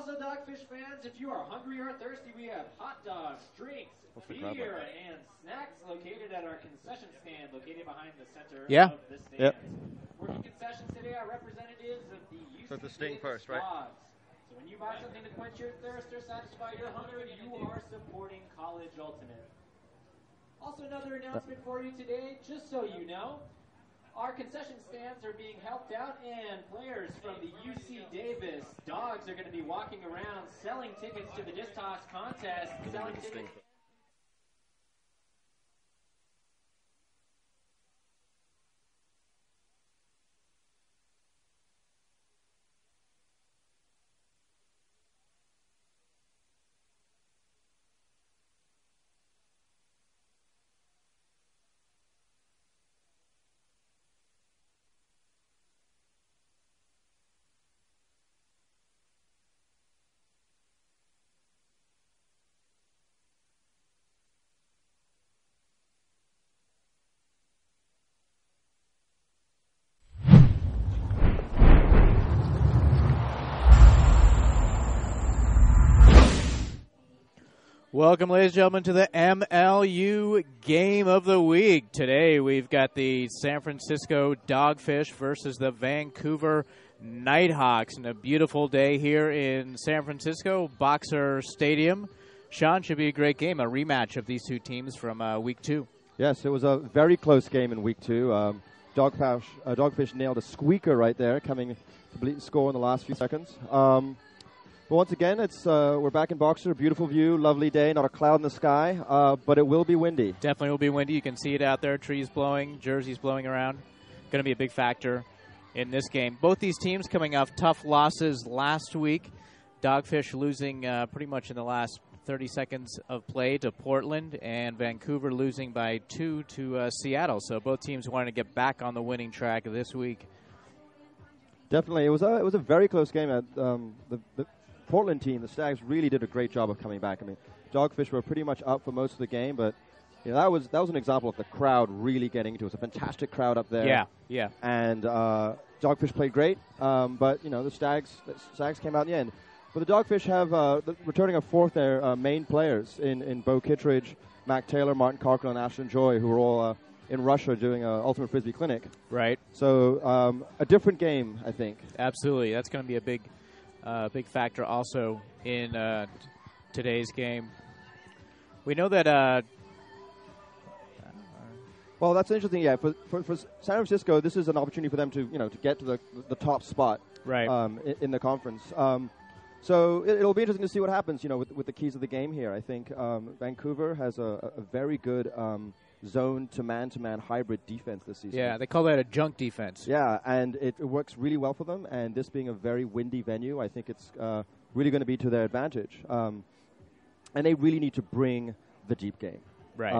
Also, Dogfish fans, if you are hungry or thirsty, we have hot dogs, drinks, beer, and snacks located at our concession stand located behind the center of the stand. Working concessions today are representatives of the UC Davis Dogs. So when you buy something to quench your thirst or satisfy your hunger, you are supporting College Ultimate. Also, another announcement for you today, just so you know. Our concession stands are being helped out, and players from the UC Davis Dogs are going to be walking around selling tickets to the Disc Toss contest, selling tickets. Welcome, ladies and gentlemen, to the MLU Game of the Week. Today we've got the San Francisco Dogfish versus the Vancouver Nighthawks. And a beautiful day here in San Francisco, Boxer Stadium. Sean, should be a great game, a rematch of these two teams from Week 2. Yes, it was a very close game in Week 2. Dogfish nailed a squeaker right there, coming to score in the last few seconds. But once again, it's we're back in Boxer. Beautiful view, lovely day, not a cloud in the sky, but it will be windy. Definitely will be windy. You can see it out there, trees blowing, jerseys blowing around. Going to be a big factor in this game. Both these teams coming off tough losses last week. Dogfish losing pretty much in the last 30 seconds of play to Portland, and Vancouver losing by 2 to Seattle. So both teams wanted to get back on the winning track this week. Definitely. It was a very close game. The Portland team, the Stags, really did a great job of coming back. I mean, Dogfish were pretty much up for most of the game, but that was an example of the crowd really getting into it. It was a fantastic crowd up there. Yeah. And Dogfish played great, but the Stags came out in the end. But the Dogfish have returning a fourth their main players in Bo Kittredge, Mac Taylor, Martin Carkle, and Ashton Joy, who are all in Russia doing an Ultimate Frisbee clinic. Right. So a different game, I think. Absolutely. That's going to be a big factor also in today's game. We know that. Well, that's interesting. Yeah, for San Francisco, this is an opportunity for them to to get to the top spot. Right. In the conference. So it'll be interesting to see what happens. With the keys of the game here. I think Vancouver has a very good zone to man hybrid defense this season. Yeah, they call that a junk defense. Yeah, and it works really well for them. And this being a very windy venue, I think it's really going to be to their advantage. And they really need to bring the deep game. Right.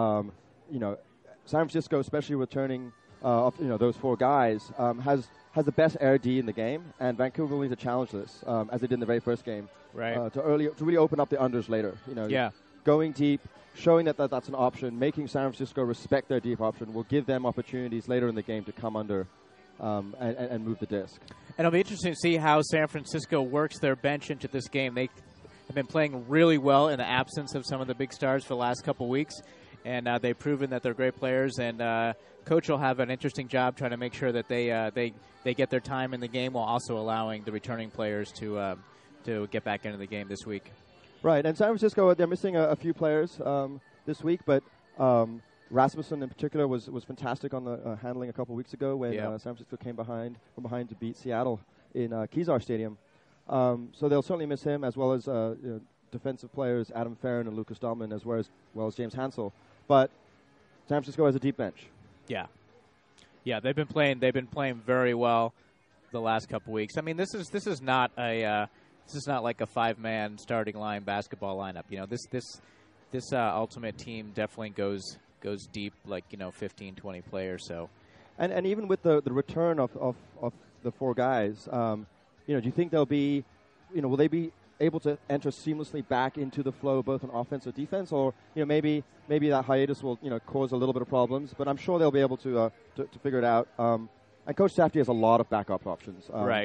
San Francisco, especially returning those four guys, has the best air D in the game, and Vancouver will need to challenge this as they did in the very first game. Right. To really open up the unders later. Going deep, showing that's an option, making San Francisco respect their deep option will give them opportunities later in the game to come under and move the disc. And it'll be interesting to see how San Francisco works their bench into this game. They have been playing really well in the absence of some of the big stars for the last couple weeks, and they've proven that they're great players. And Coach will have an interesting job trying to make sure that they get their time in the game while also allowing the returning players to get back into the game this week. Right, and San Francisco, they're missing a few players this week, but Rasmussen in particular was fantastic on the handling a couple weeks ago when San Francisco came from behind to beat Seattle in Kezar Stadium. So they'll certainly miss him, as well as defensive players Adam Farron and Lucas Dahlman, as well as James Hansel. But San Francisco has a deep bench. Yeah, they've been playing very well the last couple weeks. I mean, this is not like a 5-man starting line basketball lineup. This Ultimate team definitely goes deep, like 15, 20 players. So, and even with the return of the four guys, do you think they'll be, will they be able to enter seamlessly back into the flow, both on offense or defense, or maybe that hiatus will cause a little bit of problems, but I'm sure they'll be able to figure it out. And Coach Safdie has a lot of backup options. Right.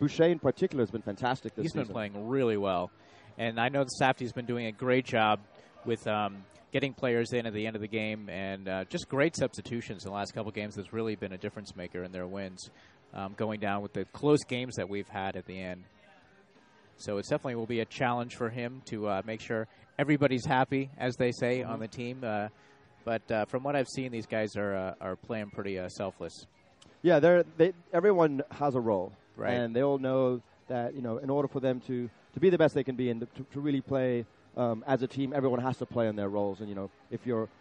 Boucher in particular has been fantastic this season. He's been playing really well. And I know the Safdie's been doing a great job with getting players in at the end of the game, and just great substitutions in the last couple games. That's really been a difference maker in their wins, going down with the close games that we've had at the end. So it definitely will be a challenge for him to make sure everybody's happy, as they say, on the team. But from what I've seen, these guys are playing pretty selfless. Yeah, everyone has a role, right? And they all know that in order for them to be the best they can be and to really play as a team, everyone has to play in their roles. And if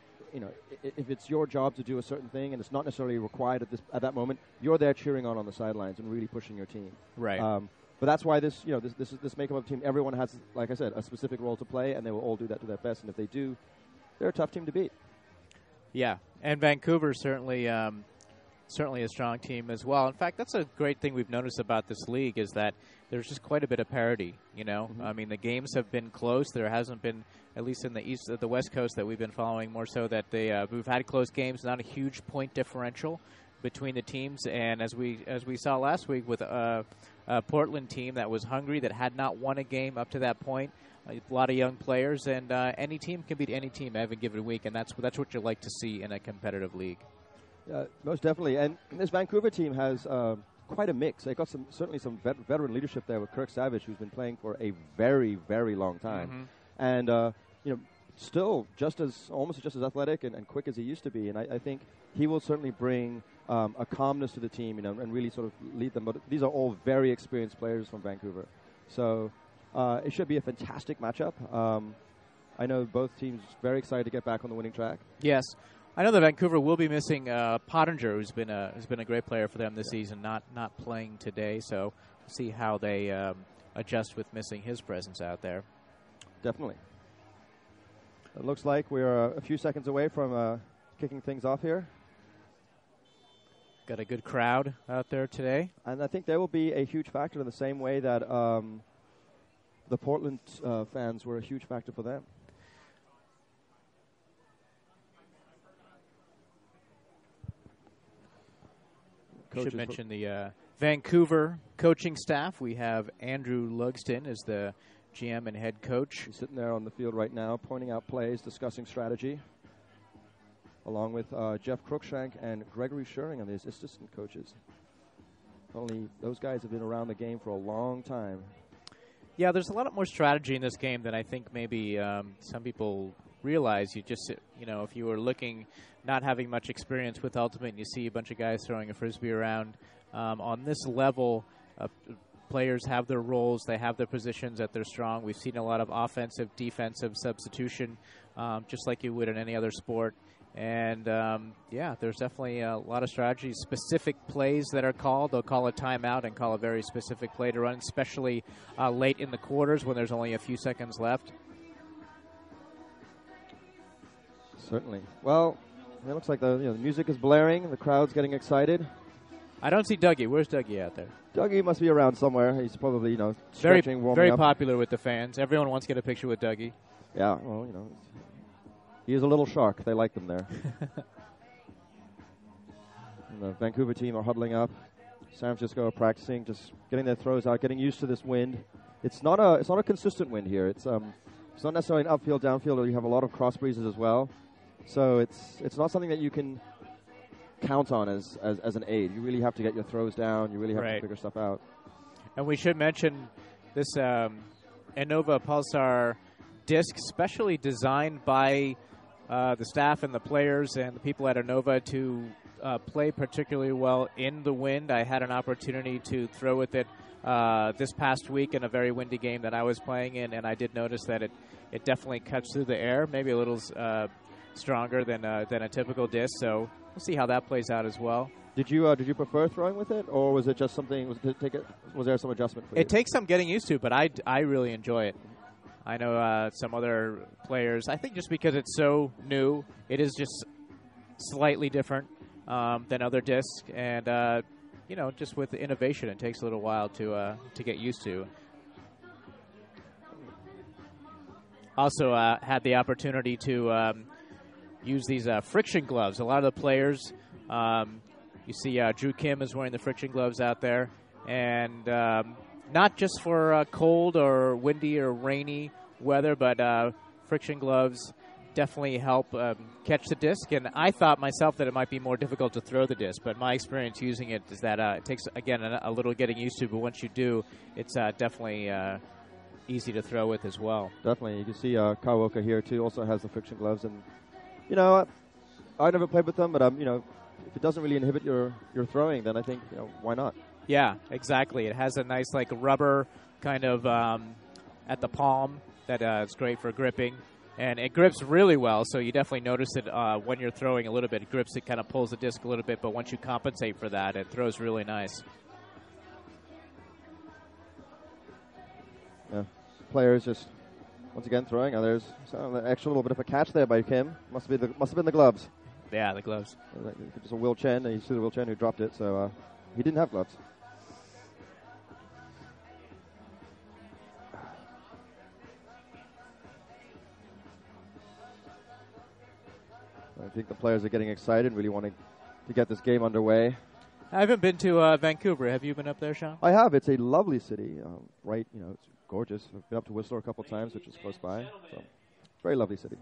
it's your job to do a certain thing and it's not necessarily required at that moment, you're there cheering on the sidelines and really pushing your team. Right. But that's why this makeup of the team, everyone has, like I said, a specific role to play, and they will all do that to their best. And if they do, they're a tough team to beat. Yeah, and Vancouver certainly a strong team as well. In fact, that's a great thing we've noticed about this league is that there's just quite a bit of parity. I mean, the games have been close. There hasn't been, at least in the West Coast that we've been following more so, that we've had close games. Not a huge point differential between the teams. And as we saw last week with a Portland team that was hungry, that had not won a game up to that point. A lot of young players, and any team can beat any team every given week, and that's what you like to see in a competitive league. Most definitely. And this Vancouver team has quite a mix. They got certainly some veteran leadership there with Kirk Savage, who's been playing for a very, very long time. Mm-hmm. And, still almost just as athletic and quick as he used to be. And I think he will certainly bring a calmness to the team, and really sort of lead them. But these are all very experienced players from Vancouver. So it should be a fantastic matchup. I know both teams very excited to get back on the winning track. Yes. I know that Vancouver will be missing Pottinger, who's been a great player for them this season, not playing today. So we'll see how they adjust with missing his presence out there. Definitely. It looks like we're a few seconds away from kicking things off here. Got a good crowd out there today. And I think there will be a huge factor in the same way that the Portland fans were a huge factor for them. Should mention the Vancouver coaching staff. We have Andrew Lugston as the GM and head coach. He's sitting there on the field right now, pointing out plays, discussing strategy, along with Jeff Cruikshank and Gregory Schuring, and his assistant coaches. Only those guys have been around the game for a long time. Yeah, there's a lot more strategy in this game than I think maybe some people realize. You just, if you were looking, not having much experience with Ultimate, and you see a bunch of guys throwing a Frisbee around, on this level, players have their roles, they have their positions that they're strong. We've seen a lot of offensive, defensive substitution, just like you would in any other sport. And, there's definitely a lot of strategy, specific plays that are called. They'll call a timeout and call a very specific play to run, especially late in the quarters when there's only a few seconds left. Certainly. Well, it looks like the music is blaring. The crowd's getting excited. I don't see Dougie. Where's Dougie out there? Dougie must be around somewhere. He's probably, stretching, warming very up. Popular with the fans. Everyone wants to get a picture with Dougie. Yeah, well, he is a little shark. They like them there. And the Vancouver team are huddling up. San Francisco are practicing, just getting their throws out, getting used to this wind. It's not a consistent wind here. It's not necessarily an upfield, downfield, or you have a lot of cross breezes as well. So it's not something that you can count on as an aid. You really have to get your throws down. You really have to figure stuff out. And we should mention this Innova Pulsar disc, specially designed by the staff and the players and the people at Innova to play particularly well in the wind. I had an opportunity to throw with it this past week in a very windy game that I was playing in, and I did notice that it definitely cuts through the air, maybe a little stronger than a typical disc. So we'll see how that plays out as well. Did you prefer throwing with it, or was it just something? Was there some adjustment for you? It takes some getting used to, but I really enjoy it. I know some other players. I think just because it's so new, it is just slightly different than other discs, and just with the innovation, it takes a little while to get used to. Also had the opportunity to use these friction gloves. A lot of the players, you see Drew Kim is wearing the friction gloves out there, and not just for cold or windy or rainy weather, but friction gloves definitely help catch the disc. And I thought myself that it might be more difficult to throw the disc, but my experience using it is that it takes, again, a little getting used to, but once you do, it's definitely easy to throw with as well. Definitely. You can see Kawaoka here, too, also has the friction gloves. And, you know, I never played with them, but, you know, if it doesn't really inhibit your throwing, then I think, you know, why not? Yeah, exactly. It has a nice, like, rubber kind of at the palm that is great for gripping. And it grips really well, so you definitely notice it when you're throwing a little bit. It grips, it kind of pulls the disc a little bit, but once you compensate for that, it throws really nice. Yeah. Players just, once again, throwing. There's an extra little bit of a catch there by Kim. Must have been the gloves. Yeah, the gloves. Just a Will Chen, and you see the Will Chen who dropped it, so he didn't have gloves. I think the players are getting excited, really wanting to get this game underway. I haven't been to Vancouver. Have you been up there, Sean? I have. It's a lovely city. Right, you know, it's gorgeous. I've been up to Whistler a couple times, which is close by. So, very lovely city.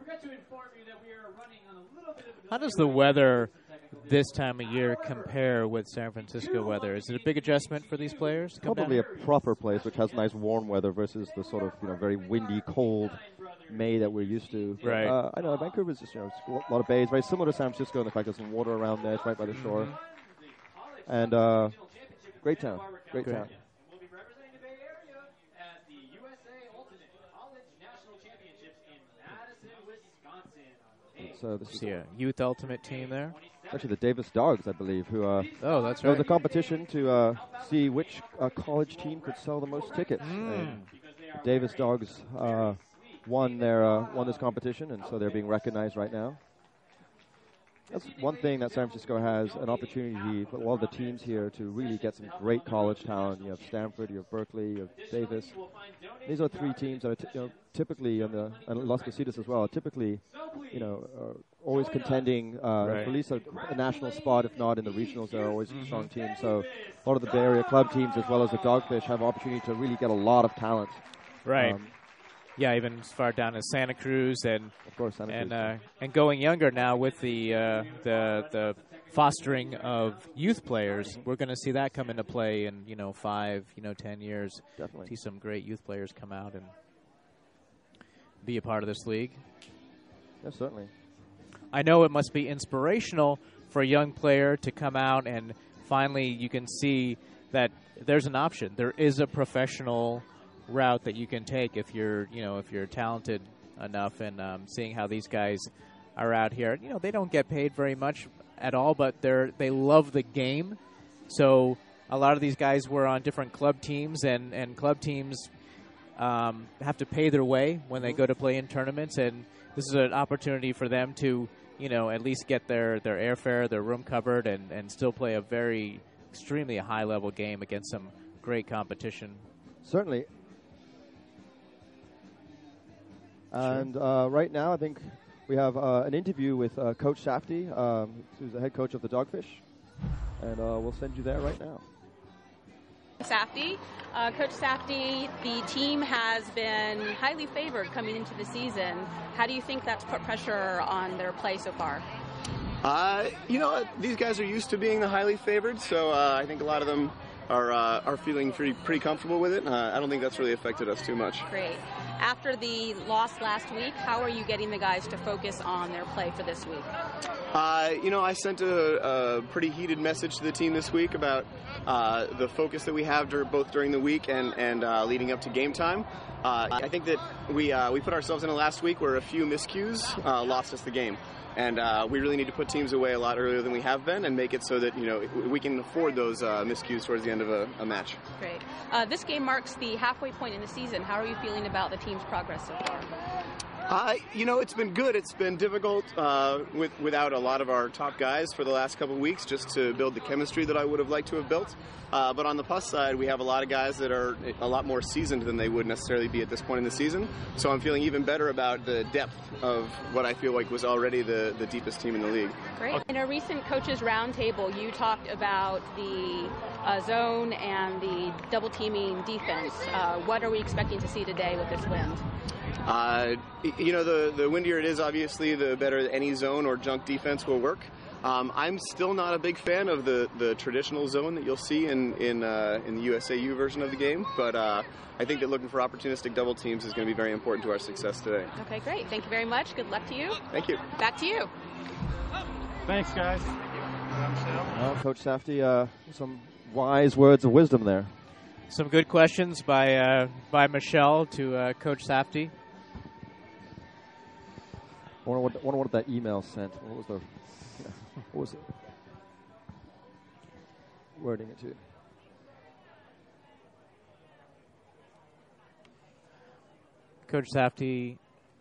How does the weather this time of year compare with San Francisco weather? Is it a big adjustment for these players? Probably a proper place, which has nice warm weather versus the sort of, you know, very windy, cold May that we're used to. Right. I know Vancouver's just, you know, a lot of bays, very similar to San Francisco in the fact there's some water around there. It's right by the shore. And great town. Great town. We'll be representing the Bay Area at the USA Ultimate College National Championships in Madison, Wisconsin. So this is a youth ultimate team there. Actually, the Davis Dogs, I believe, who that's right. There was a competition to see which college team could sell the most tickets. And the Davis Dogs won this competition, and so they're being recognized right now. That's one thing that San Francisco has, an opportunity for all the teams here to really get some great college talent. You have Stanford, you have Berkeley, you have Davis. These are three teams that are typically, and Las Casitas as well, are typically, you know, always contending for at least a national spot, if not in the regionals. They're always a strong team. So a lot of the Bay Area club teams, as well as the Dogfish, have opportunity to really get a lot of talent. Right. Yeah, even as far down as Santa Cruz, and of course and going younger now with the fostering of youth players, we're going to see that come into play in 5, 10 years. Definitely see some great youth players come out and be a part of this league. Yeah, certainly. I know it must be inspirational for a young player to come out and finally you can see that there's an option. There is a professional route that you can take if you're talented enough, and seeing how these guys are out here. They don't get paid very much at all, but they love the game. So a lot of these guys were on different club teams, and club teams have to pay their way when they go to play in tournaments, and this is an opportunity for them to at least get their airfare, their room covered, and still play a very extremely high level game against some great competition. Certainly. And right now, I think we have an interview with Coach Safdie, who's the head coach of the Dogfish, and we'll send you there right now. Safdie. Coach Safdie, the team has been highly favored coming into the season. How do you think that's put pressure on their play so far? These guys are used to being the highly favored, so I think a lot of them are feeling pretty comfortable with it. I don't think that's really affected us too much. Great. After the loss last week, how are you getting the guys to focus on their play for this week? I sent a pretty heated message to the team this week about the focus that we have both during the week and leading up to game time. I think that we put ourselves in a last week where a few miscues lost us the game. And we really need to put teams away a lot earlier than we have been and make it so that, we can afford those miscues towards the end of a match. Great. This game marks the halfway point in the season. How are you feeling about the team's progress so far? You know, it's been good. It's been difficult without a lot of our top guys for the last couple of weeks just to build the chemistry that I would have liked to have built. But on the plus side, we have a lot of guys that are a lot more seasoned than they would necessarily be at this point in the season. So I'm feeling even better about the depth of what I feel like was already the deepest team in the league. Great. In a recent coaches roundtable, you talked about the zone and the double teaming defense. What are we expecting to see today with this wind? You know, the windier it is, obviously, the better any zone or junk defense will work. I'm still not a big fan of the traditional zone that you'll see in the USAU version of the game, but I think that looking for opportunistic double teams is going to be very important to our success today. Okay, great. Thank you very much. Good luck to you. Thank you. Back to you. Thanks, guys. Well, Coach Safdie, some wise words of wisdom there. Some good questions by Michelle to Coach Safdie. I wonder what that email sent. What was it? Wording it to? Coach Safdie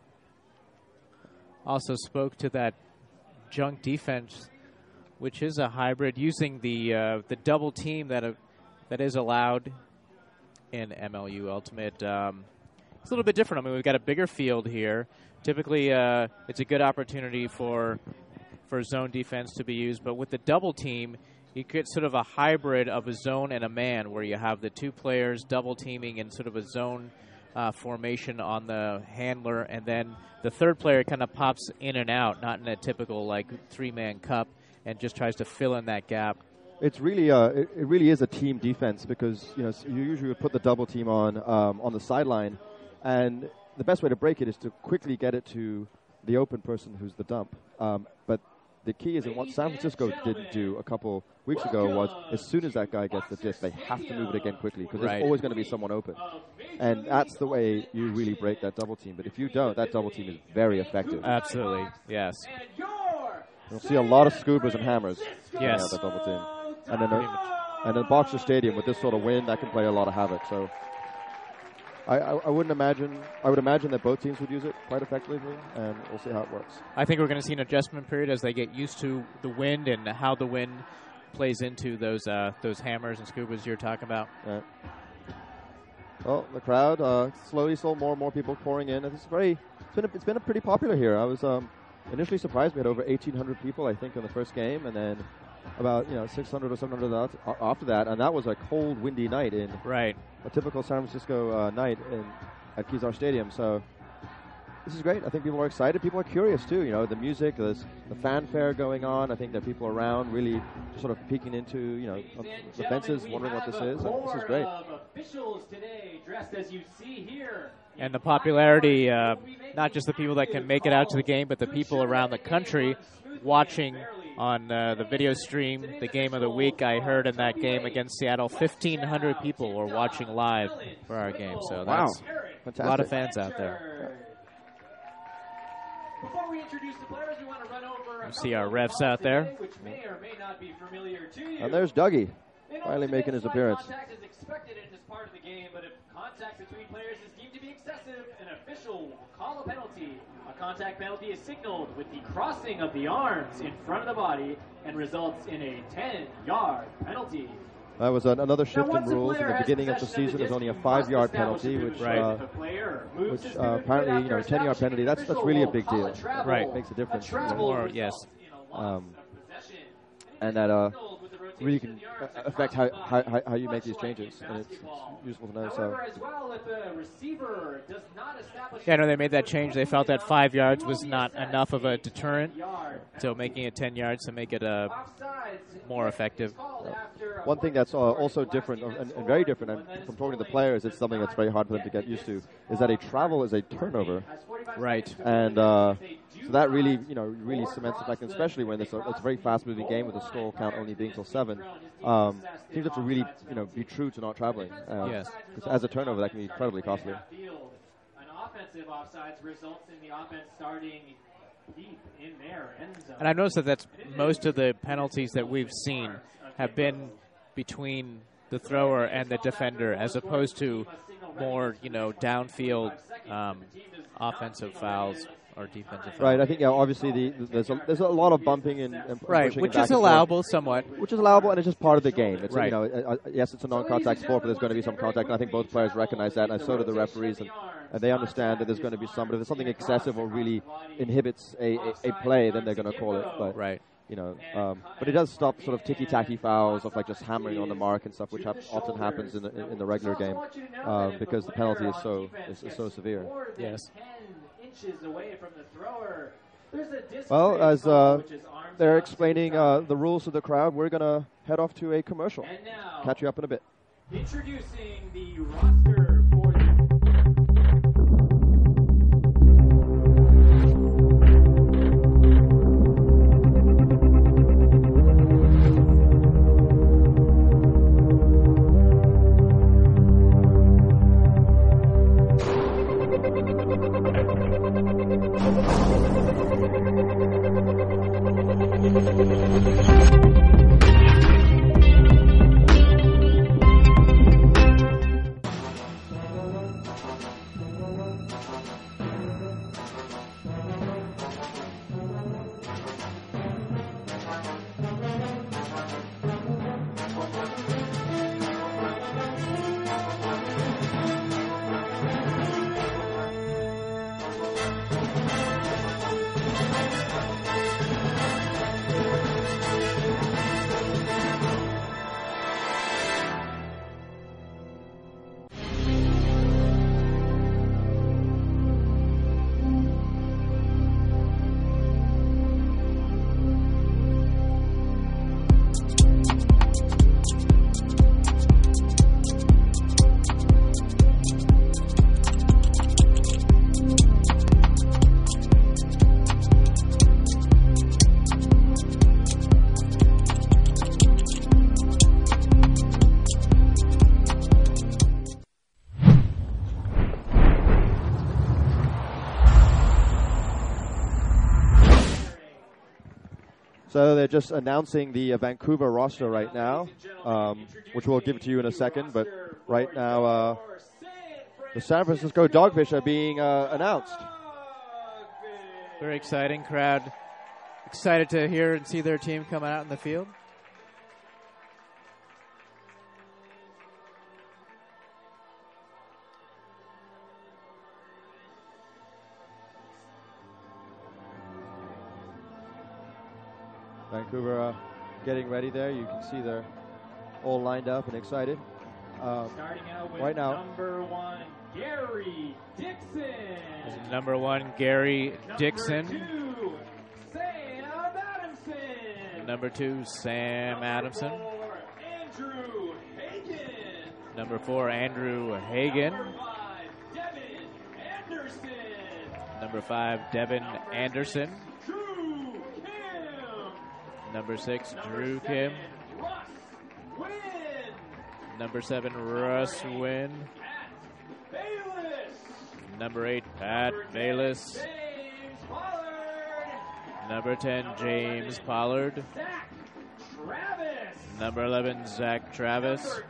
also spoke to that junk defense, which is a hybrid, using the double team that is allowed in MLU Ultimate. It's a little bit different. I mean, we've got a bigger field here. Typically, it's a good opportunity for zone defense to be used, but with the double team, you get sort of a hybrid of a zone and a man, where you have the two players double teaming in sort of a zone formation on the handler, and then the third player kind of pops in and out, not in a typical like three-man cup, and just tries to fill in that gap. It's really it really is a team defense, because you usually would put the double team on the sideline, and the best way to break it is to quickly get it to the open person who's the dump. But the key is, and what San Francisco didn't do a couple weeks ago was, as soon as that guy gets the disc, they have to move it again quickly, because there's always going to be someone open. And that's the way you really break that double team. But if you don't, that double team is very effective. Absolutely, yes. You'll see a lot of scoobers and hammers. Yes. That double team. And in Boxer Stadium, with this sort of wind, that can play a lot of havoc. So I would imagine that both teams would use it quite effectively, and we'll see how it works. I think we're going to see an adjustment period as they get used to the wind and how the wind plays into those hammers and scubas you're talking about. Yeah. Well, the crowd slowly, more and more people pouring in. It's been pretty popular here. I was initially surprised. We had over 1,800 people, I think, in the first game, and then about 600 or 700 after that, and that was a cold, windy night in a typical San Francisco night at Kezar Stadium. So this is great. I think people are excited. People are curious too. The music, there's the fanfare going on. I think that people around really just sort of peeking into the fences, wondering what this is. And this is great. Officials today, dressed as you see here. And the popularity, not just the people that can make it out to the game, but the people around the country watching on the video stream, the game of the week. I heard in that game against Seattle, 1,500 people were watching live for our game. So that's a lot of fans out there. Before we introduce the players, we want to run over you see our refs out there. Which may or may not be familiar to you. And there's Dougie, finally making his appearance. Contact is expected in this part of the game, but if contact between players is deemed to be excessive, an official will call a penalty. A contact penalty is signaled with the crossing of the arms in front of the body and results in a 10-yard penalty. That was another shift in rules. In the beginning of the season, there's only a 5-yard penalty, which apparently, 10-yard penalty. That's really a big deal. Right, makes a difference. Yes. And that really can affect how you make these changes, and it's useful to know. So. Yeah, no, they made that change. They felt that 5 yards was not enough of a deterrent, so making it 10 yards to make it more effective. One thing that's also different, and very different, and from talking to the players, it's something that's very hard for them to get used to, is that a travel is a turnover. Right. And so that really, really cements the fact, especially when it's a very fast-moving game with the score count only being till 7. Teams have to really, be true to not traveling. Yes. Because as a turnover, that can be incredibly costly. An offensive offsides results in the offense starting deep in their end zone. And I noticed that that's most of the penalties that we've seen have been between the thrower and the defender, as opposed to more, downfield offensive fouls or defensive fouls. Right. I think obviously there's a lot of bumping and right, pushing which and is allowable somewhat. Which is allowable, and it's just part of the game. It's right. Yes, it's a non-contact sport, but there's going to be some contact, and I think both players recognize that, and so do the referees, and they understand that there's going to be some. But if there's something excessive or really inhibits a play, then they're going to call it. But right. But it does stop sort of ticky-tacky fouls of like just hammering on the mark and stuff, which often happens in the regular game because the penalty is so severe. Yes. Well, as they're explaining the rules to the crowd, we're going to head off to a commercial. Catch you up in a bit. Introducing the roster for the So they're just announcing the Vancouver roster right now, which we'll give to you in a second. But right now, the San Francisco Dogfish are being announced. Very exciting crowd. Excited to hear and see their team coming out in the field. Vancouver getting ready there. You can see they're all lined up and excited. Starting out with right now, number 1, Gary Dixon. Number 1, Gary Dixon. Number 2, Sam Adamson. Number 4, Andrew Hagen. Number 5, Devin Anderson. Number 6, Drew Kim. Number 7, Russ Wynn. Number 8, Pat Bayless. Number 10, James Pollard. Number 11, Zach Travis.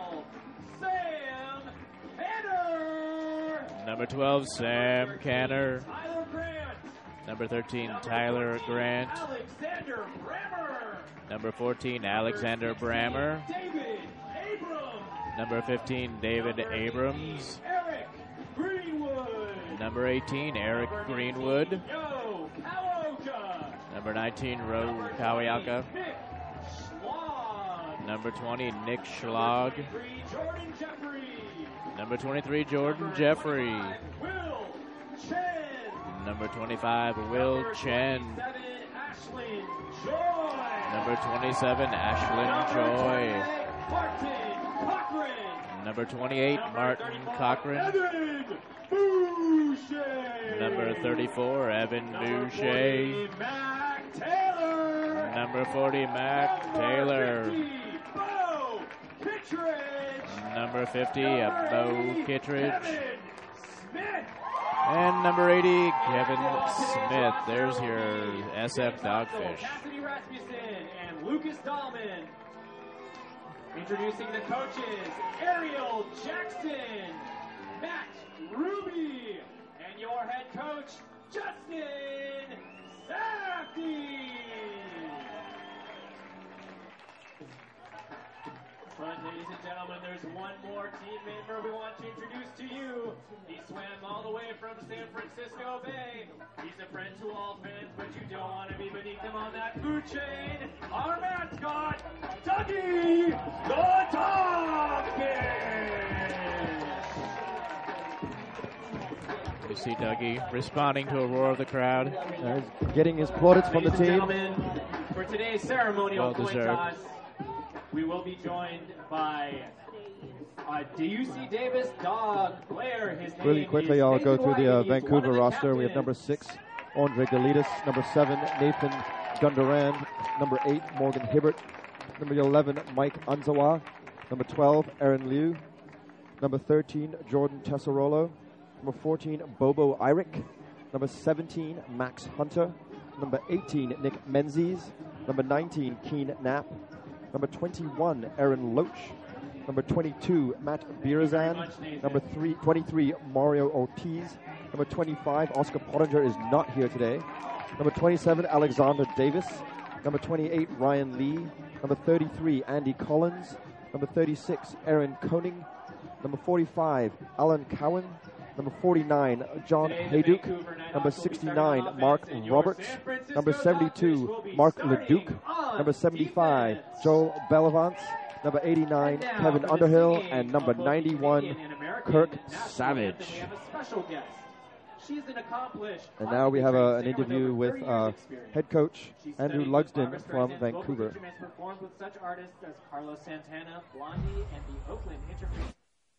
Number 12, Sam Canner. Number 13, Tyler Grant. Number 14, Alexander Brammer. Number 15, David Abrams. Number 18, Eric Greenwood. Number 19, Ro Kawiaka. Number 20, Nick Schlag. Number 23, Jordan Jeffrey. Number 25, Will Chen. Number 27, Ashlyn Joy. Number 28, Martin Cochran. Number 34, Evan Boucher. Number 40, Mac Taylor. Number 50, Bo Kittredge. And number 80, Kevin Smith. There's your SF Dogfish. Cassidy Rasmussen and Lucas Dahlman. Introducing the coaches, Ariel Jackson, Matt Ruby, and your your head coach, Justin Safdie. But ladies and gentlemen, there's one more team member we want to introduce to you. He swam all the way from San Francisco Bay. He's a friend to all fans, but you don't want to be beneath him on that food chain. Our mascot, Dougie the Dogfish. You see Dougie responding to a roar of the crowd. He's getting his plaudits from the team. For today's ceremonial coin toss, we will be joined by UC Davis dog player. His name really quickly, I'll go through the Vancouver roster. We have number 6, Andre Galitas. Number 7, Nathan Gundoran. Number 8, Morgan Hibbert. Number 11, Mike Unzawa. Number 12, Aaron Liu. Number 13, Jordan Tessarolo. Number 14, Bobo Irick. Number 17, Max Hunter. Number 18, Nick Menzies. Number 19, Keen Knapp. Number 21, Aaron Loach. Number 22, Matt Birazan. Number 23, Mario Ortiz. Number 25, Oscar Pottinger is not here today. Number 27, Alexander Davis. Number 28, Ryan Lee. Number 33, Andy Collins. Number 36, Aaron Koning. Number 45, Alan Cowan. Number 49, John Hayduke. Number 69, Mark Roberts. Number 72, Mark Leduc. Number 75, Joel Bellavance. Number 89, Kevin Underhill. And number 91, Kirk Savage. And now we have an interview with head coach Andrew Lugsden from Vancouver. Performed with such artists as Carlos Santana, Blondie, and the Oakland Interface.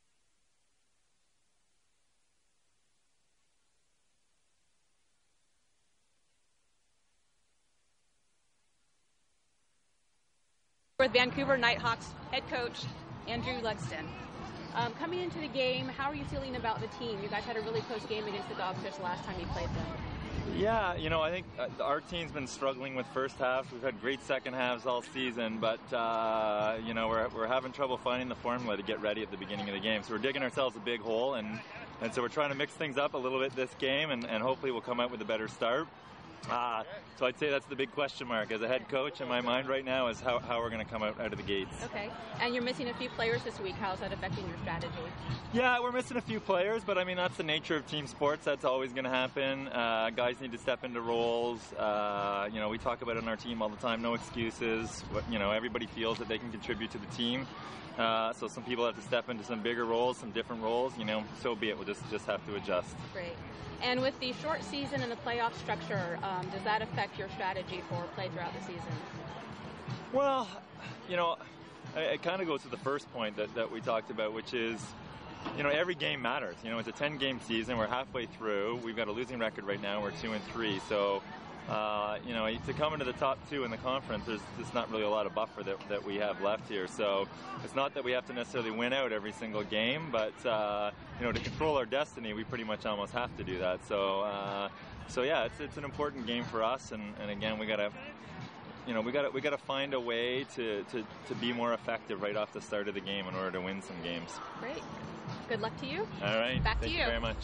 With Vancouver Nighthawks head coach Andrew Lugsden. Coming into the game, how are you feeling about the team? You guys had a really close game against the Dogfish the last time you played them. Yeah, I think our team's been struggling with first halves. We've had great second halves all season, but we're having trouble finding the formula to get ready at the beginning of the game. So we're digging ourselves a big hole, and so we're trying to mix things up a little bit this game, and hopefully we'll come out with a better start. So I'd say that's the big question mark as a head coach in my mind right now is how we're going to come out of the gates. Okay. And you're missing a few players this week. How is that affecting your strategy? Yeah, we're missing a few players, but I mean, that's the nature of team sports. That's always going to happen. Guys need to step into roles. We talk about it on our team all the time, no excuses. Everybody feels that they can contribute to the team. So some people have to step into some bigger roles, some different roles, so be it. We'll just have to adjust. Great. And with the short season and the playoff structure, does that affect your strategy for play throughout the season? Well, it kind of goes to the first point that we talked about, which is, every game matters. It's a 10-game season. We're halfway through. We've got a losing record right now. We're 2-3. So, to come into the top 2 in the conference, there's just not really a lot of buffer that we have left here. So it's not that we have to necessarily win out every single game, but, to control our destiny, we pretty much almost have to do that. So yeah, it's an important game for us. And again, we got to find a way to be more effective right off the start of the game in order to win some games. Great. Good luck to you. All right. Back to you. Thank you very much.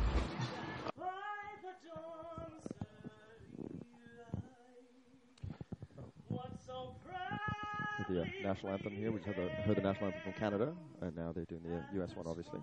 The national anthem here. We just heard the national anthem from Canada, and now they're doing the U.S. one, obviously.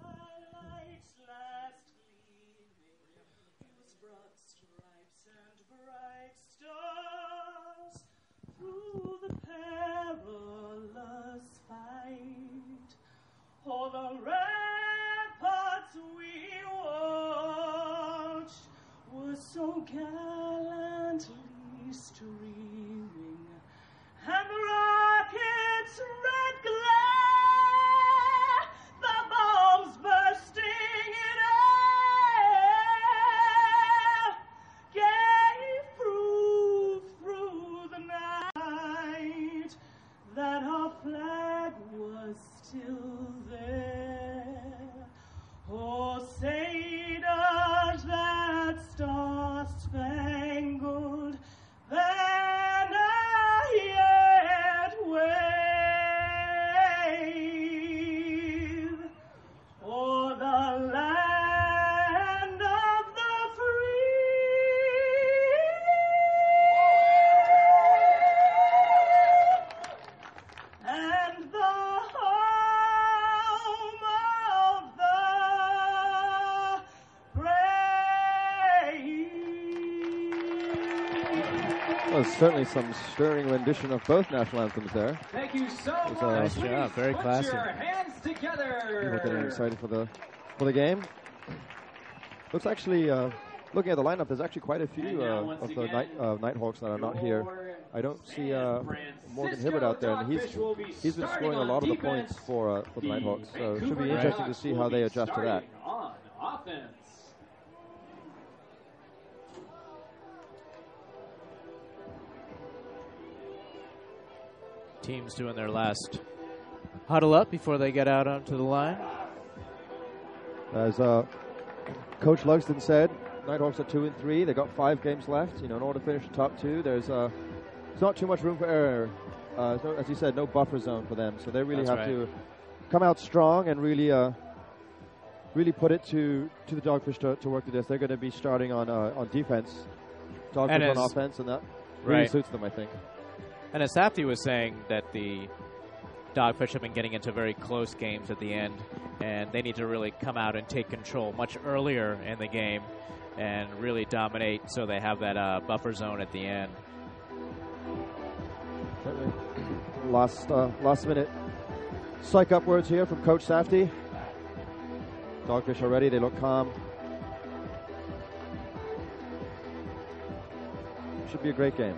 Through the perilous fight, all the ramparts we watched were so gallantly streaming, and the rockets' red glare, the bombs bursting in air, gave proof through the night that our flag was still there. Oh, say does that star-spangled Well, certainly some stirring rendition of both national anthems there. Thank you so much. Nice job. Very classy. Put your hands together. People getting excited for the game. Looks actually, looking at the lineup, there's actually quite a few of the Nighthawks that are not here. I don't see Morgan Hibbert out there, and he's been scoring a lot of the points for the Nighthawks. So it should be interesting to see how they adjust to that. On offense. Teams doing their last huddle up before they get out onto the line. As Coach Lugston said, Nighthawks are 2-3. They got 5 games left. In order to finish the top 2, there's not too much room for error. As you said, no buffer zone for them. So they really have to come out strong and really put it to the Dogfish to work with this. They're going to be starting on defense, Dogfish on offense, and that really suits them, I think. And as Safdie was saying, that the Dogfish have been getting into very close games at the end, and they need to really come out and take control much earlier in the game and really dominate so they have that buffer zone at the end. Last minute psych up words here from Coach Safdie. Dogfish are ready. They look calm. Should be a great game.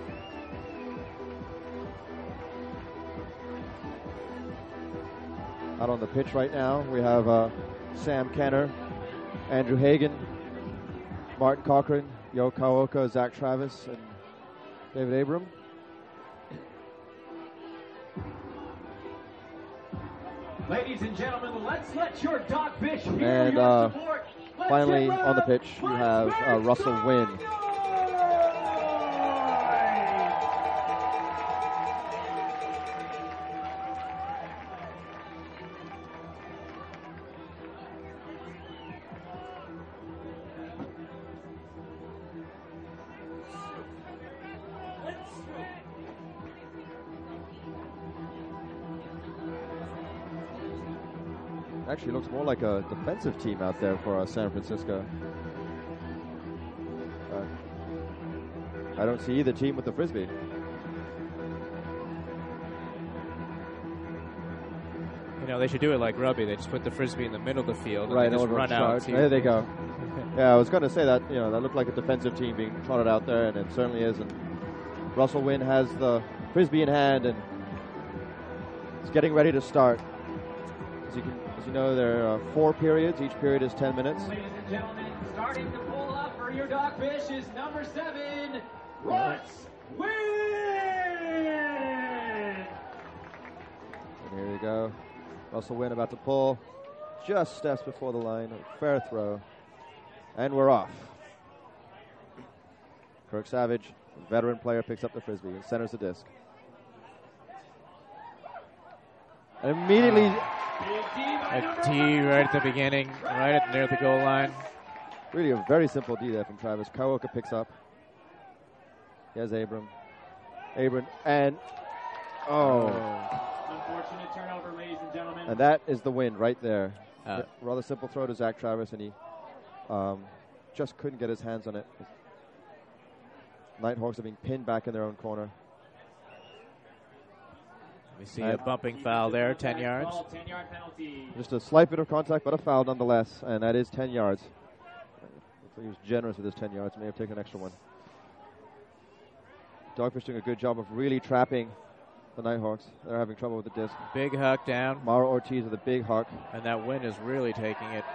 Out on the pitch right now, we have Sam Kenner, Andrew Hagan, Martin Cochran, Yo Kaoka, Zach Travis, and David Abram. Ladies and gentlemen, let's let your Dogfish hear and your support. Finally on the pitch, you have Russell Wynn. Actually looks more like a defensive team out there for San Francisco. I don't see either team with the frisbee. They should do it like rugby. They just put the frisbee in the middle of the field and and just run out. There they go. Yeah, I was going to say that. That looked like a defensive team being trotted out there, and it certainly is. And Russell Wynn has the frisbee in hand, and is getting ready to start. As you know, there are 4 periods. Each period is 10 minutes. Ladies and gentlemen, starting to pull up for your Dogfish is number 7, Russ Wynn. And here we go. Russell Wynn about to pull. Just steps before the line. Fair throw. And we're off. Kirk Savage, veteran player, picks up the frisbee and centers the disc. And immediately... A D right at the beginning, right near the goal line. Really a very simple D there from Travis. Kaoka picks up. Here's Abram. And... Unfortunate turnover, ladies and gentlemen. And that is the win right there. Rather simple throw to Zach Travis, and he just couldn't get his hands on it. Nighthawks are being pinned back in their own corner. We see a bumping foul there, 10 yards. 10-yard penalty. Just a slight bit of contact, but a foul nonetheless, and that is 10 yards. He was generous with his 10 yards, may have taken an extra one. Dogfish doing a good job of really trapping the Nighthawks. They're having trouble with the disc. Big huck down. Mara Ortiz with a big huck. And that wind is really taking it.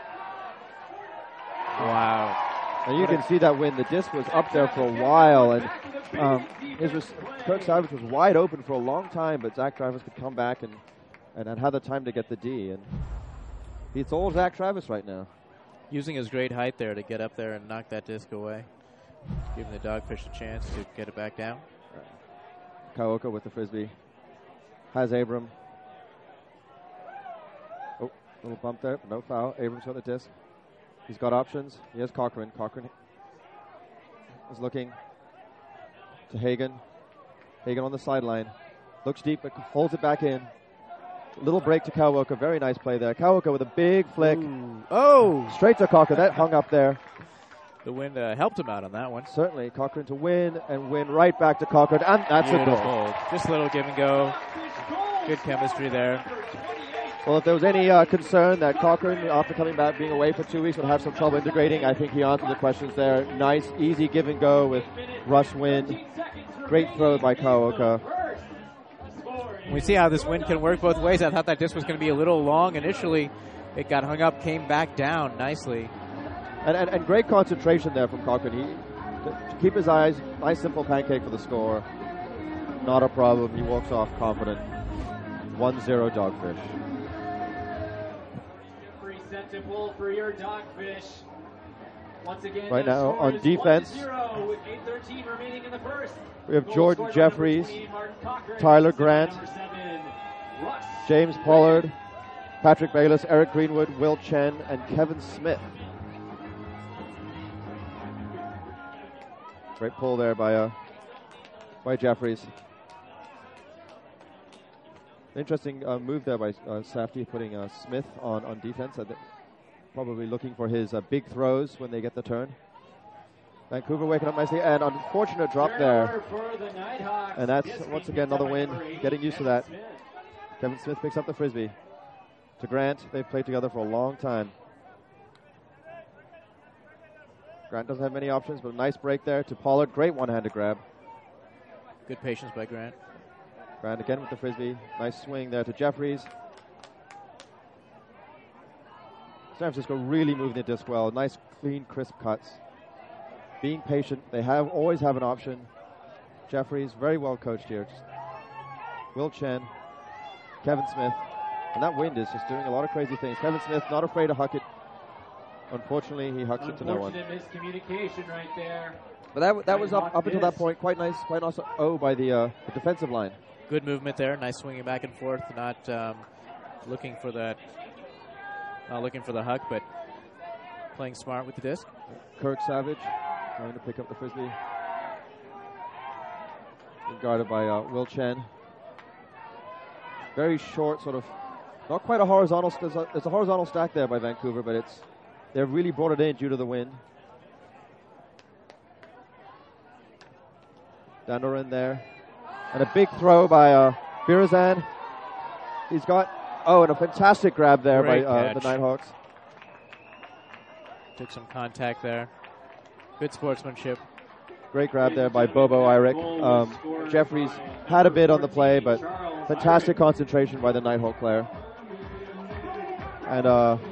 Wow. And you can see that wind. The disc was up there for a while, and Kirk Savage was wide open for a long time, but Zach Travis could come back and had the time to get the D. And it's old Zach Travis right now. Using his great height there to get up there and knock that disc away. Giving the Dogfish a chance to get it back down. Kaoka with the frisbee. Has Abram. Oh, little bump there, but no foul. Abram's got the disc. He's got options. He has Cochran. Cochran is looking to Hagan. Hagan on the sideline. Looks deep, but holds it back in. Little break to Kaoka. Very nice play there. Kaoka with a big flick. Ooh. Oh! Straight to Cochran. That hung up there. The wind helped him out on that one. Certainly. Cochrane to win, and win right back to Cochrane. And that's a goal. Just a little give and go. Good chemistry there. Well, if there was any concern that Cochrane, after coming back, being away for 2 weeks, would have some trouble integrating, I think he answered the questions there. Nice, easy give and go with rush wind. Great throw by Kaoka. We see how this wind can work both ways. I thought that disc was going to be a little long initially. It got hung up, came back down nicely. And great concentration there from Cochrane. To keep his eyes, nice simple pancake for the score. Not a problem. He walks off confident. 1-0 Dogfish. Free set to pull for your Dogfish. Once again, right now on defense, with 8:13 remaining in the first. We have Jordan Jeffries, Tyler Grant, James Pollard, Patrick Bayless, Eric Greenwood, Will Chen, and Kevin Smith. Great pull there by Jeffries. Interesting move there by Safdie, putting Smith on defense. Probably looking for his big throws when they get the turn. Vancouver waking up nicely, and unfortunate drop there. And that's, once again, another win. Getting used to that. Kevin Smith picks up the Frisbee. To Grant, they've played together for a long time. Grant doesn't have many options, but a nice break there to Pollard. Great one-handed grab. Good patience by Grant. Grant again with the Frisbee. Nice swing there to Jeffries. San Francisco really moving the disc well. Nice, clean, crisp cuts. Being patient. They always have an option. Jeffries, very well coached here. Will Chen, Kevin Smith. And that wind is just doing a lot of crazy things. Kevin Smith not afraid to huck it. Unfortunately, he hucks it to no one. Miscommunication right there. But that was up until that point. Quite nice. Quite also by the defensive line. Good movement there. Nice swinging back and forth. Not looking for that. Not looking for the huck, but playing smart with the disc. Kirk Savage trying to pick up the Frisbee. Guarded by Will Chen. Very short, sort of, not quite a horizontal. There's a horizontal stack there by Vancouver, but they've really brought it in due to the wind. Dandor in there. And a big throw by Birazan. He's got, and a fantastic grab there by the Nighthawks. Took some contact there. Good sportsmanship. Great grab there by Bobo Irick. Jeffries had a bit on the play, but fantastic concentration by the Nighthawk player. And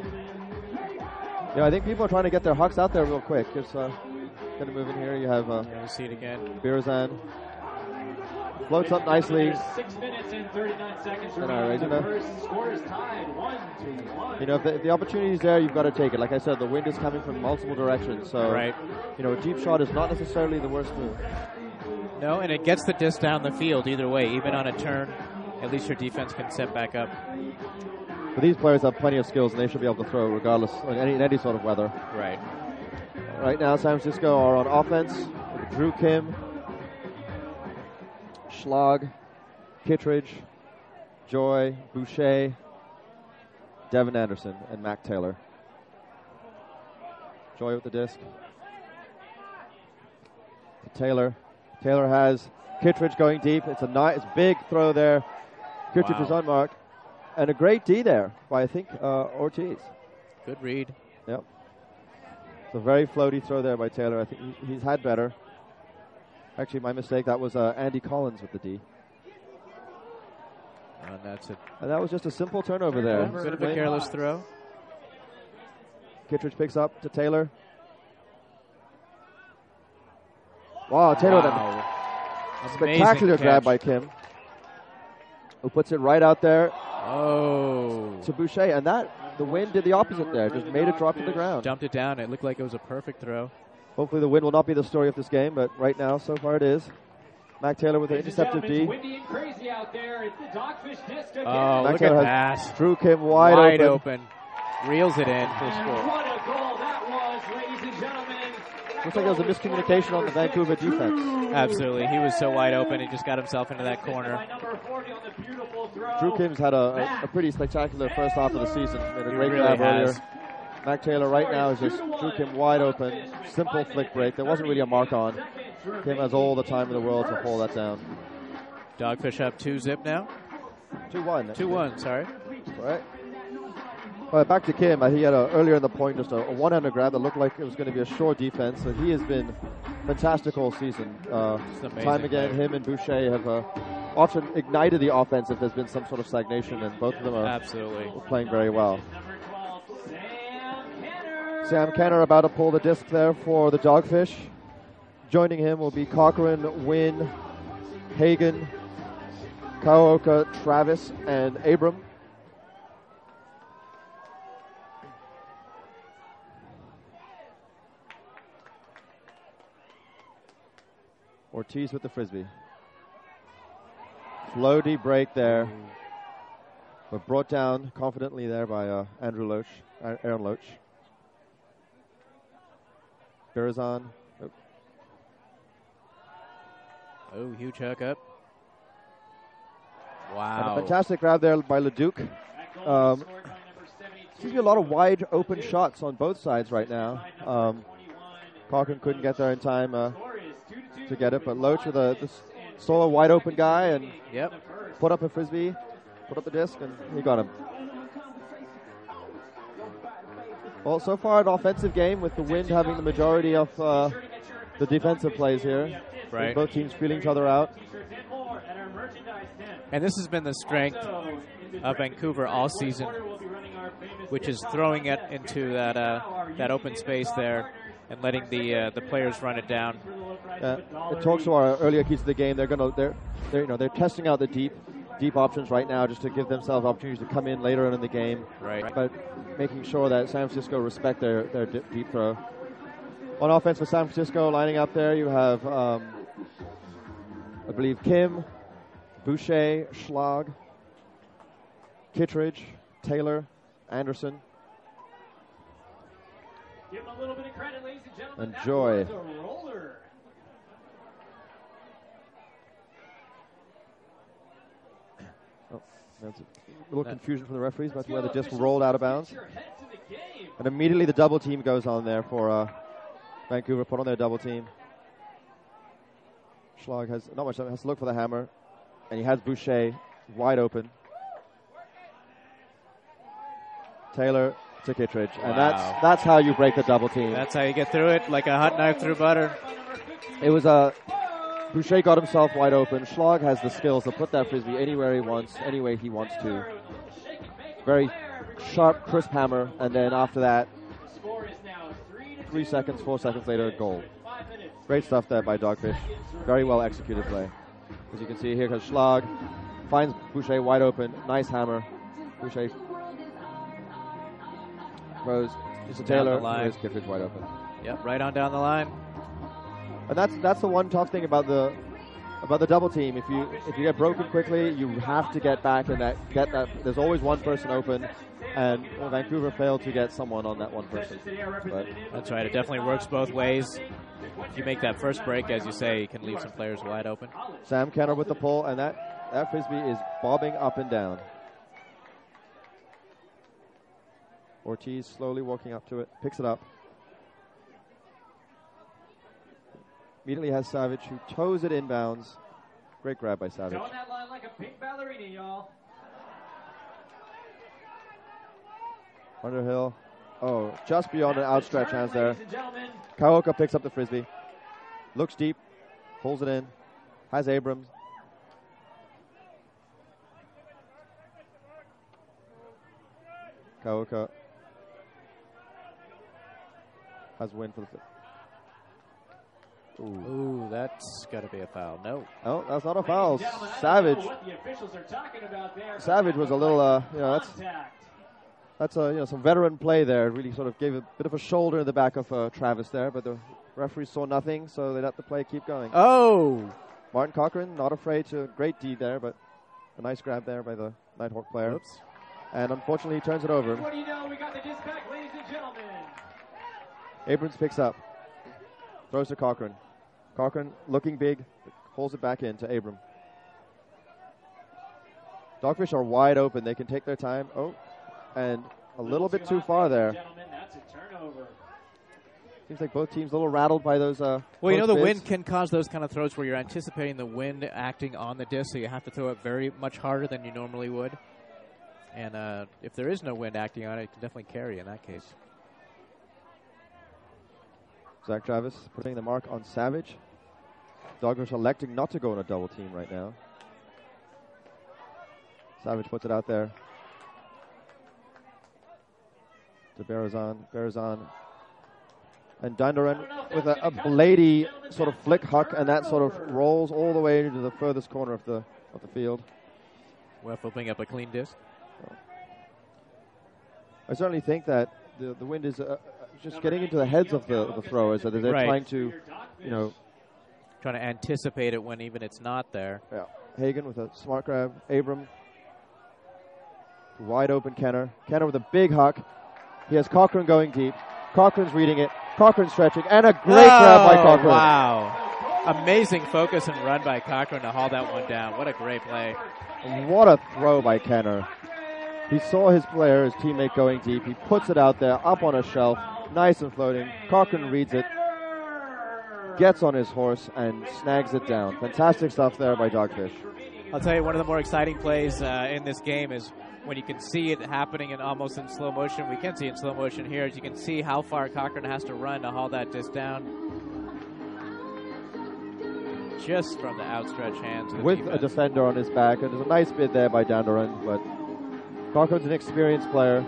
I think people are trying to get their hucks out there real quick. Just going to move in here. You have we see it again. Birazan. Floats up nicely. 6 minutes and 39 seconds remaining. The first score is tied 1-1. If the opportunity is there, you've got to take it. Like I said, the wind is coming from multiple directions. So, right. A deep shot is not necessarily the worst move. No, and it gets the disc down the field either way. Even on a turn, at least your defense can set back up. But these players have plenty of skills, and they should be able to throw regardless in any sort of weather. Right. Right now, San Francisco are on offense. Drew Kim, Schlag, Kittredge, Joy, Boucher, Devin Anderson, and Mac Taylor. Joy with the disc. Taylor. Taylor has Kittredge going deep. It's a nice big throw there. Kittredge is unmarked. And a great D there by, I think, Ortiz. Good read. Yep. It's a very floaty throw there by Taylor. I think he's had better. Actually, my mistake. That was Andy Collins with the D. And that's it. And that was just a simple turnover there. Bit of a careless throw. Kittredge picks up to Taylor. Wow, Taylor with a spectacular grab by Kim, who puts it right out there to Boucher. And the wind did the opposite there, just made it drop to the ground. Dumped it down. It looked like it was a perfect throw. Hopefully the wind will not be the story of this game, but right now, so far it is. Mac Taylor with an interceptive D. Windy and crazy out there. It's the Dogfish disc again. Oh, Mac look Taylor at that. Drew Kim wide open. Reels it in. And what a goal that was, ladies and gentlemen. Looks like there was a miscommunication on the Vancouver defense. Absolutely. He was so wide open, he just got himself into that corner. Drew Kim's had a pretty spectacular first half of the season. Made a great grab earlier. Mac Taylor right now is just Drew Kim wide open. Simple flick break. There wasn't really a mark on. Kim has all the time in the world to pull that down. Dogfish up 2-zip now. 2-1. 2-1, sorry. Right. Back to Kim. He had earlier in the point just a one-hander grab that looked like it was going to be a short defense. So he has been fantastic all season. Time again, him and Boucher have often ignited the offense if there's been some sort of stagnation, and both of them are playing very well. Sam Kenner about to pull the disc there for the Dogfish. Joining him will be Cochran, Wynn, Hagen, Kaoka, Travis, and Abram. Ortiz with the frisbee. Floaty break there, but brought down confidently there by Aaron Loach. Birazon. Oh, huge hookup. Wow. And a fantastic grab there by Leduc. Seems to be a lot of wide open shots on both sides right now. Cochran couldn't get there in time to get it, but Loach with a solo wide open guy and put up a frisbee, put up the disc, and he got him. Well, so far an offensive game with the Wind having the majority of the defensive plays here. Right. Both teams feeling each other out. And this has been the strength of Vancouver all season, which is throwing it into that open space there and letting the players run it down. It talks to our earlier keys of the game. They're testing out the deep options right now just to give themselves opportunities to come in later on in the game. Right. But making sure that San Francisco respect their deep throw. On offense for San Francisco, lining up there, you have, I believe, Kim, Boucher, Schlag, Kittredge, Taylor, Anderson, Give him a little bit of credit, ladies and gentlemen. and Joy. That's a little confusion from the referees about where the disc rolled out of bounds. And immediately the double team goes on there for Vancouver. Put on their double team. Schlag has not much time. Has to look for the hammer. And he has Boucher wide open. Taylor to Kittredge. And that's how you break the double team. That's how you get through it, like a hot knife through butter. It was Boucher got himself wide open. Schlag has the skills to put that frisbee anywhere he wants, any way he wants to. Very sharp, crisp hammer, and then after that, 3 seconds, 4 seconds later, goal. Great stuff there by Dogfish. Very well executed play. As you can see here, because Schlag finds Boucher wide open. Nice hammer. Boucher throws to Taylor. There's Kittredge wide open. Yep, right on down the line. And that's the one tough thing about the double team. If you get broken quickly, you have to get back and get that. There's always one person open, and Vancouver failed to get someone on that one person. But that's right. It definitely works both ways. If you make that first break, as you say, you can leave some players wide open. Sam Kenner with the pull, and that frisbee is bobbing up and down. Ortiz slowly walking up to it, picks it up. Immediately has Savage, who toes it inbounds. Great grab by Savage. Throwing that line like a pink ballerina, y'all. Underhill. Oh, just beyond an outstretched hands there. Kaoka picks up the frisbee. Looks deep. Pulls it in. Has Abrams. Kaoka has Win for the fifth. Ooh, that's got to be a foul. No. Oh, that's not a foul. Savage. Savage was a little, that's some veteran play there. Really sort of gave a bit of a shoulder in the back of Travis there, but the referee saw nothing, so they let the play keep going. Oh! Martin Cochran, not afraid to, great D there, but a nice grab there by the Nighthawk player. Oops. And unfortunately, he turns it over. What do you know? We got the disc back, ladies and gentlemen. Abrams picks up. Throws to Cochran. Cochran looking big, pulls it back in to Abram. Dogfish are wide open. They can take their time. Oh, and a little bit too far there. That's a turnover. Seems like both teams a little rattled by those. Well, you know, the wind can cause those kind of throws where you're anticipating the wind acting on the disc, so you have to throw it very much harder than you normally would. And if there is no wind acting on it, it can definitely carry in that case. Zach Travis putting the mark on Savage. Dogfish electing not to go in a double team right now. Savage puts it out there to Berezan. And Dandaran with a bladey sort of flick huck, and that sort of rolls all the way into the furthest corner of the field. Well, opening up a clean disc. I certainly think that the wind is just getting into the heads of the throwers, so that they're trying to, trying to anticipate it when even it's not there. Yeah. Hagen with a smart grab. Abram. Wide open Kenner. Kenner with a big huck. He has Cochran going deep. Cochran's reading it. Cochran stretching. And a great grab by Cochran. Wow. Amazing focus and run by Cochran to haul that one down. What a great play. What a throw by Kenner. He saw his player, his teammate going deep. He puts it out there, up on a shelf. Nice and floating. Cochran reads it. Gets on his horse and snags it down. Fantastic stuff there by Dogfish. I'll tell you, one of the more exciting plays in this game is when you can see it happening almost in slow motion. We can see it in slow motion here, as you can see how far Cochran has to run to haul that disc down. Just from the outstretched hands. With a defender on his back. And there's a nice bid there by Dandaran, but Cochran's an experienced player.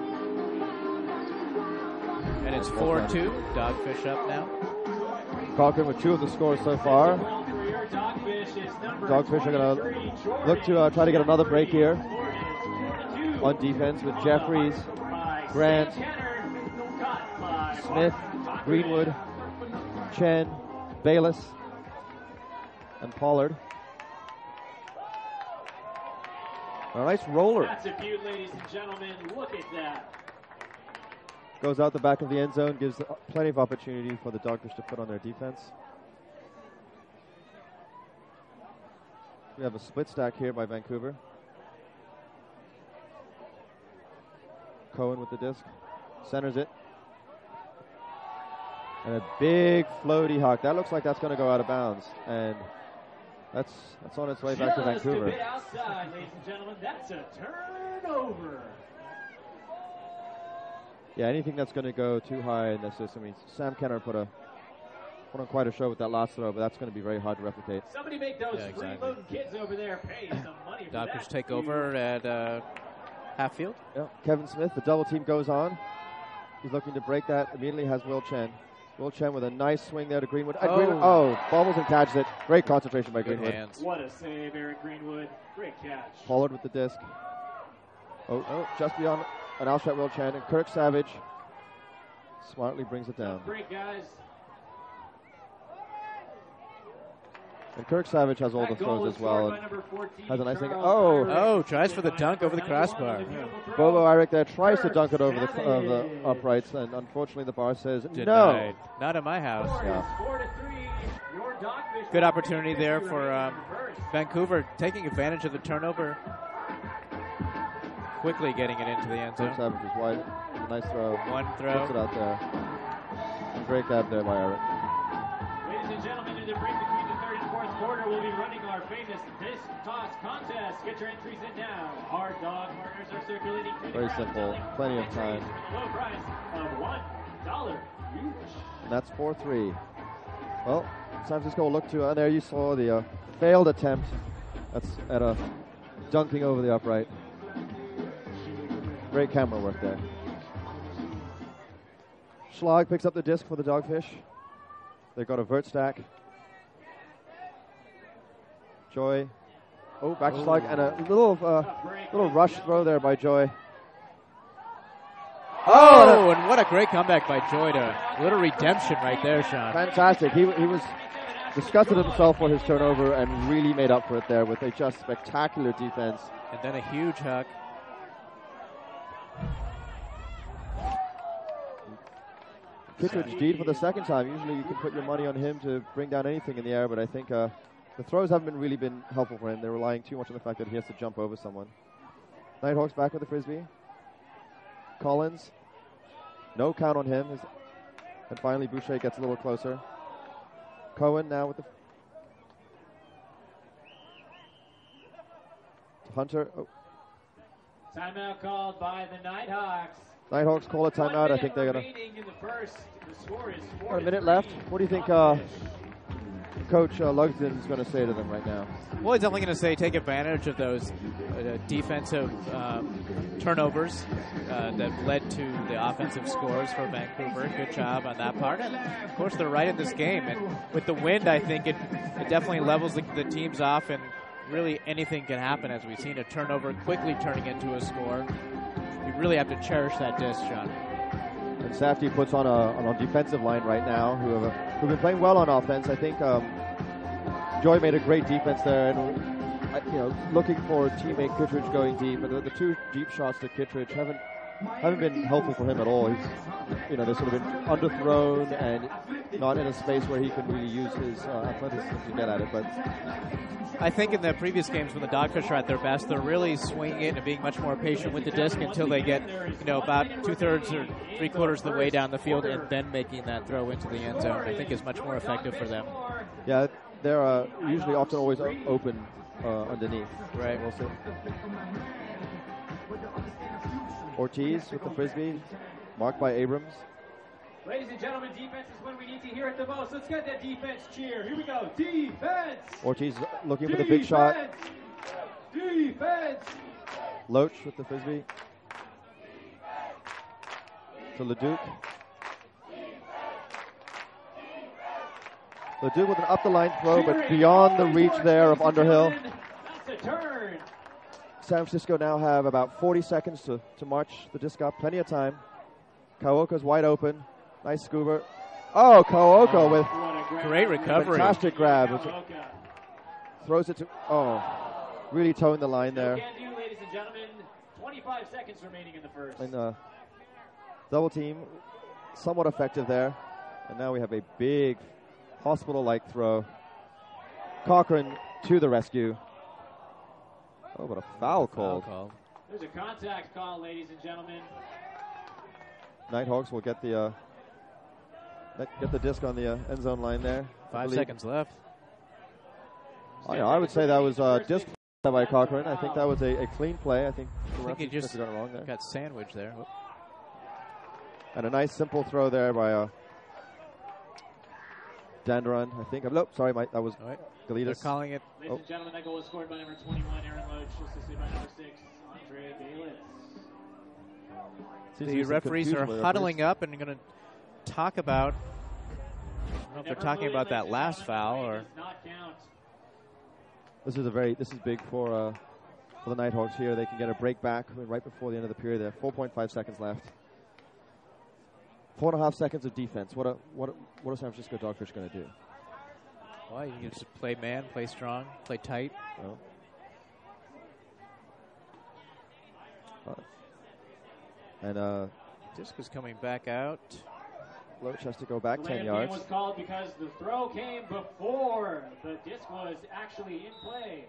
And it's 4-2. Dogfish up now. Cochran with 2 of the scores so far. Dogfish are going to look to try to get another break here on defense with Jeffries, Grant, Smith, Greenwood, Chen, Bayless, and Pollard. A nice roller. That's a beaut, ladies and gentlemen. Look at that. Goes out the back of the end zone, gives plenty of opportunity for the Dogfish to put on their defense. We have a split stack here by Vancouver. Cohen with the disc. Centers it. And a big floaty huck. That looks like that's going to go out of bounds. And that's on its way back to Vancouver. Just a bit outside, ladies and gentlemen. That's a turnover. Yeah, anything that's going to go too high in this system. I mean, Sam Kenner put on quite a show with that last throw, but that's going to be very hard to replicate. Somebody make those freeloading kids over there pay some money for that. Dogfish take over at half field. Yeah. Kevin Smith, the double team goes on. He's looking to break that. Immediately has Will Chen. Will Chen with a nice swing there to Greenwood. Bobbles and catches it. Great concentration by Greenwood. Hands. What a save, Eric Greenwood. Great catch. Pollard with the disc. Just beyond an outstretched Will Chen. And Kirk Savage smartly brings it down. Great, guys. And Kirk Savage has all the throws as well. And has a nice thing. Tries for the dunk over the crossbar. Bobo Eric there tries to dunk it over the uprights, and unfortunately the bar says Denied. no. Not in my house. Yeah. Good opportunity there for Vancouver, taking advantage of the turnover. Quickly getting it into the end zone. Kirk Savage is wide. Nice throw. One throw. Puts it out there. Great grab there by Eric. Ladies and gentlemen, in the break between the third and fourth quarter, we'll be running our famous disc toss contest. Get your entries in now. Our dog partners are circulating through Very simple. Plenty of time. For the low price of $1 each. And that's 4-3. Well, San Francisco will look to, and there you saw the failed attempt. That's at a dunking over the upright. Great camera work there. Schlag picks up the disc for the Dogfish. They've got a vert stack. Joy. Back to Schlag, and a little rush throw there by Joy. And what a great comeback by Joy. A little redemption right there, Sean. Fantastic. He was disgusted at himself for his turnover and really made up for it there with a just spectacular defense. And then a huge huck. Kittredge deed for the second time. Usually you can put your money on him to bring down anything in the air, but I think the throws haven't really been helpful for him. They're relying too much on the fact that he has to jump over someone. Nighthawks back with the Frisbee. Collins. No count on him. And finally, Boucher gets a little closer. Cohen now with the Hunter. Oh. Timeout called by the Nighthawks. Nighthawks call a timeout. I think they're going to. The score is 4-3. A minute left. What do you think Coach Lugsden is going to say to them right now? Well, he's definitely going to say take advantage of those defensive turnovers that led to the offensive scores for Vancouver. Good job on that part. And, of course, they're right in this game. And with the wind, I think it definitely levels the teams off, and really anything can happen, as we've seen a turnover quickly turning into a score. You really have to cherish that disc, John. And Safdie puts on a defensive line right now who've been playing well on offense. I think Joy made a great defense there, and looking for teammate Kittredge going deep. But the two deep shots to Kittredge haven't been helpful for him at all. He's they've sort of been underthrown and not in a space where he can really use his athleticism to get at it. But I think in the previous games when the Dogfish are at their best, they're really swinging it and being much more patient with the disc until they get, about 2/3 or 3/4 of the way down the field, and then making that throw into the end zone, I think is much more effective for them. Yeah, they're usually often always open underneath. Right. We'll see. Ortiz with the Frisbee, marked by Abrams. Ladies and gentlemen, defense is when we need to hear it the most. Let's get that defense cheer. Here we go. Defense! Ortiz looking for the big shot. Defense! Loach with the Frisbee. To Leduc. Leduc with an up-the-line throw, but beyond the reach there of Underhill. That's a turn. San Francisco now have about 40 seconds to march the disc up. Plenty of time. Kaoka's wide open. Nice scuba. Oh, Kaoka with great recovery. Fantastic grab. Throws it to, really towing the line there. Can do, ladies and gentlemen. 25 seconds remaining in the first. And double team, somewhat effective there. And now we have a big hospital-like throw. Cochran to the rescue. Oh, but a foul called. There's a contact call, ladies and gentlemen. Nighthawks will get the disc on the end zone line there. 5 seconds left. Oh, yeah, I would say that was disc by Cochran. I think that was a clean play. I think he just got it wrong there. Got sandwiched there. Whoop. And a nice simple throw there by Danderon, I think. Nope, sorry, Mike. That was Galitas. They're calling it. Ladies and gentlemen, that goal was scored by number 21, Aaron Loach, assisted by number 6, Andre Galis. The referees are huddling up and going to talk about. I don't know if they're talking about that last foul or. This is big for the Nighthawks here. They can get a break back right before the end of the period. There, 4.5 seconds left. 4.5 seconds of defense. What are San Francisco Dogfish going to do? Well, you can just play man, play strong, play tight. And disc is coming back out. Loach has to go back 10 yards. Was called because the throw came before the disc was actually in play.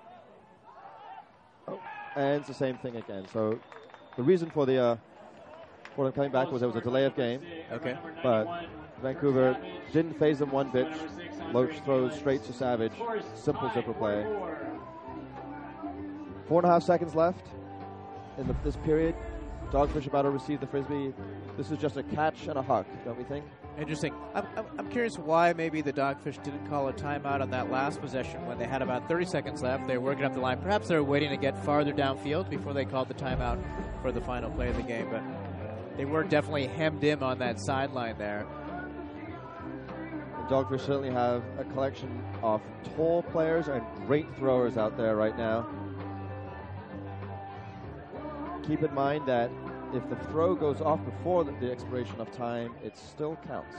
And it's the same thing again. So the reason for them coming back was there was a delay of game. Okay. But Vancouver didn't phase them one bit. Loach throws straight to Savage. Simple zipper play. 4.5 seconds left in this period. Dogfish about to receive the Frisbee. This is just a catch and a huck, don't we think? Interesting. I'm curious why maybe the Dogfish didn't call a timeout on that last possession when they had about 30 seconds left. They were working up the line. Perhaps they were waiting to get farther downfield before they called the timeout for the final play of the game. But they were definitely hemmed in on that sideline there. The Dogfish certainly have a collection of tall players and great throwers out there right now. Keep in mind that if the throw goes off before the expiration of time, it still counts.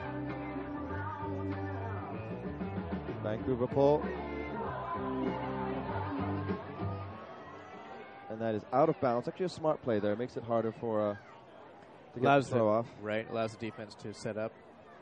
Vancouver pull. And that is out of bounds. Actually a smart play there. Makes it harder for to get the throw off. Right, allows the defense to set up.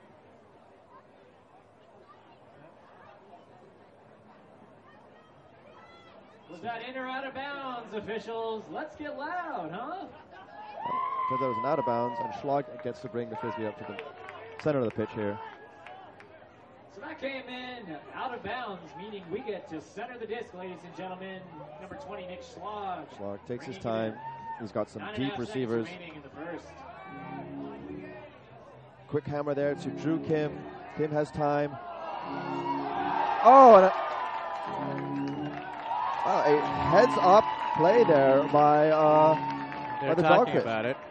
Was that in or out of bounds, officials? Let's get loud, huh? Turns out it was an out of bounds, and Schlag gets to bring the Frisbee up to center of the pitch here. So that came in out of bounds, meaning we get to center the disc, ladies and gentlemen. Number 20, Nick Schlag. Schlag takes his time. He's got some deep receivers. In the first. Quick hammer there to Drew Kim. Kim has time. Oh, and a heads-up play there by the Dogfish. About it.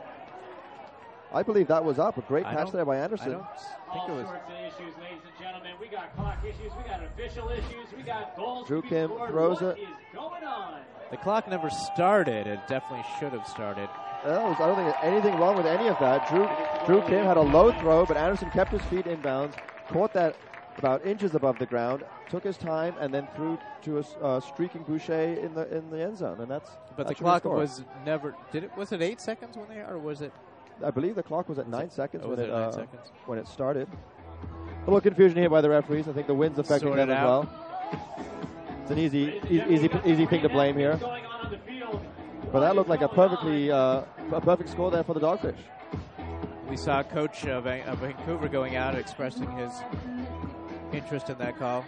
I believe that was up. A great catch there by Anderson. I think it was. All sorts of issues, ladies and gentlemen. We got clock issues. We got official issues. We got goals. Drew Kim throws it. What is going on? The clock never started. It definitely should have started. I don't think there's anything wrong with any of that. Drew Kim had a low throw, but Anderson kept his feet inbounds, caught that about inches above the ground, took his time, and then threw to a streaking Boucher in the end zone, and that's. But the clock was never. Was it 8 seconds when or was it? I believe the clock was at 9 seconds seconds when it started. A little confusion here by the referees. I think the wind's affecting them as well. It's an easy thing to blame here. But that looked like a perfect score there for the Dogfish. We saw Coach of Vancouver going out expressing his interest in that call.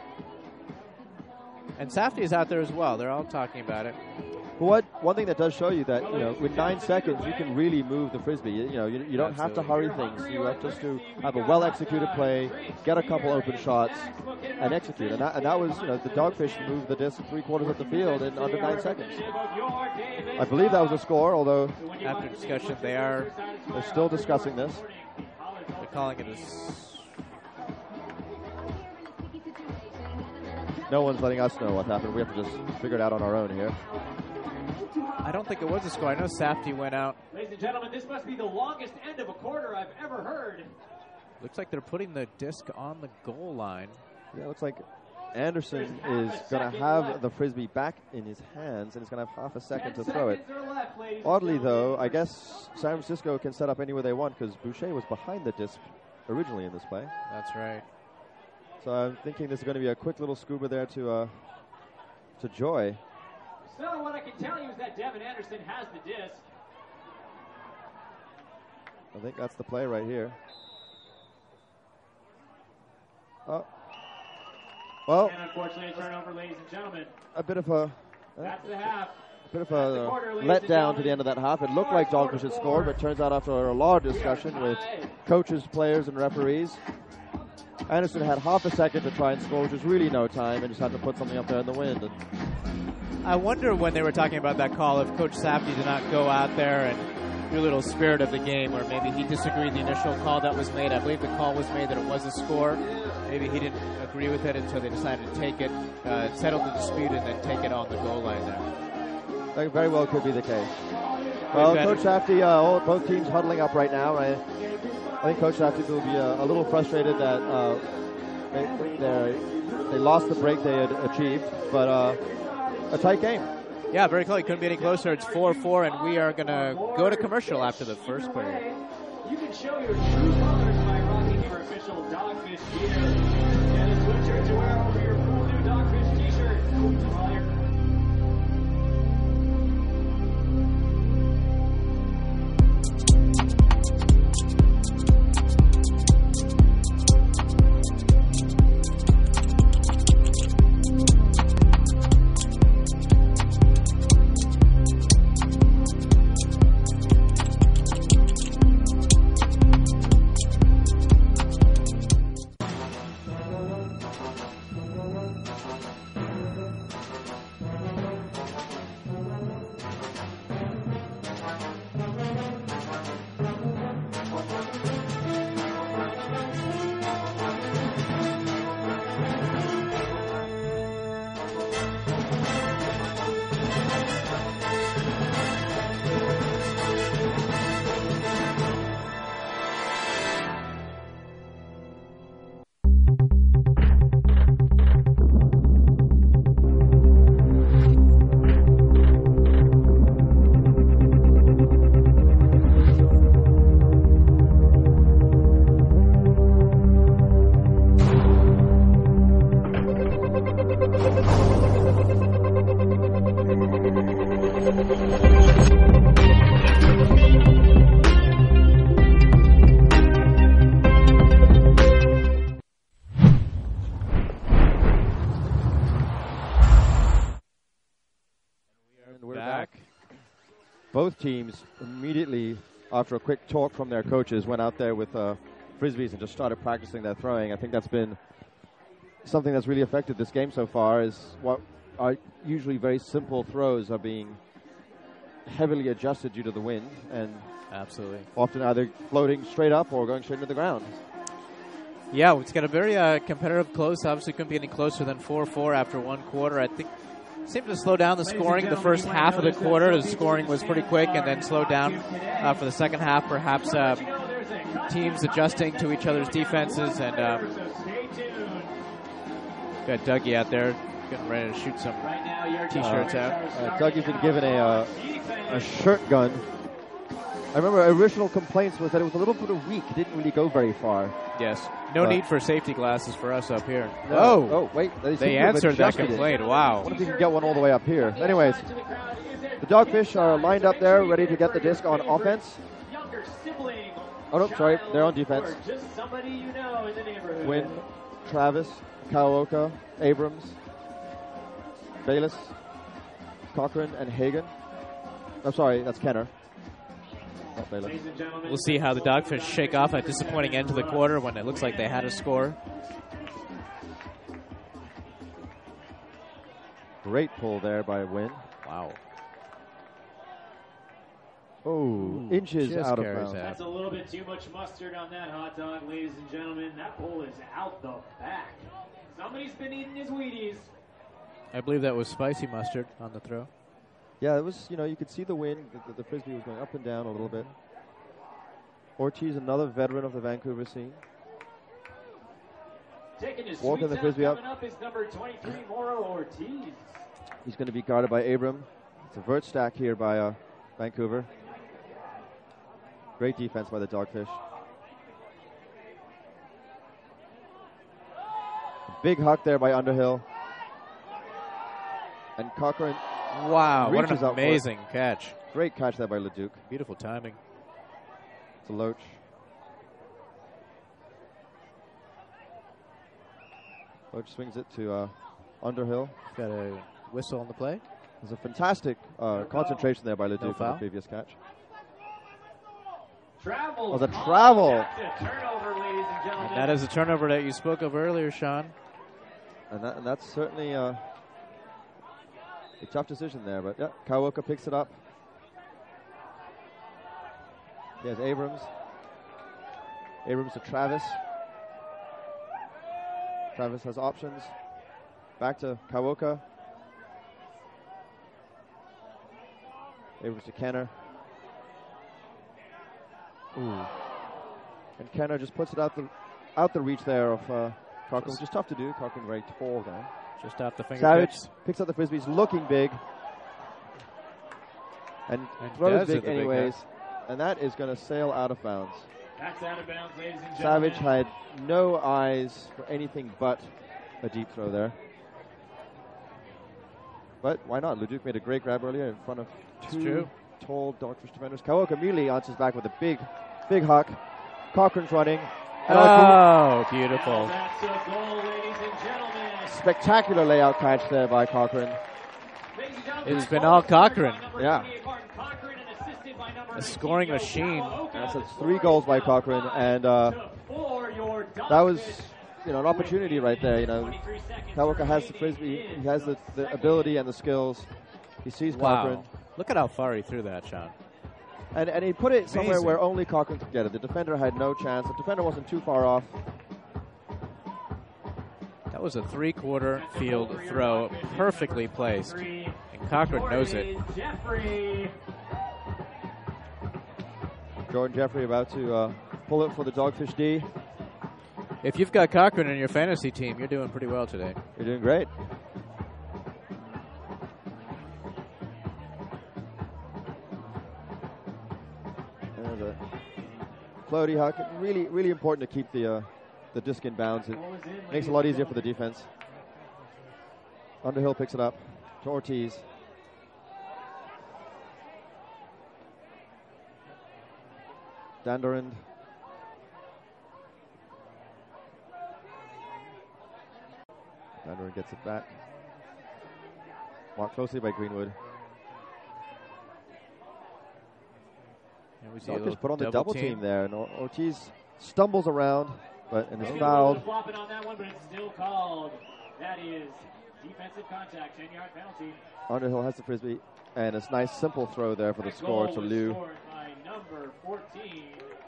And Safdie is out there as well. They're all talking about it. But one thing that does show you that, with 9 seconds, you can really move the Frisbee. You don't have to hurry things. You have just to have a well-executed play, get a couple open shots, and execute. And that was, the Dogfish moved the disc 3/4 of the field in under 9 seconds. I believe that was a score, although after discussion, they're still discussing this. They're calling it No one's letting us know what happened. We have to just figure it out on our own here. I don't think it was a score. I know Safdie went out. Ladies and gentlemen, this must be the longest end of a quarter I've ever heard. Looks like they're putting the disc on the goal line. Yeah, it looks like Anderson is going to have the Frisbee back in his hands, and he's going to have half a second to throw it. Oddly, though, I guess San Francisco can set up anywhere they want because Boucher was behind the disc originally in this play. That's right. So I'm thinking this is going to be a quick little scuba there to Joy. So what I can tell you is that Devin Anderson has the disc. I think that's the play right here. Oh. Well. And unfortunately, a turnover, ladies and gentlemen. A bit of a. That's the half. A bit of a letdown to the end of that half. It looked like Dogfish had scored, but it turns out after a lot of discussion with coaches, players, and referees, Anderson had half a second to try and score, which was really no time, and just had to put something up there in the wind. And I wonder when they were talking about that call if Coach Safdie did not go out there and do a little spirit of the game, or maybe he disagreed with the initial call that was made. I believe the call was made that it was a score. Maybe he didn't agree with it until they decided to take it, settle the dispute, and then take it on the goal line there. That very well could be the case. Well, Coach Safdie, both teams huddling up right now. I think Coach Safdie will be a little frustrated that they lost the break they had achieved, but a tight game. Yeah, very close. It couldn't be any closer. It's 4-4, and we are going to go to commercial after the first period. You can show your true colors by rocking your official Dogfish gear. Get a Twitter to wear over your cool new Dogfish t-shirt. both teams immediately, after a quick talk from their coaches, went out there with Frisbees and just started practicing their throwing. I think that's been something that's really affected this game so far, is what are usually very simple throws are being heavily adjusted due to the wind, and absolutely often either floating straight up or going straight into the ground. Yeah, it's got a very competitive close. Obviously couldn't be any closer than 4-4 after one quarter. I think it seemed to slow down the scoring the first half of the quarter. The scoring was pretty quick and then slowed down for the second half, perhaps teams adjusting to each other's defenses. And got Dougie out there getting ready to shoot some T-shirts out. Dougie's been given a shirt gun. I remember original complaints was that it was a little bit weak. It didn't really go very far. Yes. No need for safety glasses for us up here. No. Oh, wait. They answered that complaint. Wow. I wonder if you can get one all the way up here. Anyways, the Dogfish are lined up there, ready to get the disc on offense. Oh, no, sorry. They're on defense. Wynn, Travis, Kawaoka, Abrams, Bayless, Cochran, and Hagen. I'm sorry, that's Kenner. We'll see how the Dogfish shake off a disappointing end to the quarter when it looks like they had a score. Great pull there by Wynn. Wow. Oh, inches out of bounds. That's a little bit too much mustard on that hot dog, ladies and gentlemen. That pull is out the back. Somebody's been eating his Wheaties. I believe that was spicy mustard on the throw. Yeah, it was, you could see the wind. The Frisbee was going up and down a little bit. Ortiz, another veteran of the Vancouver scene. Walking the Frisbee up is number 23, Mauro Ortiz. He's going to be guarded by Abram. It's a vert stack here by Vancouver. Great defense by the Dogfish. A big huck there by Underhill. And Cochran. Wow, what an amazing catch. Great catch there by Leduc. Beautiful timing. It's a Loach. Loach swings it to Underhill. Got a whistle on the play. There's a fantastic concentration there by Leduc on the previous catch. Oh, the travel. And that is a turnover that you spoke of earlier, Sean. And that's certainly a tough decision there, but yeah, Kawaoka picks it up. He has Abrams. Abrams to Travis. Travis has options. Back to Kawaoka. Abrams to Kenner. Ooh. And Kenner just puts it out the reach there of Cochran, which is tough to do. Cochran very tall guy. Just off the fingertips. Savage picks up the Frisbees, looking big. And throws big anyways. And that is going to sail out of bounds. That's out of bounds, ladies and gentlemen. Savage had no eyes for anything but a deep throw there. But why not? Leduc made a great grab earlier in front of two tall Dogfish defenders. Kawaoka immediately answers back with a big huck. Cochran's running. Oh, beautiful. That's a goal, ladies and gentlemen. Spectacular layout catch there by Cochran. It's been all Cochran. Yeah. A scoring machine. That's 3 goals by Cochran, and that was, an opportunity right there. Kawaoka has the Frisbee, he has the ability and the skills. He sees Cochran. Look at how far he threw that, Sean. And he put it somewhere where only Cochran could get it. The defender had no chance. The defender wasn't too far off. That was a 3-quarter field throw, perfectly placed. And Cochran knows it. Jordan Jeffrey about to pull it for the Dogfish D. If you've got Cochran in your fantasy team, you're doing pretty well today. You're doing great. And a floaty huck. Really, really important to keep the disc in bounds. It makes it a lot easier for the defense. Underhill picks it up to Ortiz. Dandurand. Dandurand gets it back. Marked closely by Greenwood. Dogfish put on the double team there, and Ortiz stumbles around, but and is fouled. Flopping on that one, but it's still called. That is defensive contact, 10-yard penalty. Underhill has the Frisbee, and it's a nice simple throw there for the score to Liu. Scored by number 14,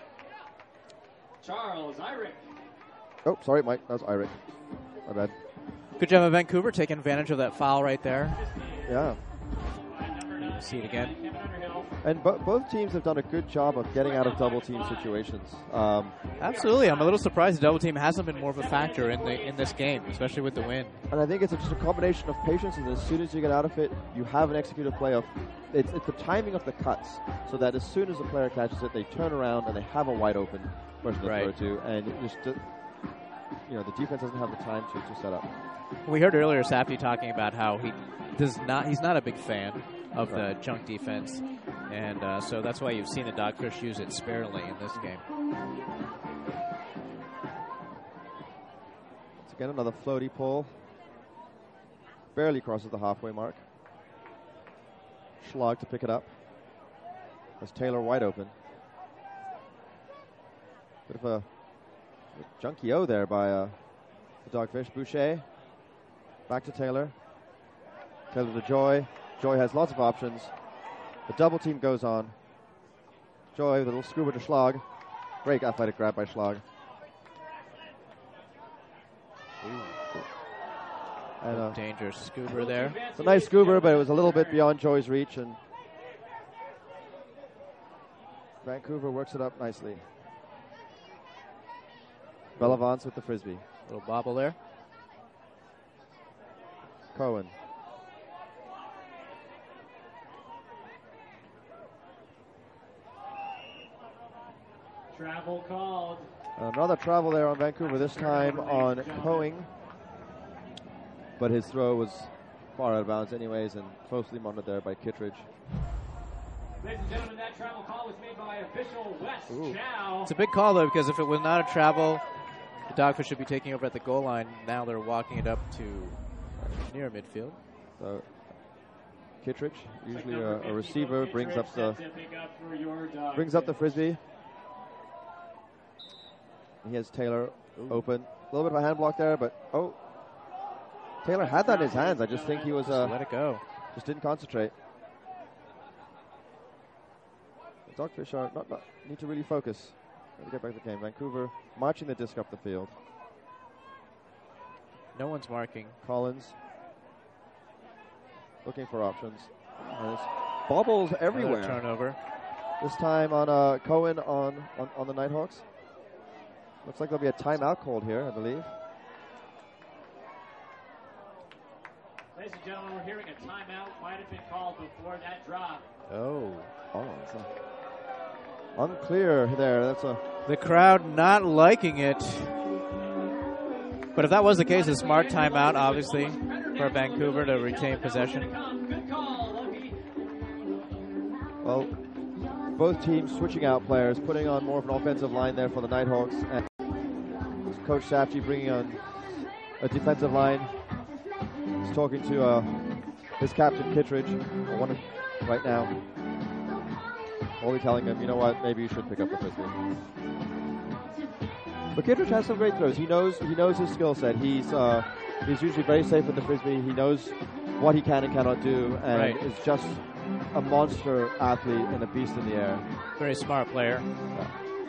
Charles Eyrick. Oh, sorry, Mike. That was Eyrick. My bad. Good job of Vancouver taking advantage of that foul right there. Yeah. See it again. And both teams have done a good job of getting out of double team situations. Absolutely. I'm a little surprised the double team hasn't been more of a factor in this game, especially with the win. And I think it's just a combination of patience, and as soon as you get out of it, you have an executed play of it's the timing of the cuts, so that as soon as the player catches it, they turn around and they have a wide open person to throw to, and just the defense doesn't have the time to set up. We heard earlier Safdie talking about how he's not a big fan of the junk defense, and so that's why you've seen the Dogfish use it sparingly in this game. Once again, another floaty pull. Barely crosses the halfway mark. Schlag to pick it up. That's Taylor wide open. Bit of a junky O there by the Dogfish. Boucher. Back to Taylor. Taylor to Joy. Joy has lots of options. The double team goes on. Joy with a little scuba to Schlag. Great athletic grab by Schlag. And dangerous scuba there. It's a nice scuba, but it was a little bit beyond Joy's reach, and Vancouver works it up nicely. Bellavance with the Frisbee. Little bobble there. Cohen. Travel called. Another travel there on Vancouver, this time on Coing. But his throw was far out of bounds anyways, and closely monitored there by Kittredge. Ladies and gentlemen, that travel call was made by official Wes Chow. It's a big call, though, because if it was not a travel, the Dogfish should be taking over at the goal line. Now they're walking it up to near midfield. So Kittredge, usually a receiver, brings up the Frisbee. He has Taylor open. A little bit of a hand block there, but Taylor had that in his hands. I just think he was let it go. Just didn't concentrate. The Dogfish are not need to really focus. Let me get back to the game. Vancouver marching the disc up the field. No one's marking. Collins looking for options. There's bobbles everywhere. Another turnover. This time on Cohen on the Nighthawks. Looks like there'll be a timeout called here, I believe. Ladies and gentlemen, we're hearing a timeout. Might have been called before that drop. It's unclear there. The crowd not liking it. But if that was the case, a smart timeout, obviously, for Vancouver to retain possession. Well, both teams switching out players, putting on more of an offensive line there for the Nighthawks. And Coach Safdie bringing on a defensive line. He's talking to his captain, Kittredge, right now. Only telling him, you know what, maybe you should pick up the Frisbee. But Kittredge has some great throws. He knows his skill set. He's usually very safe with the Frisbee. He knows what he can and cannot do, and is just a monster athlete and a beast in the air. Very smart player. Yeah.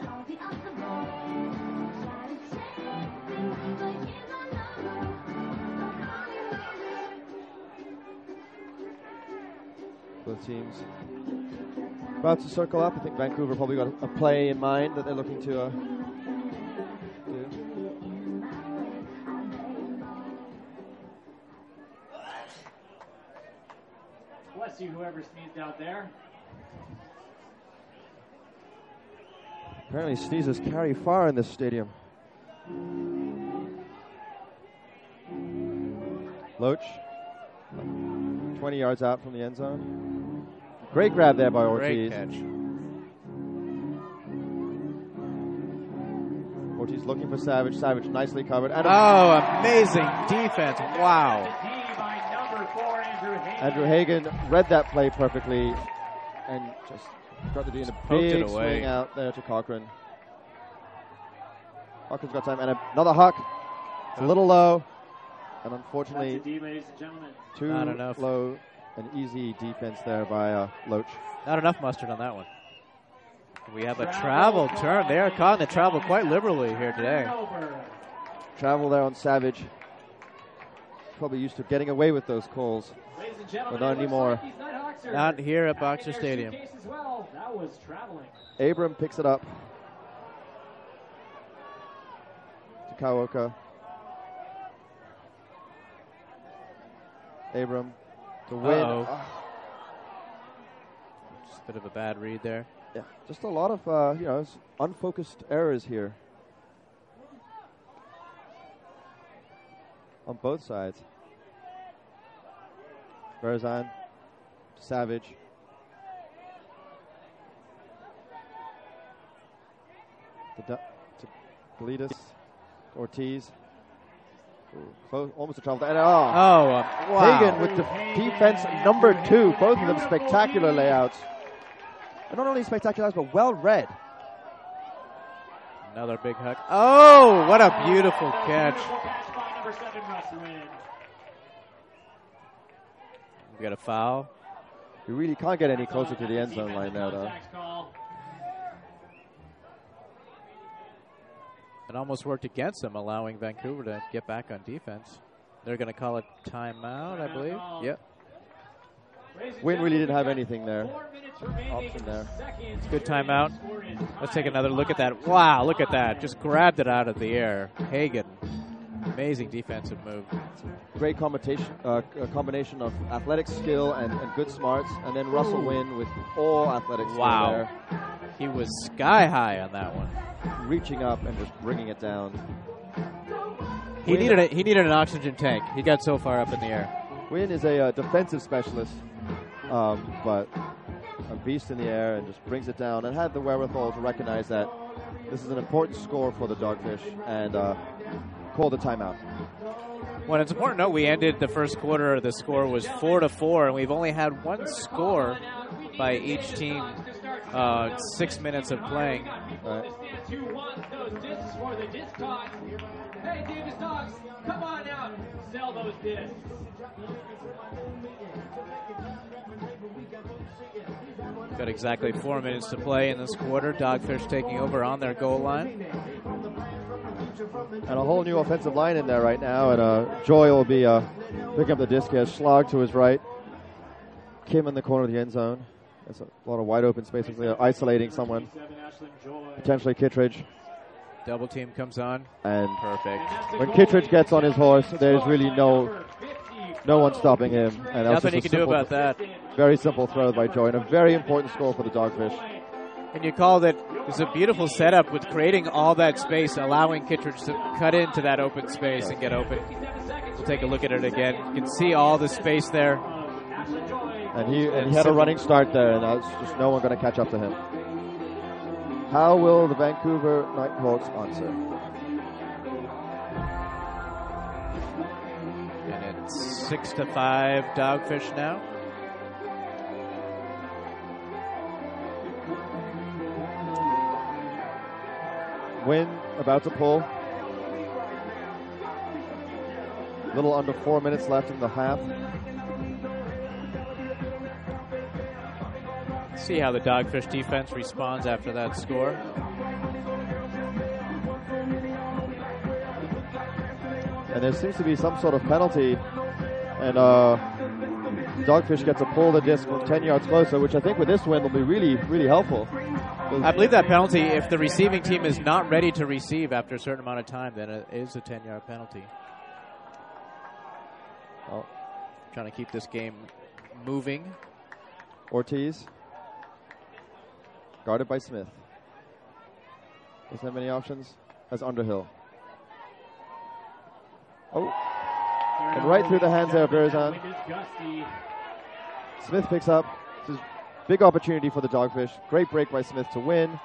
Both teams about to circle up. I think Vancouver probably got a play in mind that they're looking to do. Bless you, whoever sneezed out there. Apparently sneezes carry far in this stadium. Loach, 20 yards out from the end zone. Great grab there by Ortiz. Great catch. Ortiz looking for Savage. Savage nicely covered. And amazing defense. Wow. Andrew Hagan read that play perfectly and just Got to do a big swing out there to Cochran. Cochran's got time, and another huck. It's a little low, and unfortunately, too low. An easy defense there by Loach. Not enough mustard on that one. We have a travel turn. They are calling the travel quite liberally here today. Travel there on Savage. Probably used to getting away with those calls, but not anymore. Not here at Boxer Stadium. Abram picks it up to Kawoka. Abram to win. Just a bit of a bad read there. Yeah, just a lot of unfocused errors here on both sides. Verazan, Savage. To Politis, Ortiz. Ooh, close, almost a trouble. Wow. Hagen with the defense number 2. Both of them spectacular layouts. And not only spectacular, but well read. Another big hook. Oh, what a beautiful catch. We got a foul. You really can't get any closer to the end zone line now, though. It almost worked against them, allowing Vancouver to get back on defense. They're going to call it timeout, I believe. Yep. Wynn really didn't have anything there. Option there. It's a good timeout. Let's take another look at that. Wow, look at that. Just grabbed it out of the air. Hagen. Amazing defensive move. Great combination of athletic skill and good smarts. And then Russell Wynn with all athletic skill there. He was sky high on that one. Reaching up and just bringing it down. He needed an oxygen tank. He got so far up in the air. Wynn is a defensive specialist, but a beast in the air and just brings it down and had the wherewithal to recognize that this is an important score for the Dogfish and call the timeout. Well, it's important to note we ended the first quarter, the score was 4-4, and we've only had one score by each team, 6 minutes of playing. Hey, Davis Dogs, come on out, sell those discs. Got exactly 4 minutes to play in this quarter. Dogfish taking over on their goal line. And a whole new offensive line in there right now. And Joy will be picking up the disc as Schlag to his right. Kim in the corner of the end zone. There's a lot of wide open space. They're isolating someone. Potentially Kittredge. Double team comes on. And perfect. When Kittredge gets on his horse, there's really no one stopping him. And nothing he can do about that. Very simple throw by Joy, and a very important score for the Dogfish. And you call that it's a beautiful setup with creating all that space, allowing Kittredge to cut into that open space and get open. We'll take a look at it again. You can see all the space there. And he had a running start there, and there's just no one going to catch up to him. How will the Vancouver Nighthawks answer? And it's 6-5 Dogfish now. Wynn about to pull. A little under 4 minutes left in the half. See how the Dogfish defense responds after that score. And there seems to be some sort of penalty, and Dogfish gets to pull the disc 10 yards closer, which I think with this win will be really, really helpful. I believe that penalty, if the receiving team is not ready to receive after a certain amount of time, then it is a 10-yard penalty. Well, trying to keep this game moving. Ortiz. Guarded by Smith. Doesn't have many options. Has Underhill. Oh. And right through the hands there of Verazan. Smith picks up. This is big opportunity for the Dogfish. Great break by Smith to win.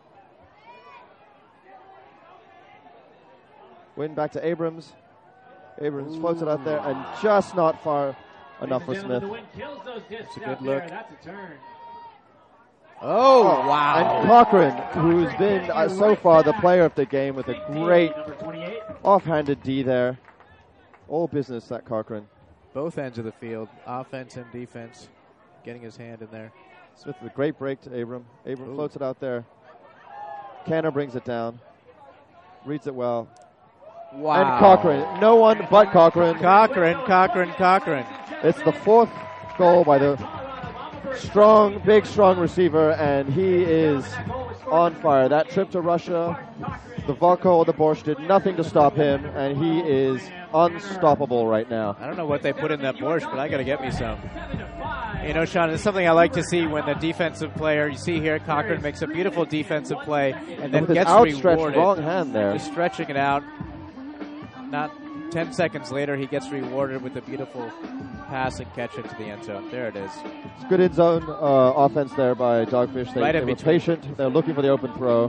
Win back to Abrams. Abrams floats it out there and just not far enough for Smith. It's a good look. Oh, wow. And Cochran, who's been so far the player of the game with a great offhanded D there. All business, that Cochran. Both ends of the field, offense and defense, getting his hand in there. Smith with a great break to Abram. Abram floats it out there. Canner brings it down. Reads it well. Wow. And Cochran. No one but Cochran. Cochran. It's the 4th goal by the big, strong receiver, and he is on fire. That trip to Russia, the vodka or the borscht did nothing to stop him, and he is unstoppable right now. I don't know what they put in that borscht, but I got to get me some. You know, Sean, it's something I like to see when the defensive player, you see here, Cochran makes a beautiful defensive play and then gets rewarded. Wrong hand there. Just stretching it out. Not 10 seconds later, he gets rewarded with a beautiful pass and catch into the end zone. There it is. It's good in-zone offense there by Dogfish. They were patient. They're looking for the open throw.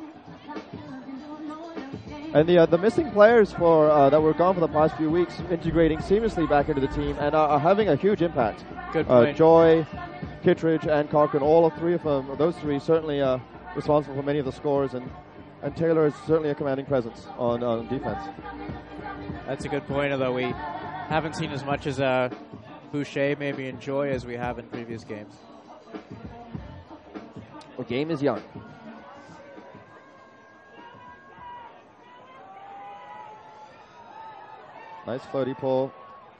And the missing players for that were gone for the past few weeks, integrating seamlessly back into the team and are having a huge impact. Good point. Joy, Kittredge, and Cochran, all three of them, those three certainly responsible for many of the scores, and Taylor is certainly a commanding presence on defense. That's a good point, although we haven't seen as much as Boucher maybe enjoy as we have in previous games. The game is young. Nice floaty pull.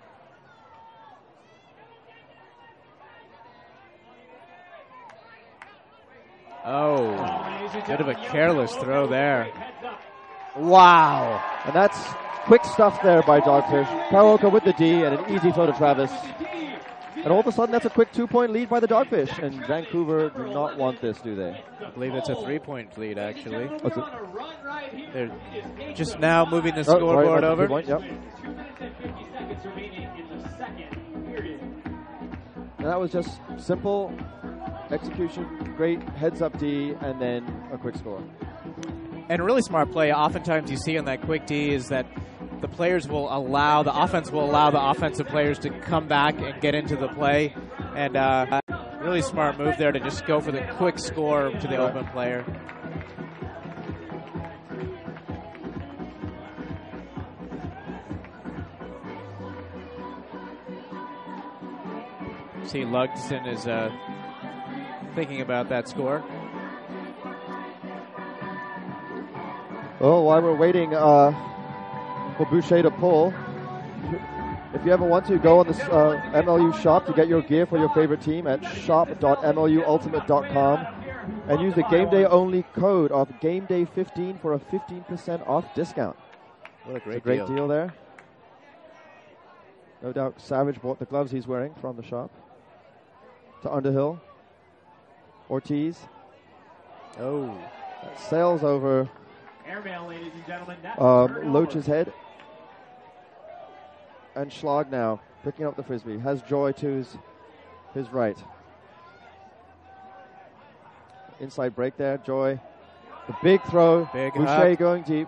Oh, bit of a careless throw there. Wow. And that's quick stuff there by Dogfish. Karaoke with the D and an easy throw to Travis. And all of a sudden, that's a quick 2-point lead by the Dogfish. And Vancouver do not want this, do they? I believe it's a 3-point lead, actually. They're just now moving the scoreboard over. Yep. And that was just simple execution, great heads-up D, and then a quick score. And a really smart play, oftentimes you see on that quick D, is that the offense will allow the offensive players to come back and get into the play. And really smart move there to just go for the quick score to the open player. See, Lugston is thinking about that score. Well, while we're waiting for Boucher to pull, if you ever want to, go on the MLU shop to get your gear for your favorite team at shop.mluultimate.com and use the game day only code of GameDay15 for a 15% off discount. What a great deal there. No doubt Savage bought the gloves he's wearing from the shop. To Underhill. Ortiz. Oh. Sails over Airmail, ladies and gentlemen. Loach's head. And Schlag now picking up the frisbee. Has Joy to his right. Inside break there. Joy. The big throw. Boucher going deep.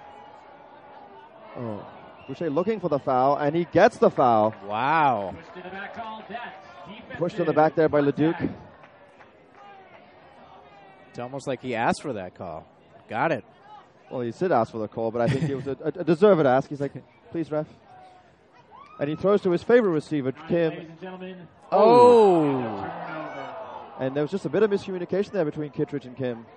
Oh. Boucher looking for the foul, and he gets the foul. Wow. Pushed in the back there by Leduc. It's almost like he asked for that call. Got it. Well, he did ask for the call, but I think it was a deserved ask. He's like, please, ref. And he throws to his favorite receiver, Kim. Oh. And there was just a bit of miscommunication there between Kittredge and Kim.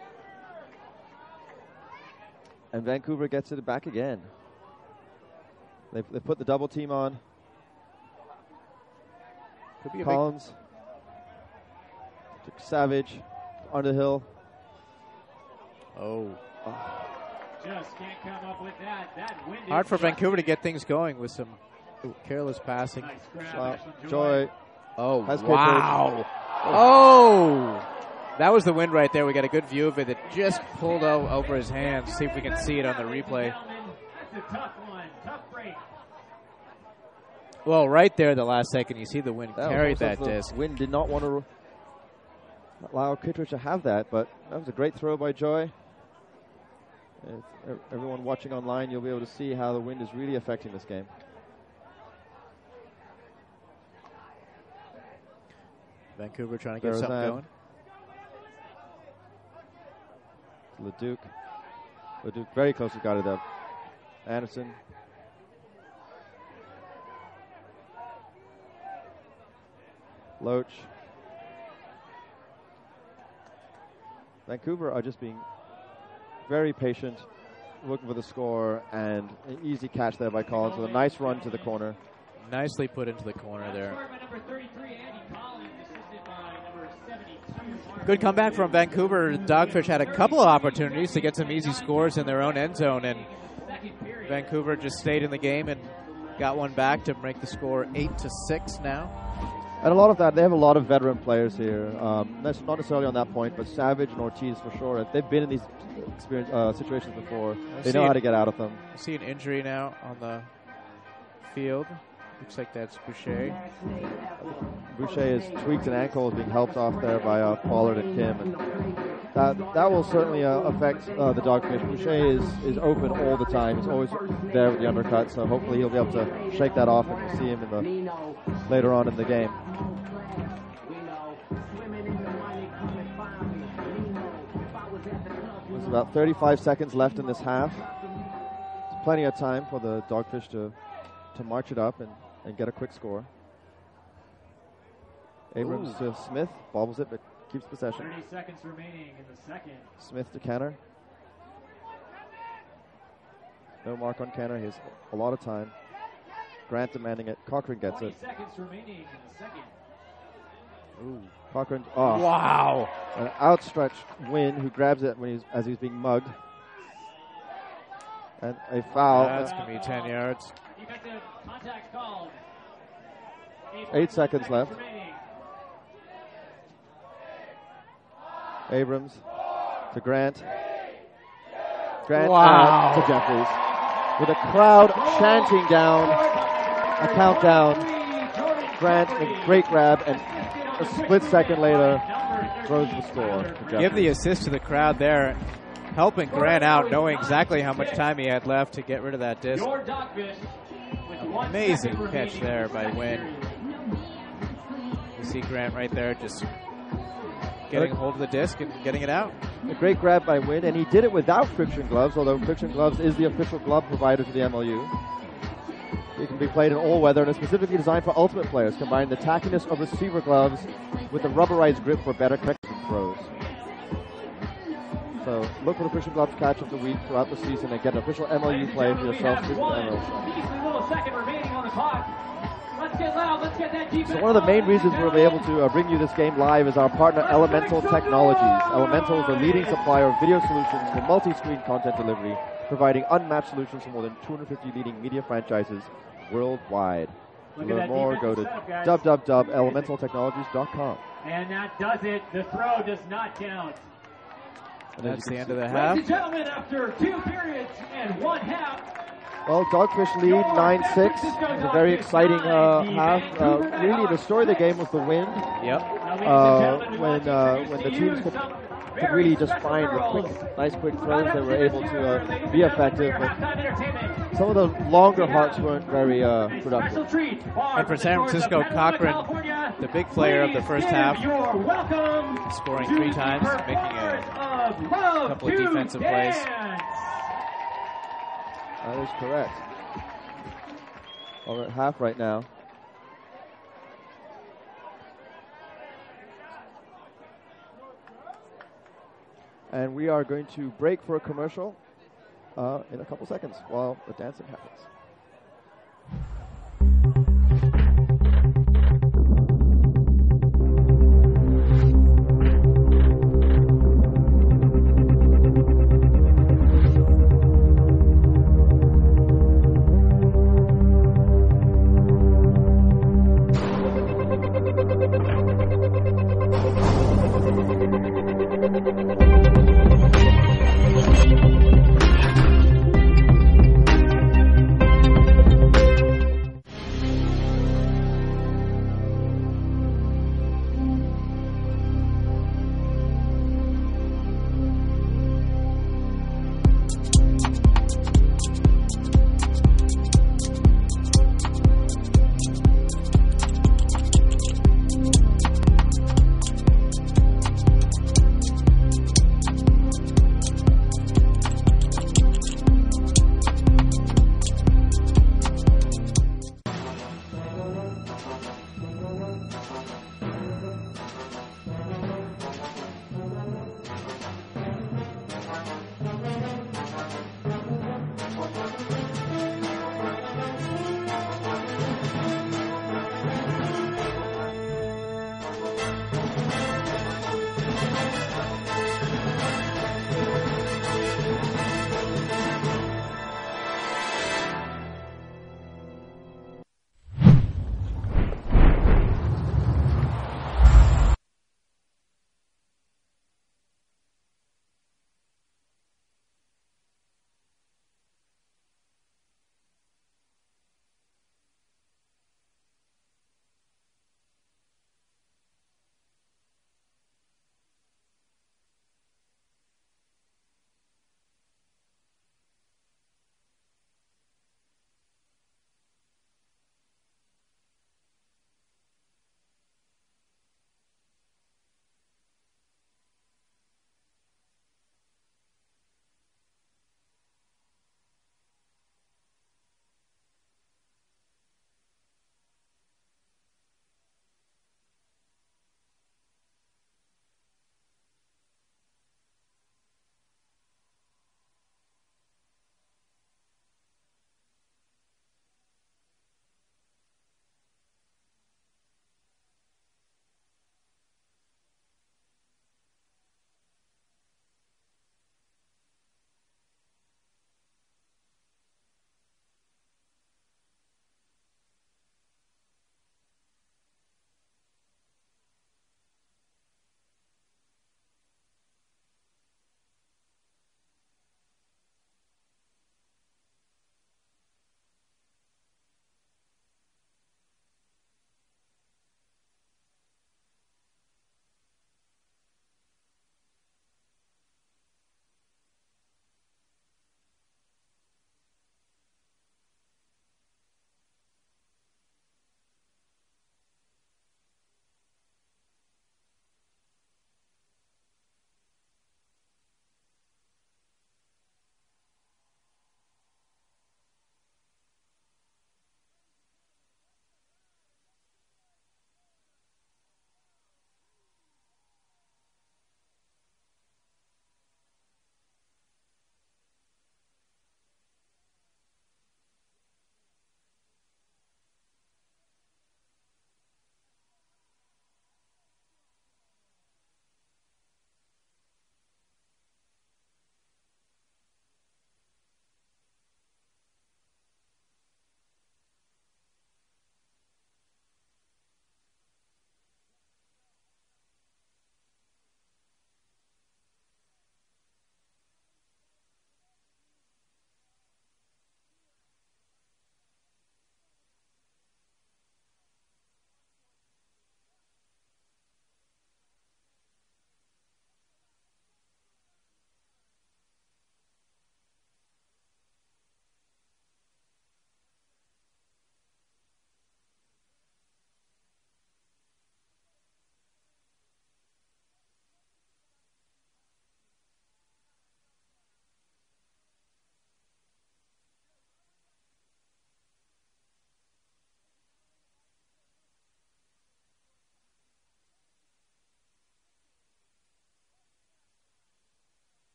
And Vancouver gets it back again. They've put the double team on. Could be Collins. Savage. Underhill. Oh. Just can't come up with that. Hard for Vancouver to get things going with some careless passing. Nice Joy. Oh, wow. Oh. That was the wind right there. We got a good view of it. It just pulled over his hands. See if we can see it on the replay. That's a tough one. Tough break. Well, right there, the last second, you see the wind carried that disc. Wind did not want to allow Kittredge to have that, but that was a great throw by Joy. Everyone watching online, you'll be able to see how the wind is really affecting this game. Vancouver trying to get something going. Leduc. Leduc very closely got it up. Anderson. Loach. Vancouver are just being very patient, looking for the score, and an easy catch there by Collins with a nice run to the corner. Nicely put into the corner there. Good comeback from Vancouver. Dogfish had a couple of opportunities to get some easy scores in their own end zone, and Vancouver just stayed in the game and got one back to make the score 8-6 now. And a lot of that, they have a lot of veteran players here. That's not necessarily on that point, but Savage and Ortiz for sure. They've been in these situations before. They know how to get out of them. I see an injury now on the field. Looks like that's Boucher. Boucher has tweaked an ankle, is being helped off there by Pollard and Kim. And that will certainly affect the Dogfish. Boucher is open all the time. He's always there with the undercut, so hopefully he'll be able to shake that off, and we'll see him later on in the game. There's about 35 seconds left in this half. There's plenty of time for the Dogfish to march it up and get a quick score. Abrams to Smith, bobbles it, but keeps possession. 30 seconds remaining in the second. Smith to Canner. No mark on Canner. He has a lot of time. Grant demanding it. Cochran gets it. 20 seconds remaining in the second. Ooh. Cochran. Oh. Wow. An outstretched Wynn who grabs it as he's being mugged. And a foul. That's going to be 10 yards. Defensive contact called. 8 seconds left. Abrams to Grant. Grant out to Jeffries. With a crowd chanting down a countdown. Grant, a great grab, and a split second later throws the score. Give the assist to the crowd there, helping Grant out, knowing exactly how much time he had left to get rid of that disc. Amazing catch there by Wynn. You see Grant right there just getting a hold of the disc and getting it out. A great grab by Wynn, and he did it without Friction Gloves, although Friction Gloves is the official glove provider to the MLU. It can be played in all weather and is specifically designed for ultimate players, combining the tackiness of receiver gloves with the rubberized grip for better catches and throws. So look for the Friction Gloves catch of the week throughout the season and get an official MLU play for yourself. So one of the main reasons we'll be able to bring you this game live is our partner Elemental Technologies. Elemental is the leading supplier of video solutions for multi-screen content delivery, providing unmatched solutions for more than 250 leading media franchises worldwide. To learn more, go to www.elementaltechnologies.com. And that does it. The throw does not count. And that's the end of the half. Ladies and gentlemen, after 2 periods and 1 half. Well, Dogfish lead 9-6. It's a very exciting half. Really, the story of the game was the wind. Yep. When the teams could really just find the nice quick throws, they were able to be effective. But some of the longer hearts weren't very productive. And for San Francisco, Cochran, the big player of the first half, scoring 3 times, making a couple of defensive plays. That is correct. We're at half right now. And we are going to break for a commercial in a couple seconds while the dancing happens.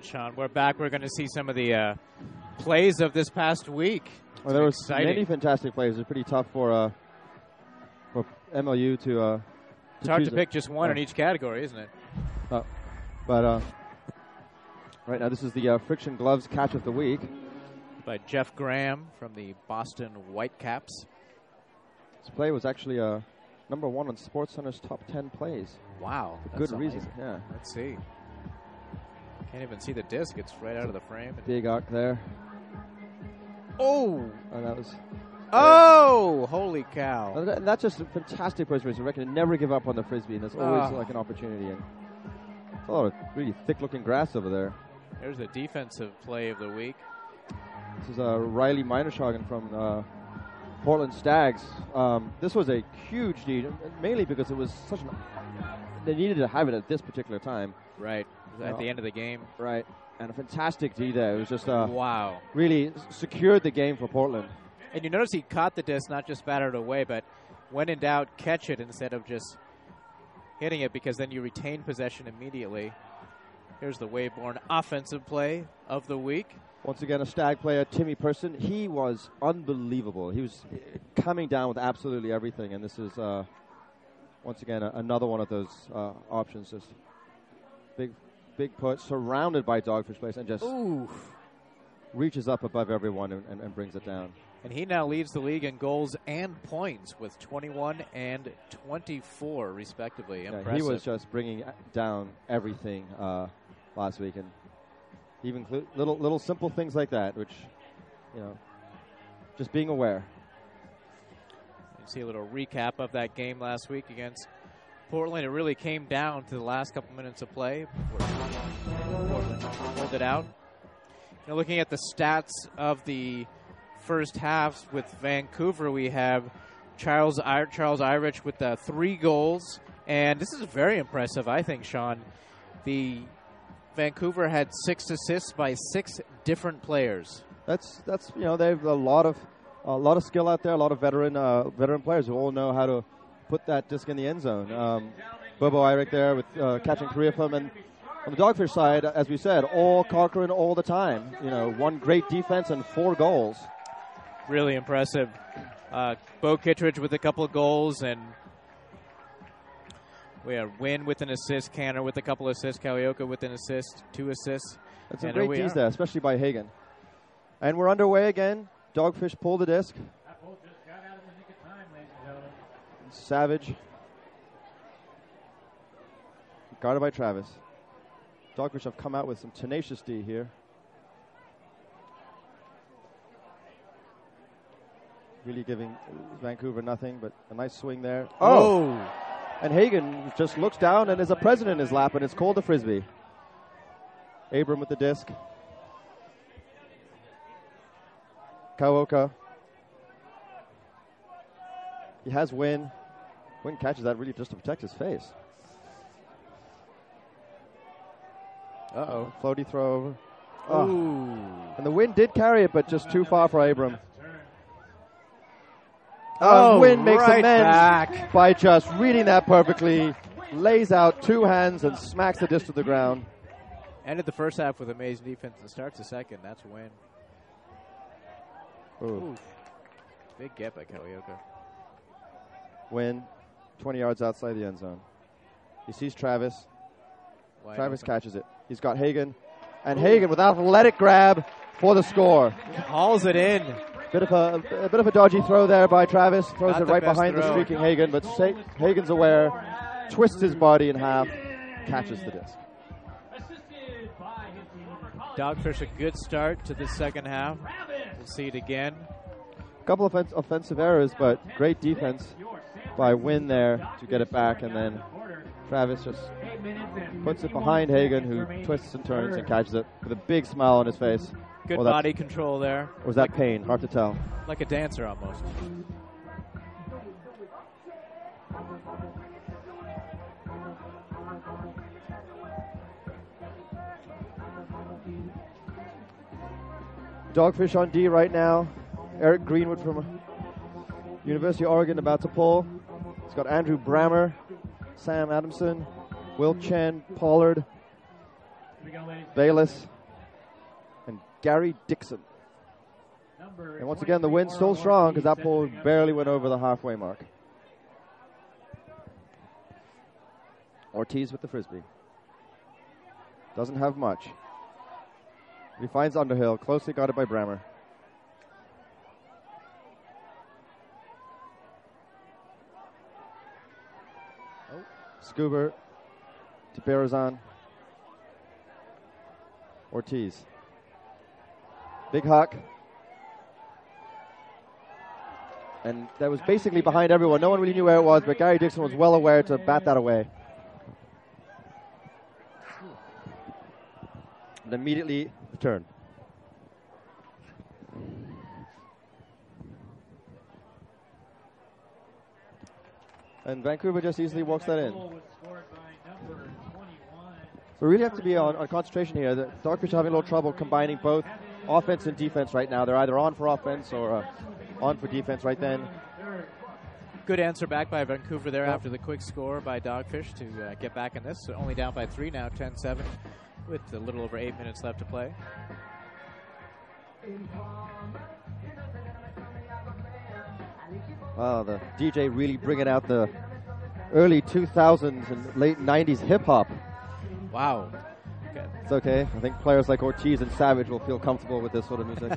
right, Sean. We're back. We're going to see some of the plays of this past week. Well, there was many fantastic plays. It was pretty tough for MLU to it's hard to pick just one in each category, isn't it? But right now, this is the Friction Gloves Catch of the Week. By Jeff Graham from the Boston Whitecaps. This play was actually number 1 on SportsCenter's top 10 plays. Wow. For good reason. Yeah. Let's see. Can't even see the disc. It's right out of the frame. Big arc there. Oh! And that was... Oh! Holy cow. And that's just a fantastic preservation. I reckon never give up on the Frisbee, and there's always like an opportunity. And there's a lot of really thick-looking grass over there. There's the defensive play of the week. This is Riley Meinershagen from Portland Stags. This was a huge need, mainly because it was such an... They needed to have it at this particular time. Right. At the end of the game. Right. And a fantastic D there. It was just... wow. Really secured the game for Portland. And you notice he caught the disc, not just batted it away, but when in doubt, catch it instead of just hitting it, because then you retain possession immediately. Here's the Wave-borne offensive play of the week. Once again, a Stag player, Timmy Person. He was unbelievable. He was coming down with absolutely everything, and this is, once again, another one of those options. Just big put, surrounded by Dogfish Place, and just reaches up above everyone and brings it down. And he now leads the league in goals and points with 21 and 24, respectively. Yeah, he was just bringing down everything last week, and even little simple things like that, which, just being aware. You see a little recap of that game last week against Portland. It really came down to the last couple minutes of play before Portland pulled it out. Looking at the stats of the first half with Vancouver, we have Charles Irish with 3 goals, and this is very impressive, I think, Sean. The Vancouver had 6 assists by 6 different players. That's they have a lot of skill out there, a lot of veteran players who all know how to put that disc in the end zone. Bobo Irick there with catching 3 of them, and on the Dogfish side, as we said, all Cochrane all the time. 1 great defense and 4 goals. Really impressive. Bo Kittredge with a couple of goals, and we have Wynn with an assist, Canner with a couple of assists, Kalioka with an assist, 2 assists. That's a great tease there, especially by Hagen. And we're underway again. Dogfish pull the disc. That ball just got out of the nick of time, ladies and gentlemen. Savage. Guarded by Travis. Dogfish have come out with some tenacious D here. Really giving Vancouver nothing, but a nice swing there. Oh! And Hagen just looks down, and there's a present in his lap, and it's called the Frisbee. Abram with the disc. Kawoka. He has Wynn. Wynn catches that really just to protect his face. Uh-oh. Floaty throw over. Oh. And the Wynn did carry it, but just too far for Abram. Wynn makes amends by just reading that perfectly. Lays out 2 hands and smacks the disc to the ground. Ended the first half with amazing defense and starts the second. That's a win. Ooh. Big get by Kalioka. Wynn, 20 yards outside the end zone. He sees Travis. Travis catches it. He's got Hagen. And Hagen with athletic grab for the score. Hauls it in. Bit of a dodgy throw there by Travis. Throws it right behind the streaking Hagen, but Hagen's aware, twists his body in half, catches the disc. Dogfish a good start to the second half. We'll see it again. A couple of offensive errors, but great defense by Wynn there to get it back, and then Travis just puts it behind Hagen, who twists and turns and catches it with a big smile on his face. Good body control there. Or was that pain? Hard to tell. Like a dancer almost. Dogfish on D right now. Eric Greenwood from University of Oregon about to pull. He's got Andrew Brammer, Sam Adamson, Will Chen, Pollard, Bayless, Gary Dixon. And once again, the wind still strong because that pole barely went over the halfway mark. Ortiz with the frisbee. Doesn't have much. He finds Underhill, closely guarded by Brammer. Scuba to Berezan. Ortiz. Big huck. And that was basically behind everyone. No one really knew where it was, but Gary Dixon was well aware to bat that away. And immediately return. And Vancouver just easily walks that in. So we really have to be on concentration here. The Dogfish are having a little trouble combining both offense and defense right now. They're either on for offense or on for defense right then. Good answer back by Vancouver there after the quick score by Dogfish to get back in this. So only down by 3 now, 10-7, with a little over 8 minutes left to play. Wow, the DJ really bringing out the early 2000s and late 90s hip-hop. Wow. Okay. It's okay. I think players like Ortiz and Savage will feel comfortable with this sort of music.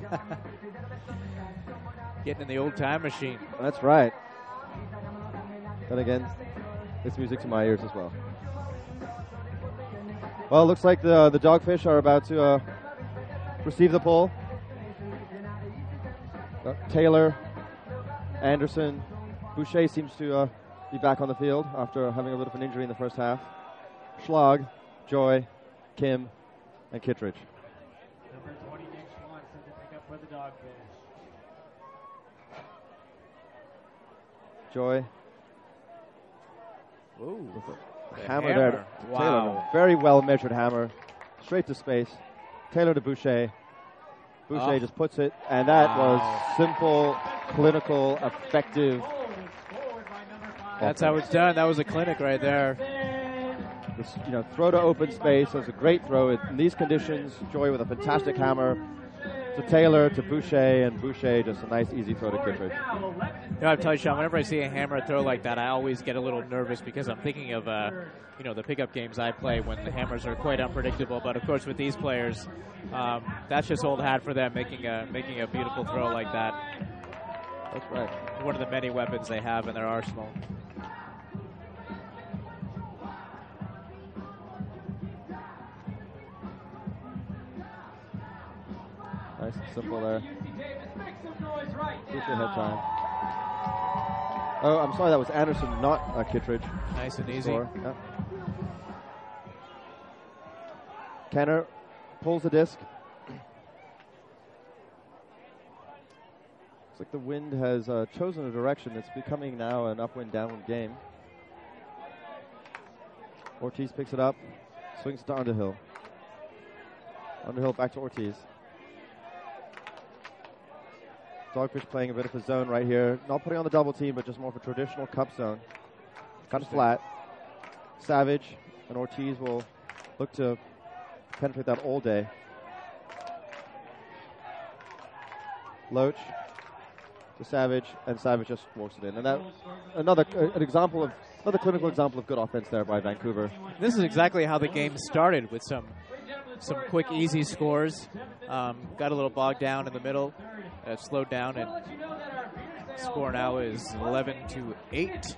Getting in the old time machine. That's right. Then again, it's music to my ears as well. Well, it looks like the Dogfish are about to receive the pole. Taylor, Anderson, Boucher seems to be back on the field after having a bit of an injury in the first half. Schlag, Joy, Kim, and Kittredge. Number 20, Nick Schlag, set to pick up for the Dogfish. Joy. Ooh, with a hammer there. Wow. Taylor, very well measured hammer. Straight to space. Taylor to Boucher. Boucher just puts it, and that was simple, clinical, effective. That's how it's done. That was a clinic right there. This, throw to open space. That was a great throw in these conditions. Joy with a fantastic hammer to Taylor to Boucher, and Boucher just a nice, easy throw to Kittredge. I'll tell you, Sean, whenever I see a hammer throw like that, I always get a little nervous because I'm thinking of the pickup games I play when the hammers are quite unpredictable. But of course, with these players, that's just old hat for them, making a beautiful throw like that. That's right. One of the many weapons they have in their arsenal. Nice and simple there. Boucher had time. Oh, I'm sorry, that was Anderson, not Kittredge. Nice and easy. Yeah. Kenner pulls the disc. Looks like the wind has chosen a direction. It's becoming now an upwind, downwind game. Ortiz picks it up, swings to Underhill. Underhill back to Ortiz. Dogfish playing a bit of a zone right here. Not putting on the double team, but just more of a traditional cup zone. Cut flat. Savage and Ortiz will look to penetrate that all day. Loach to Savage, and Savage just walks it in. And that another clinical example of good offense there by Vancouver. This is exactly how the game started, with some quick, easy scores. Got a little bogged down in the middle. Slowed down, and score now is 11-8.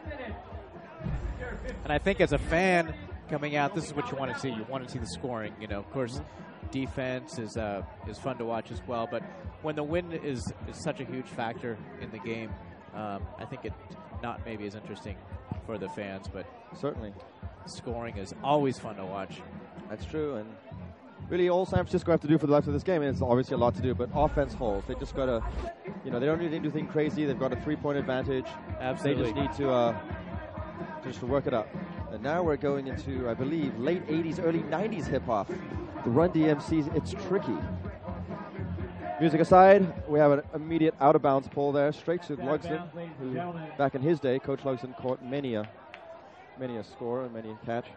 And I think as a fan coming out, this is what you want to see. You want to see the scoring. Of course, defense is fun to watch as well. But when the wind is such a huge factor in the game, I think it not maybe as interesting for the fans, but certainly scoring is always fun to watch. That's true, and really all San Francisco have to do for the rest of this game, and it's obviously a lot to do, but offense holds. They just got to, they don't need to do anything crazy. They've got a 3-point advantage. Absolutely. They just need to just to work it up. And now we're going into, I believe, late 80s, early 90s hip-hop. The Run DMC's It's Tricky. Music aside, we have an immediate out-of-bounds pull there, straight to Lugsden, who back in his day, Coach Lugsden caught many a score and many a catch.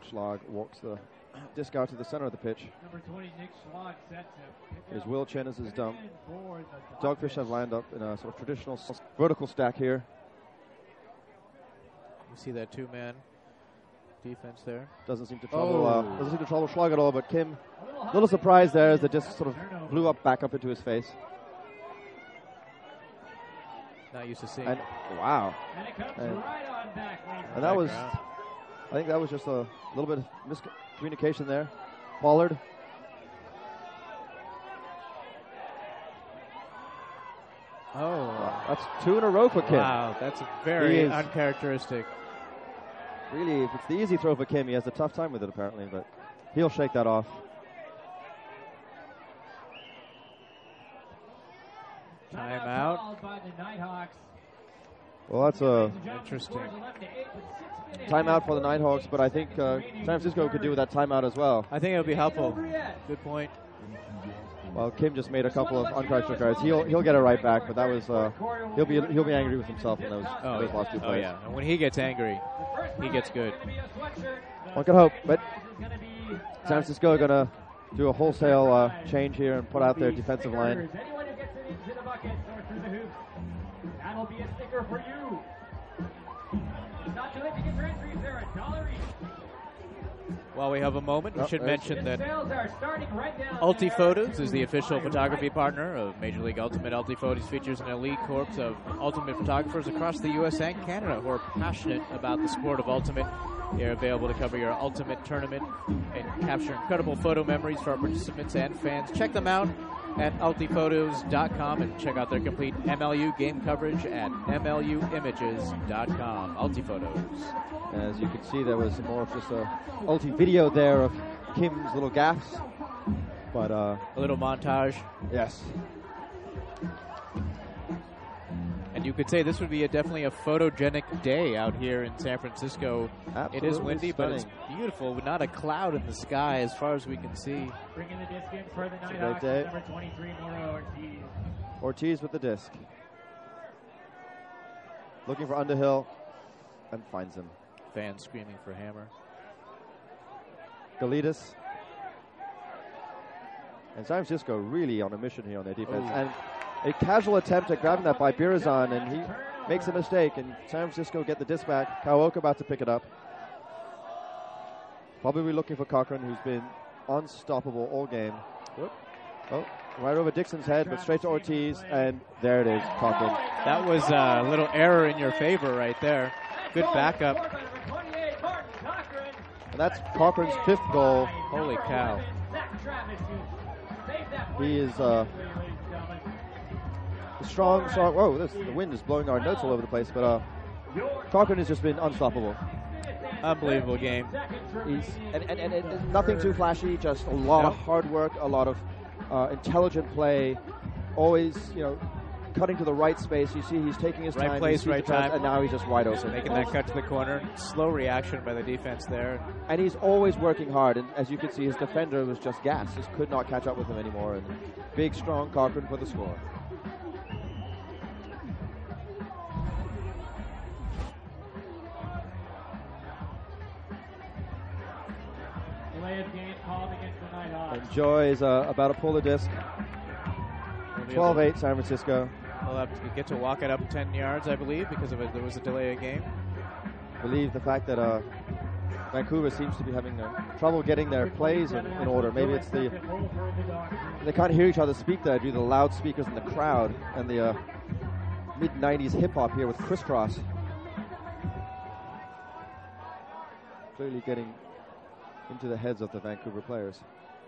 Schlag walks the disc out to the center of the pitch. Number 20, Nick Schlag, set to pick Here's up Will Chen as his dump. for the Dogfish have lined up in a sort of traditional vertical stack here. You see that two-man defense there? Doesn't seem to trouble Schlag at all, but Kim, a little surprised there as the disc sort of blew back up into his face. Not used to seeing. And wow. And it comes right on back. And that was, I think that was just a little bit of miscommunication there. Pollard. Oh. That's 2 in a row for Kim. Wow, that's very uncharacteristic. Really, if it's the easy throw for Kim, he has a tough time with it apparently, but he'll shake that off. Timeout. Well, that's a interesting timeout for the Nighthawks, but I think San Francisco could do with that timeout as well. I think it would be helpful. Good point. Well, Kim just made a couple of uncharacteristic cards. He'll get it right back, but that was he'll be angry with himself in those last 2 plays. Oh yeah, and when he gets angry, he gets good. One can hope, but San Francisco are going to do a wholesale change here and put out their defensive line. That'll be a sticker for you. It's not too late to get your entries there at $1 each. While we have a moment, we should mention that Ulti-Photos is the official photography partner of Major League Ultimate. Ulti-Photos features an elite corps of ultimate photographers across the U.S. and Canada who are passionate about the sport of Ultimate. They're available to cover your Ultimate tournament and capture incredible photo memories for our participants and fans. Check them out at ultiphotos.com and check out their complete MLU game coverage at mluimages.com. Ulti-Photos. As you can see, there was more of just a Ulti video there of Kim's little gaffes, but a little montage. Yes. And you could say this would be definitely a photogenic day out here in San Francisco. Absolutely it is windy, stunning. but it's beautiful with not a cloud in the sky as far as we can see. Bringing the disc in for the Nighthawks, number 23, Mauro Ortiz. Ortiz with the disc. Looking for Underhill and finds him. Fans screaming for Hammer. Galitas. And San Francisco really on a mission here on their defense. Ooh. And a casual attempt at grabbing that by Birazan, and he makes a mistake, and San Francisco get the disc back. Kawaoka about to pick it up. Probably looking for Cochran, who's been unstoppable all game. Whoop. Oh, right over Dixon's head, but straight to Ortiz, and there it is, Cochran. That was a little error in your favor right there. Good backup. And that's Cochran's 5th goal. Holy cow. He is strong. Whoa, the wind is blowing our notes all over the place, but Cochran has just been unstoppable. Unbelievable game. And nothing too flashy, just a lot of hard work, a lot of intelligent play, always, cutting to the right space. You see he's taking his time. Right place, right time. And now he's just wide open. Making that cut to the corner. Slow reaction by the defense there. And he's always working hard. And as you can see, his defender was just gassed. Just could not catch up with him anymore. And big, strong Cochran for the score. Delay of game called against the Nighthawks. And Joy is about to pull the disc. 12-8 San Francisco. They'll have to get to walk it up 10 yards, I believe, because of there was a delay of game. I believe the fact that Vancouver seems to be having trouble getting their plays in order. Maybe it's they can't hear each other speak there due to the loudspeakers in the crowd and the mid-90s hip-hop here with Crisscross. Clearly getting into the heads of the Vancouver players.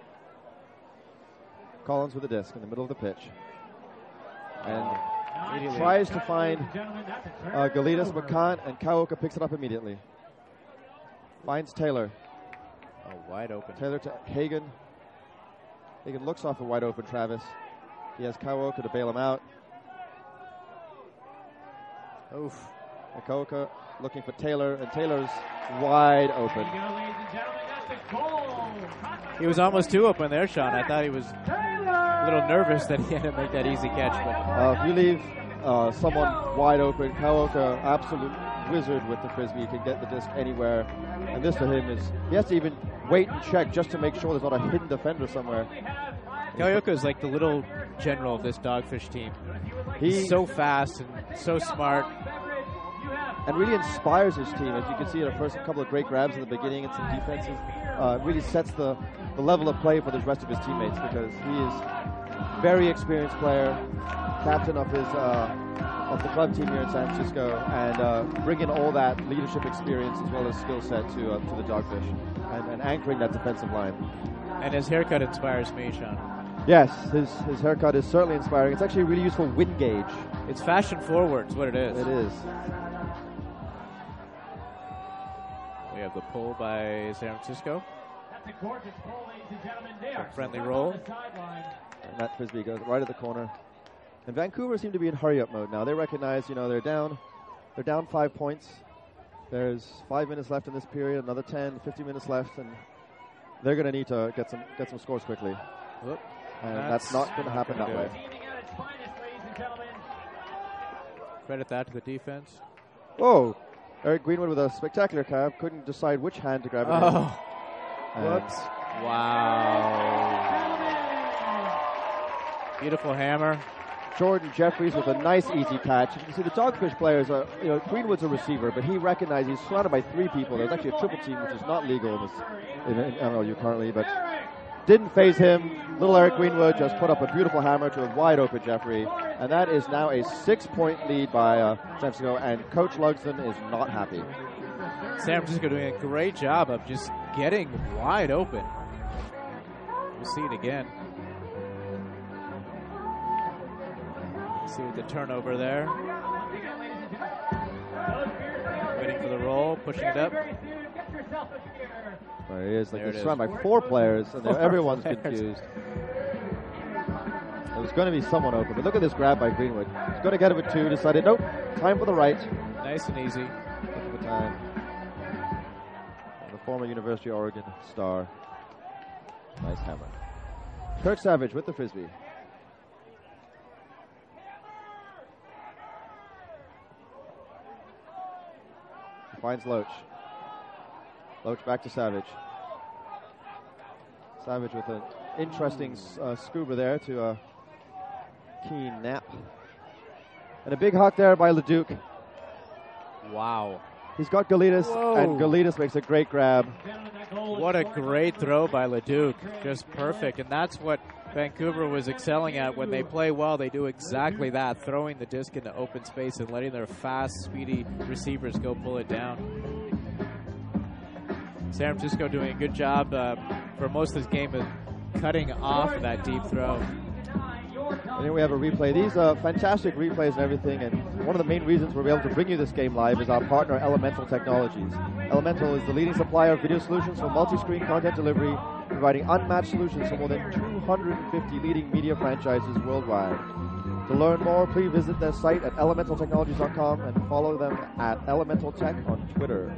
Collins with the disc in the middle of the pitch. And tries to find Galitas, but can't, and Kawaoka picks it up immediately. Finds Taylor. Oh, wide open. Taylor to Hagen. Hagen looks off a wide open Travis. He has Kawaoka to bail him out. Oof. And Kawaoka looking for Taylor, and Taylor's wide open. He was almost too open there, Sean. I thought he was a little nervous that he had to make that easy catch. But if you leave someone wide open, Kawaoka absolutely wizard with the Frisbee. He can get the disc anywhere. And this for him is, he has to even wait and check just to make sure there's not a hidden defender somewhere. Kalioka is like the little general of this Dogfish team. He's so fast and so smart. And really inspires his team. As you can see, the first couple of great grabs in the beginning and some defenses really sets the level of play for the rest of his teammates, because he is a very experienced player, captain of his of the club team here in San Francisco, and bringing all that leadership experience as well as skill set to the Dogfish, and anchoring that defensive line. And his haircut inspires me, Sean. Yes, his haircut is certainly inspiring. It's actually a really useful wind gauge. It's fashion forward is what it is. It is. We have the pull by San Francisco. That's a gorgeous pull, ladies and gentlemen. They are friendly roll. And that Frisbee goes right at the corner. And Vancouver seem to be in hurry-up mode now. They recognize, they're down 5 points. There's 5 minutes left in this period, another 10, 15 minutes left, and they're going to need to get some scores quickly. Whoop. And that's not going to happen that way. Credit that to the defense. Whoa! Eric Greenwood with a spectacular grab. Couldn't decide which hand to grab it in. Whoops. Wow. Beautiful hammer. Jordan Jeffries with a nice easy catch. You can see the Dogfish players are, Greenwood's a receiver, but he recognized he's surrounded by 3 people. There's actually a triple team, which is not legal in MLU currently, but didn't phase him. Little Eric Greenwood just put up a beautiful hammer to a wide open Jeffrey, and that is now a 6-point lead by San Francisco, and Coach Lugsden is not happy. San Francisco doing a great job of just getting wide open. We'll see it again. See the turnover there. Waiting for the roll, pushing it up. There he is. They're surrounded by 4 players, and everyone's confused. There's going to be someone open, but look at this grab by Greenwood. He's going to get it with 2. Decided, nope, time for the right. Nice and easy. Looking for time. And the former University of Oregon star. Nice hammer. Kirk Savage with the Frisbee. Finds Loach. Loach back to Savage. Savage with an interesting scuba there to a keen nap. And a big hawk there by Leduc. Wow. He's got Galitas, and Galitas makes a great grab. What a great throw by Leduc. Just perfect. And that's what Vancouver was excelling at. When they play well, they do exactly that, throwing the disc into open space and letting their fast, speedy receivers go pull it down. San Francisco doing a good job for most of this game of cutting off that deep throw. And here we have a replay. These are fantastic replays and everything, and one of the main reasons we're able to bring you this game live is our partner Elemental Technologies. Elemental is the leading supplier of video solutions for multi-screen content delivery, providing unmatched solutions for more than 250 leading media franchises worldwide. To learn more, please visit their site at elementaltechnologies.com and follow them at Elemental Tech on Twitter.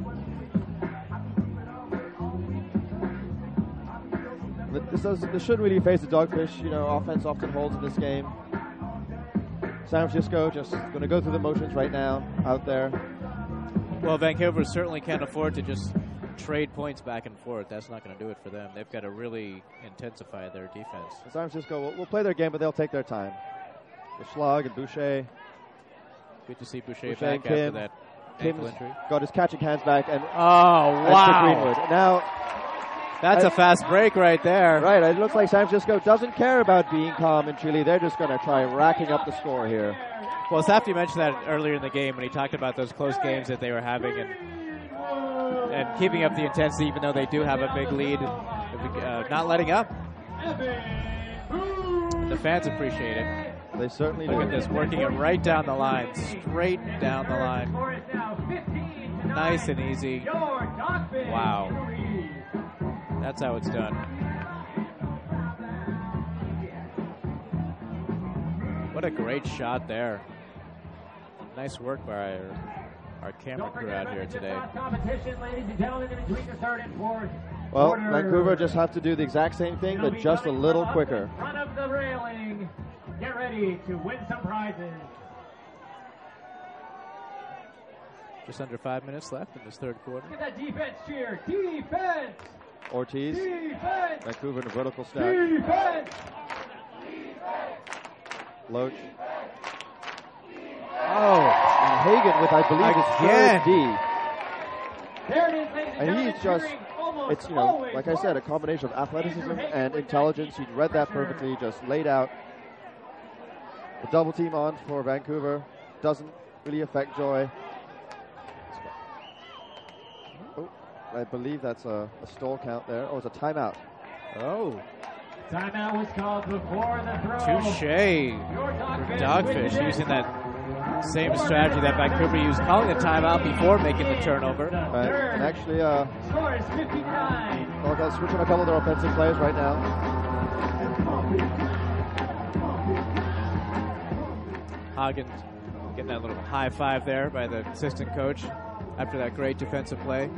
This shouldn't really face the Dogfish. Offense often holds in this game. San Francisco just going to go through the motions right now out there. Well, Vancouver certainly can't afford to just trade points back and forth. That's not going to do it for them. They've got to really intensify their defense. San Francisco will play their game, but they'll take their time. The Schlag and Boucher. Good to see Boucher back after that ankle injury. Got his catching hands back. And wow. Greenwood. Now, that's a fast break right there. Right. It looks like San Francisco doesn't care about being calm in Chile. They're just going to try racking up the score here. Well, Safdie mentioned that earlier in the game when he talked about those close games that they were having and keeping up the intensity even though they do have a big lead, not letting up. The fans appreciate it. They certainly do. Look at this, working it right down the line, straight down the line. Nice and easy. Wow. That's how it's done. What a great shot there. Nice work by our camera crew out here today. Well, Vancouver just have to do the exact same thing, but just a little quicker. Front of the railing. Get ready to win some prizes. Just under 5 minutes left in this third quarter. Look at that defense cheer. Defense! Ortiz. Defense! Vancouver in a vertical stack. Defense! Loach. Oh, and Hagen with, I believe, his third D. There it is, ladies and And he's just, it's, you know, always like I said, a combination of athleticism and intelligence. He read that perfectly, just laid out the double team on for Vancouver. Doesn't really affect Joy. Oh, I believe that's a stall count there. Oh, it's a timeout. Oh. Timeout was called before the throw. Touche for Dogfish, using that same strategy that Vancouver used, calling a timeout before making the turnover. And actually, score is 59. well, they're switching a couple of their offensive players right now. Hagen getting that little high five there by the assistant coach after that great defensive play.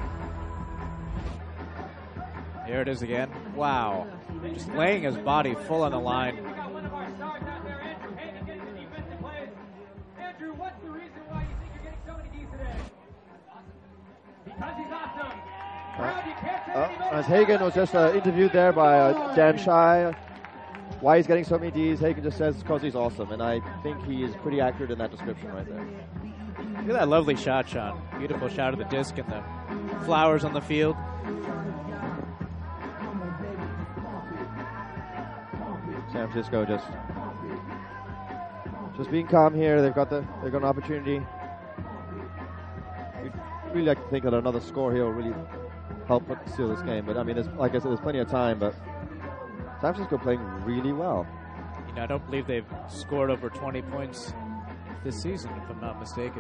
Here it is again. Wow. Just laying his body full on the line. We got one of our stars out there, Andrew Hagen, getting the defensive plays. Andrew, what's the reason why you think you're getting so many Ds today? Because he's awesome. Crowd, you can't say any better. As Hagen was just interviewed there by Dan Shai, why he's getting so many Ds, Hagen just says it's because he's awesome, and I think he is pretty accurate in that description right there. Look at that lovely shot, Sean. Beautiful shot of the disc and the flowers on the field. San Francisco just being calm here. They've got an opportunity. We'd really like to think that another score here will really help seal this game. But I mean, like I said, there's plenty of time. But San Francisco playing really well. You know, I don't believe they've scored over 20 points this season, if I'm not mistaken.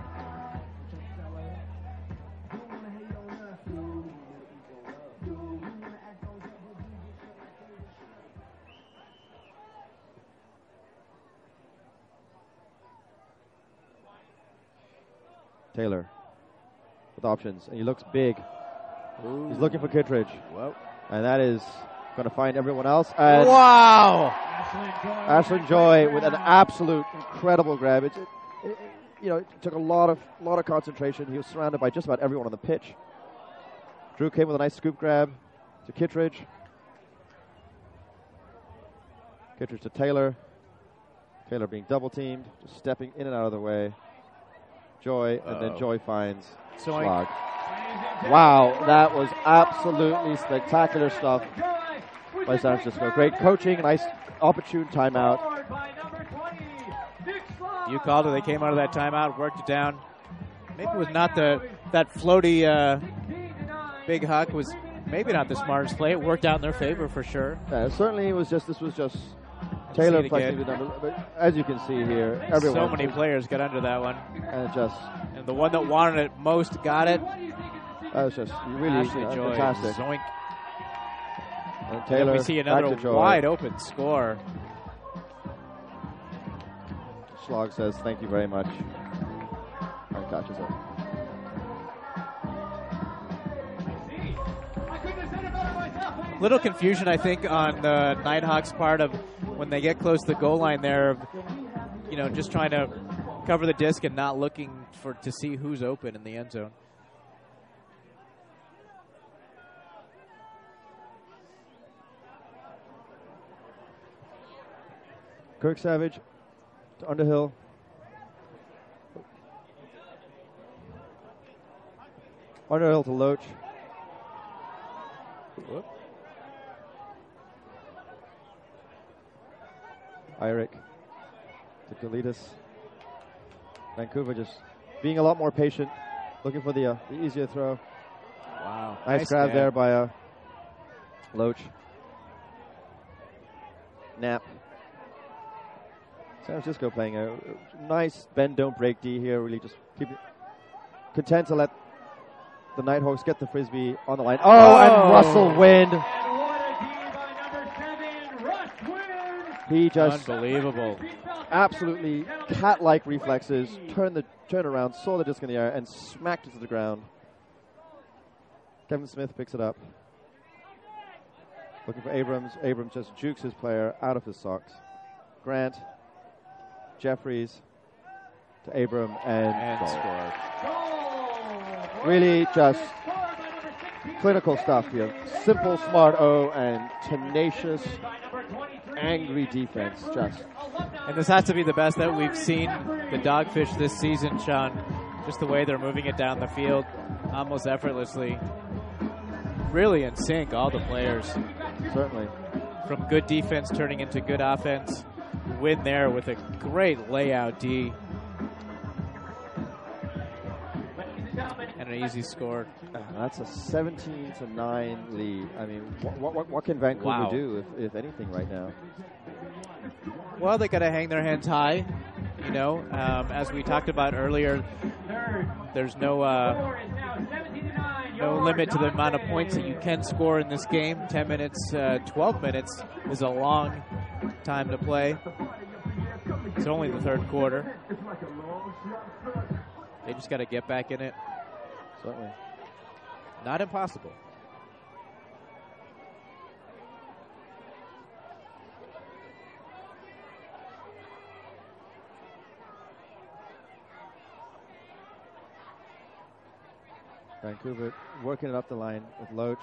Taylor with options, and he looks big. Ooh. He's looking for Kittredge. Whoa. And that is going to find everyone else. And wow! Ashlyn Joy with an absolute incredible grab. It took a lot of concentration. He was surrounded by just about everyone on the pitch. Drew came with a nice scoop grab to Kittredge. Kittredge to Taylor. Taylor being double teamed, just stepping in and out of the way. Joy, and then Joy finds Schlag. Wow, that was absolutely spectacular stuff by San Francisco. Great coaching, nice opportune timeout. You called it. They came out of that timeout, worked it down. Maybe it was not that floaty big huck was maybe not the smartest play. It worked out in their favor for sure. Yeah, certainly this was just Taylor flexing the number, but as you can see here, everyone. So many players got under that one, and the one that wanted it most got it. That was just really Joy, fantastic. Zoink. And Taylor, we see another wide open score. Schlag says thank you very much and catches it. Little confusion, I think, on the Nighthawks' part of when they get close to the goal line there, just trying to cover the disc and not looking to see who's open in the end zone. Kirk Savage to Underhill. Underhill to Loach. Whoop. Irick to Galitas. Vancouver just being a lot more patient, looking for the easier throw. Wow. Nice grab there by Loach. Knapp. San Francisco playing a nice bend, don't break D here. Really just content to let the Nighthawks get the frisbee on the line. And Russell Wind. He just unbelievable. Absolutely cat-like reflexes. Turned around, saw the disc in the air, and smacked it to the ground. Kevin Smith picks it up. Looking for Abrams. Abrams just jukes his player out of his socks. Grant. Jeffries to Abram and scored. Really just clinical stuff here. Simple, smart O, and tenacious, angry defense. And this has to be the best that we've seen the Dogfish this season, Sean. Just the way they're moving it down the field, almost effortlessly. Really in sync, all the players. Certainly. From good defense turning into good offense. Win there with a great layout D. And an easy score. That's a 17-9 lead. I mean, what can Vancouver do, if anything, right now? Well, they got to hang their heads high. You know, as we talked about earlier, there's no limit to the amount of points that you can score in this game. 10 minutes, 12 minutes is a long time to play. It's only the third quarter. They just got to get back in it. Certainly. Not impossible. Vancouver working it up the line with Loach.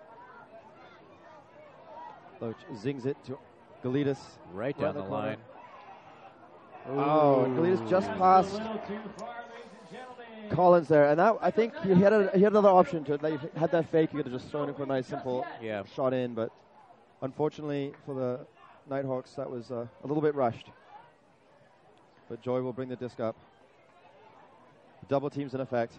Loach zings it to Galitas. Right down the line. Oh, and Galitas just passed Collins there. And that, I think he had another option to it. Like, if he had that fake, he could have just thrown it for a nice, simple shot in. But unfortunately for the Nighthawks, that was a little bit rushed. But Joy will bring the disc up. Double teams in effect.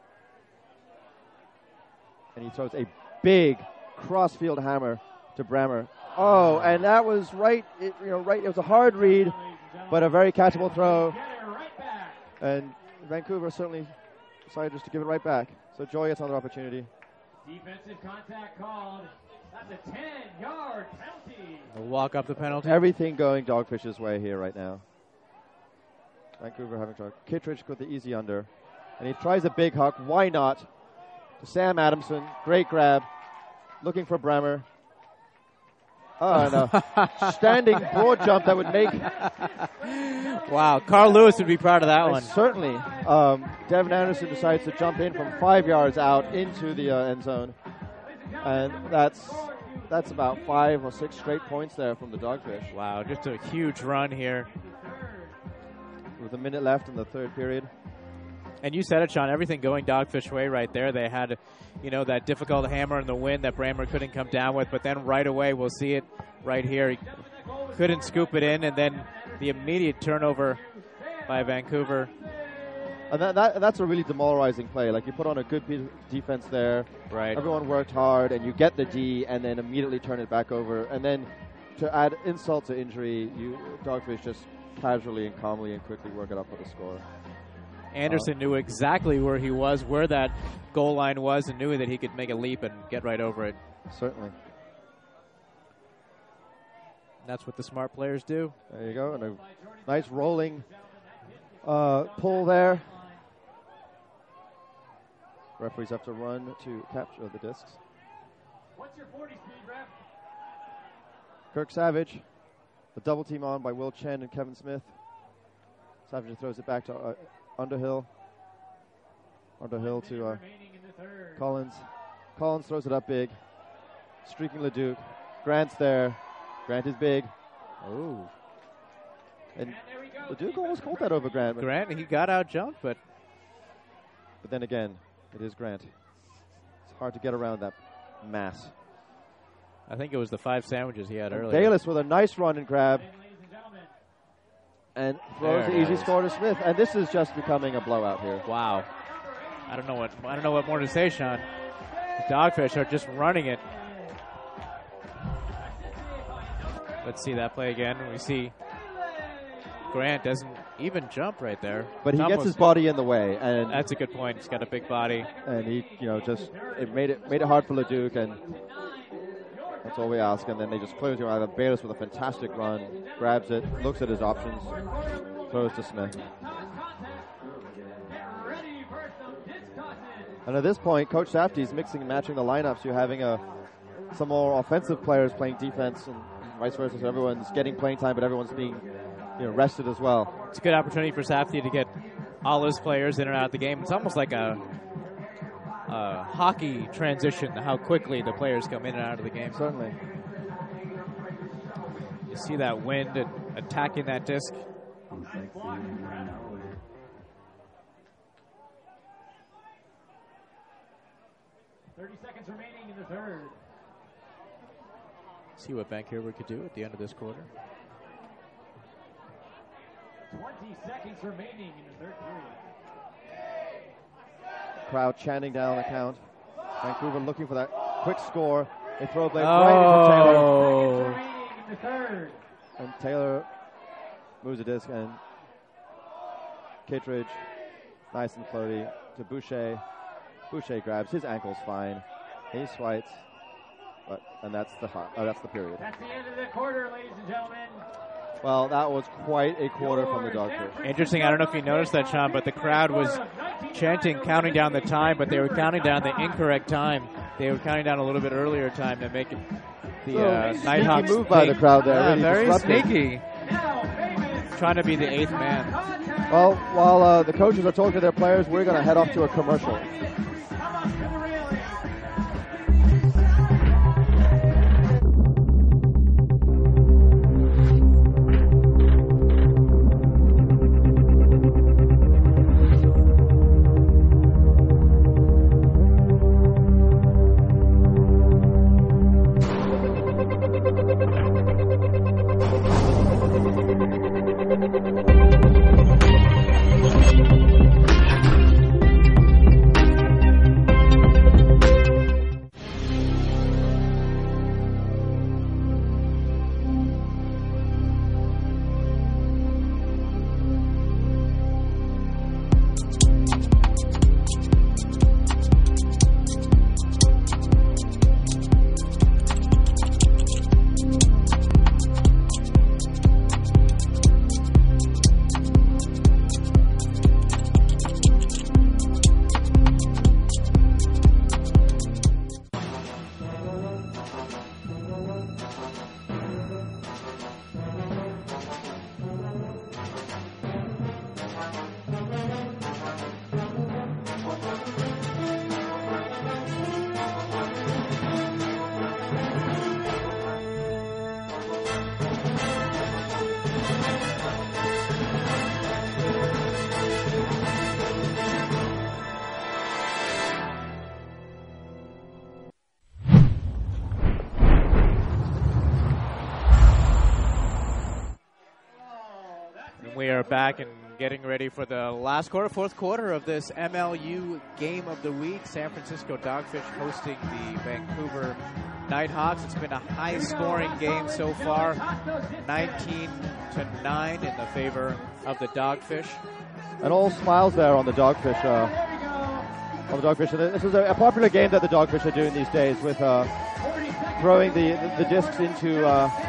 And he throws a big cross-field hammer to Brammer. Oh, and that was right. It was a hard read, but a very catchable throw. And Vancouver certainly decided just to give it right back. So Joy gets another opportunity. Defensive contact called. That's a 10-yard penalty. We'll walk up the penalty. Everything going Dogfish's way here right now. Vancouver having trouble. Kittredge got the easy under. And he tries a big huck. Why not? Sam Adamson, great grab, looking for Brammer. Oh, and a standing broad jump that would make... Wow, Carl Lewis would be proud of that one. Certainly. Devin Anderson decides to jump in from 5 yards out into the end zone. And that's about 5 or 6 straight points there from the Dogfish. Wow, just a huge run here. With a minute left in the third period. And you said it, Sean, everything going Dogfish way right there. They had, that difficult hammer in the wind that Brammer couldn't come down with. But then right away, we'll see it right here. He couldn't scoop it in. And then the immediate turnover by Vancouver. And that's a really demoralizing play. Like, you put on a good defense there. Right. Everyone worked hard, and you get the D, and then immediately turn it back over. And then to add insult to injury, Dogfish just casually and calmly and quickly work it up for the score. Anderson knew exactly where he was, where that goal line was, and knew that he could make a leap and get right over it. Certainly. That's what the smart players do. There you go. And a nice rolling pull there. Referees have to run to capture the discs. What's your 40 speed, ref? Kirk Savage. The double team on by Will Chen and Kevin Smith. Savage throws it back to Underhill. Underhill to Collins. Collins throws it up big. Streaking Leduc. Grant's there. Grant is big. Oh. And Leduc almost caught that over Grant. Grant, he got out jumped, but then again, it is Grant. It's hard to get around that mass. I think it was the 5 sandwiches he had earlier. Bayless with a nice run and grab. And throws the easy score to Smith. And this is just becoming a blowout here. Wow. I don't know what more to say, Sean. The Dogfish are just running it. Let's see that play again. We see Grant doesn't even jump right there. But he gets his body in the way, and that's a good point. He's got a big body, and he, it made it hard for Leduc, and that's all we ask. And then they just close him out. Bayless with a fantastic run, grabs it, looks at his options, throws to Smith. And at this point, Coach Safdie is mixing and matching the lineups. You're having some more offensive players playing defense, and vice versa. So everyone's getting playing time, but everyone's being rested as well. It's a good opportunity for Safdie to get all his players in and out of the game. It's almost like a hockey transition, how quickly the players come in and out of the game. Certainly. You see that wind and attacking that disc. 30 seconds remaining in the third. See what Vancouver could do at the end of this quarter. 20 seconds remaining in the third period. Crowd chanting down the count. Vancouver looking for that quick score. They throw blade right into Taylor. In the third. And Taylor moves the disc, and Kittredge, nice and floaty, to Boucher. Boucher grabs his ankle's fine. He swipes, and that's the period. That's the end of the quarter, ladies and gentlemen. Well, that was quite a quarter from the Dogfish. Interesting. I don't know if you noticed that, Sean, but the crowd was chanting, counting down the time, but they were counting down the incorrect time. They were counting down a little bit earlier time to make it the Nighthawks. Move by the crowd there. Yeah, really very disruptive. sneaky. Trying to be the eighth man. Well, while the coaches are talking to their players, we're going to head off to a commercial. We are back and getting ready for the last quarter, fourth quarter of this MLU Game of the Week. San Francisco Dogfish hosting the Vancouver Nighthawks. It's been a high-scoring game so far, 19-9 in the favor of the Dogfish. And all smiles there on the Dogfish. This is a popular game that the Dogfish are doing these days, with throwing the discs into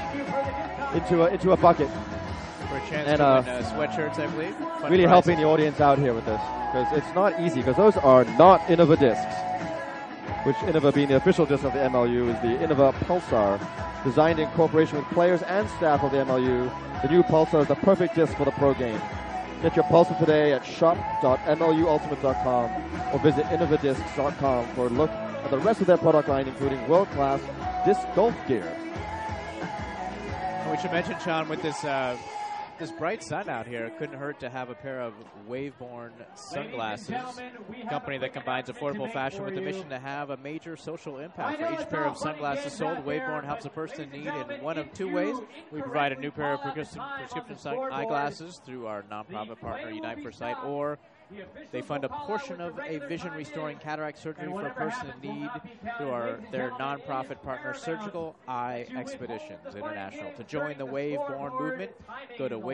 a bucket. For a chance to win sweatshirts, I believe. Really helping the audience out here with this, because it's not easy, because those are not Innova discs, which Innova, being the official disc of the MLU, is the Innova Pulsar. Designed in cooperation with players and staff of the MLU, the new Pulsar is the perfect disc for the pro game. Get your Pulsar today at shop.mluultimate.com or visit innovadiscs.com for a look at the rest of their product line, including world-class disc golf gear. We should mention, Sean, with this bright sun out here, it couldn't hurt to have a pair of Waveborn sunglasses, a company that combines affordable fashion with the mission to have a major social impact. For each pair of sunglasses sold, Waveborn helps a person in need in one of two ways. We provide a new pair of prescription eyeglasses through our nonprofit partner, Unite for Sight, or they fund a portion of a vision-restoring cataract surgery for a person in need through their nonprofit partner, Surgical Eye Expeditions International. To join the Waveborn movement, go to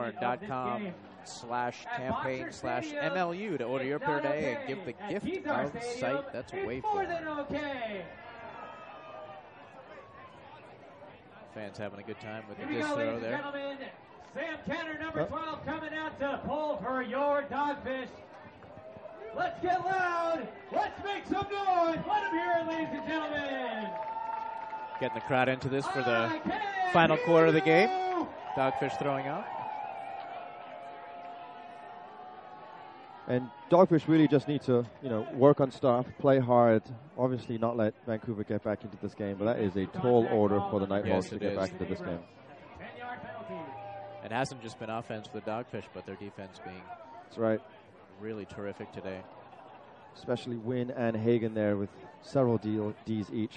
waveborn.com/campaign/MLU to order your pair today and give the gift of sight. That's Waveborn. Fans having a good time with the disc throw there. Sam Kenner, number 12, coming out to pull for your Dogfish. Let's get loud. Let's make some noise. Let them hear it, ladies and gentlemen. Getting the crowd into this for the final quarter of the game. Dogfish throwing out. And Dogfish really just need to, work on stuff, play hard. Obviously, not let Vancouver get back into this game. But that is a tall order for the Nighthawks to get back into this game. It hasn't just been offense for the Dogfish, but their defense being that's right, really terrific today. Especially Wynn and Hagen there with several Ds each.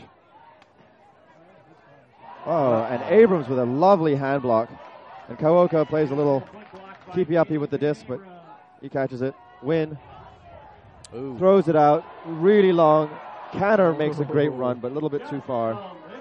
Oh, and Abrams with a lovely hand block. And Kawoka plays a little keepy-uppy with the disc, but he catches it. Wynn throws it out really long. Canner makes a great run, but a little bit too far.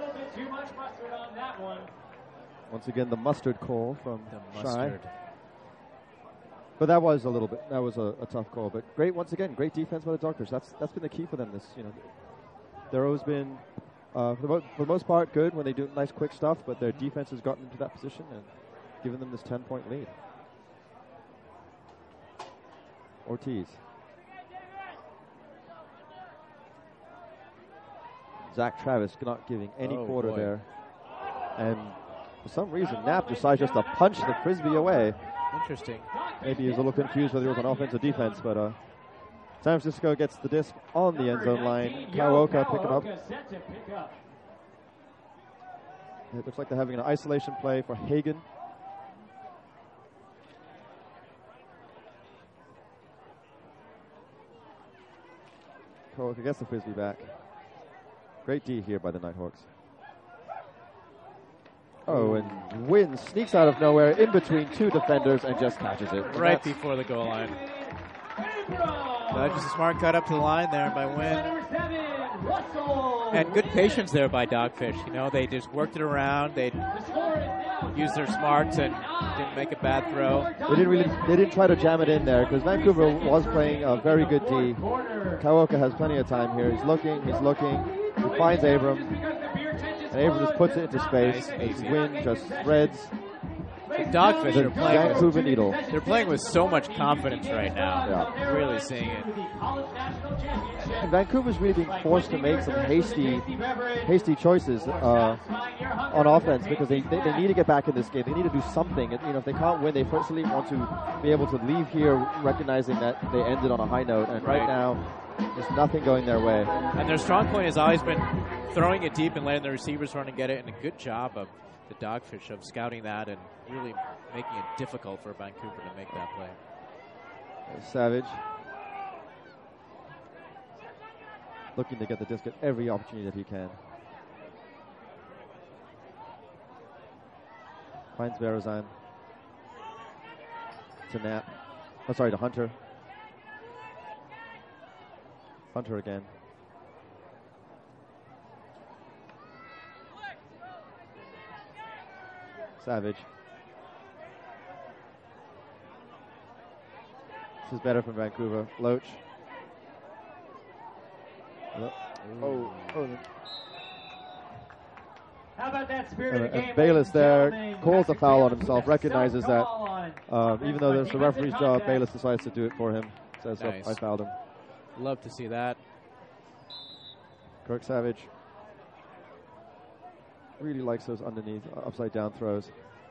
Once again, the mustard call from Shy. But that was a tough call. But great, once again, great defense by the Dogfish. That's been the key for them. They're always been, for the most part, good when they do nice, quick stuff. But their defense has gotten into that position and given them this 10-point lead. Ortiz. Zach Travis not giving any quarter there. And for some reason, Knapp decides just to punch the Frisbee away. Interesting. Maybe he was a little confused whether he was on offense or defense, but San Francisco gets the disc on the end zone line. Kawoka picking up. It looks like they're having an isolation play for Hagen. Kawoka gets the Frisbee back. Great D here by the Nighthawks. Oh, and Wynn sneaks out of nowhere in between two defenders and just catches it. Right before the goal line. Just a smart cut up to the line there by Wynn. And good patience there by Dogfish. They just worked it around. They used their smarts and didn't make a bad throw. They didn't try to jam it in there because Vancouver was playing a very good D. Kawoka has plenty of time here. He's looking. He finds Abram. And Abram just puts it into space. As Wynn just threads. The Dogfish are playing Vancouver Needle. They're playing with so much confidence right now. Yeah. Really seeing it. And Vancouver's really being forced to make some hasty choices on offense because they need to get back in this game. They need to do something. If they can't win, they firstly want to be able to leave here recognizing that they ended on a high note. And right now, there's nothing going their way. And their strong point has always been throwing it deep and letting the receivers run and get it. And a good job of the Dogfish of scouting that and really making it difficult for Vancouver to make that play. Savage looking to get the disc at every opportunity that he can. Finds Berezan to Knapp. To Hunter. Hunter again. Savage. This is better from Vancouver. Loach. How about that spirit of the game? Bayless there calls the foul on himself, recognizes that even though there's the referee's job, Bayless decides to do it for him. Says, nice. I fouled him. Love to see that. Kirk Savage really likes those underneath, upside down throws.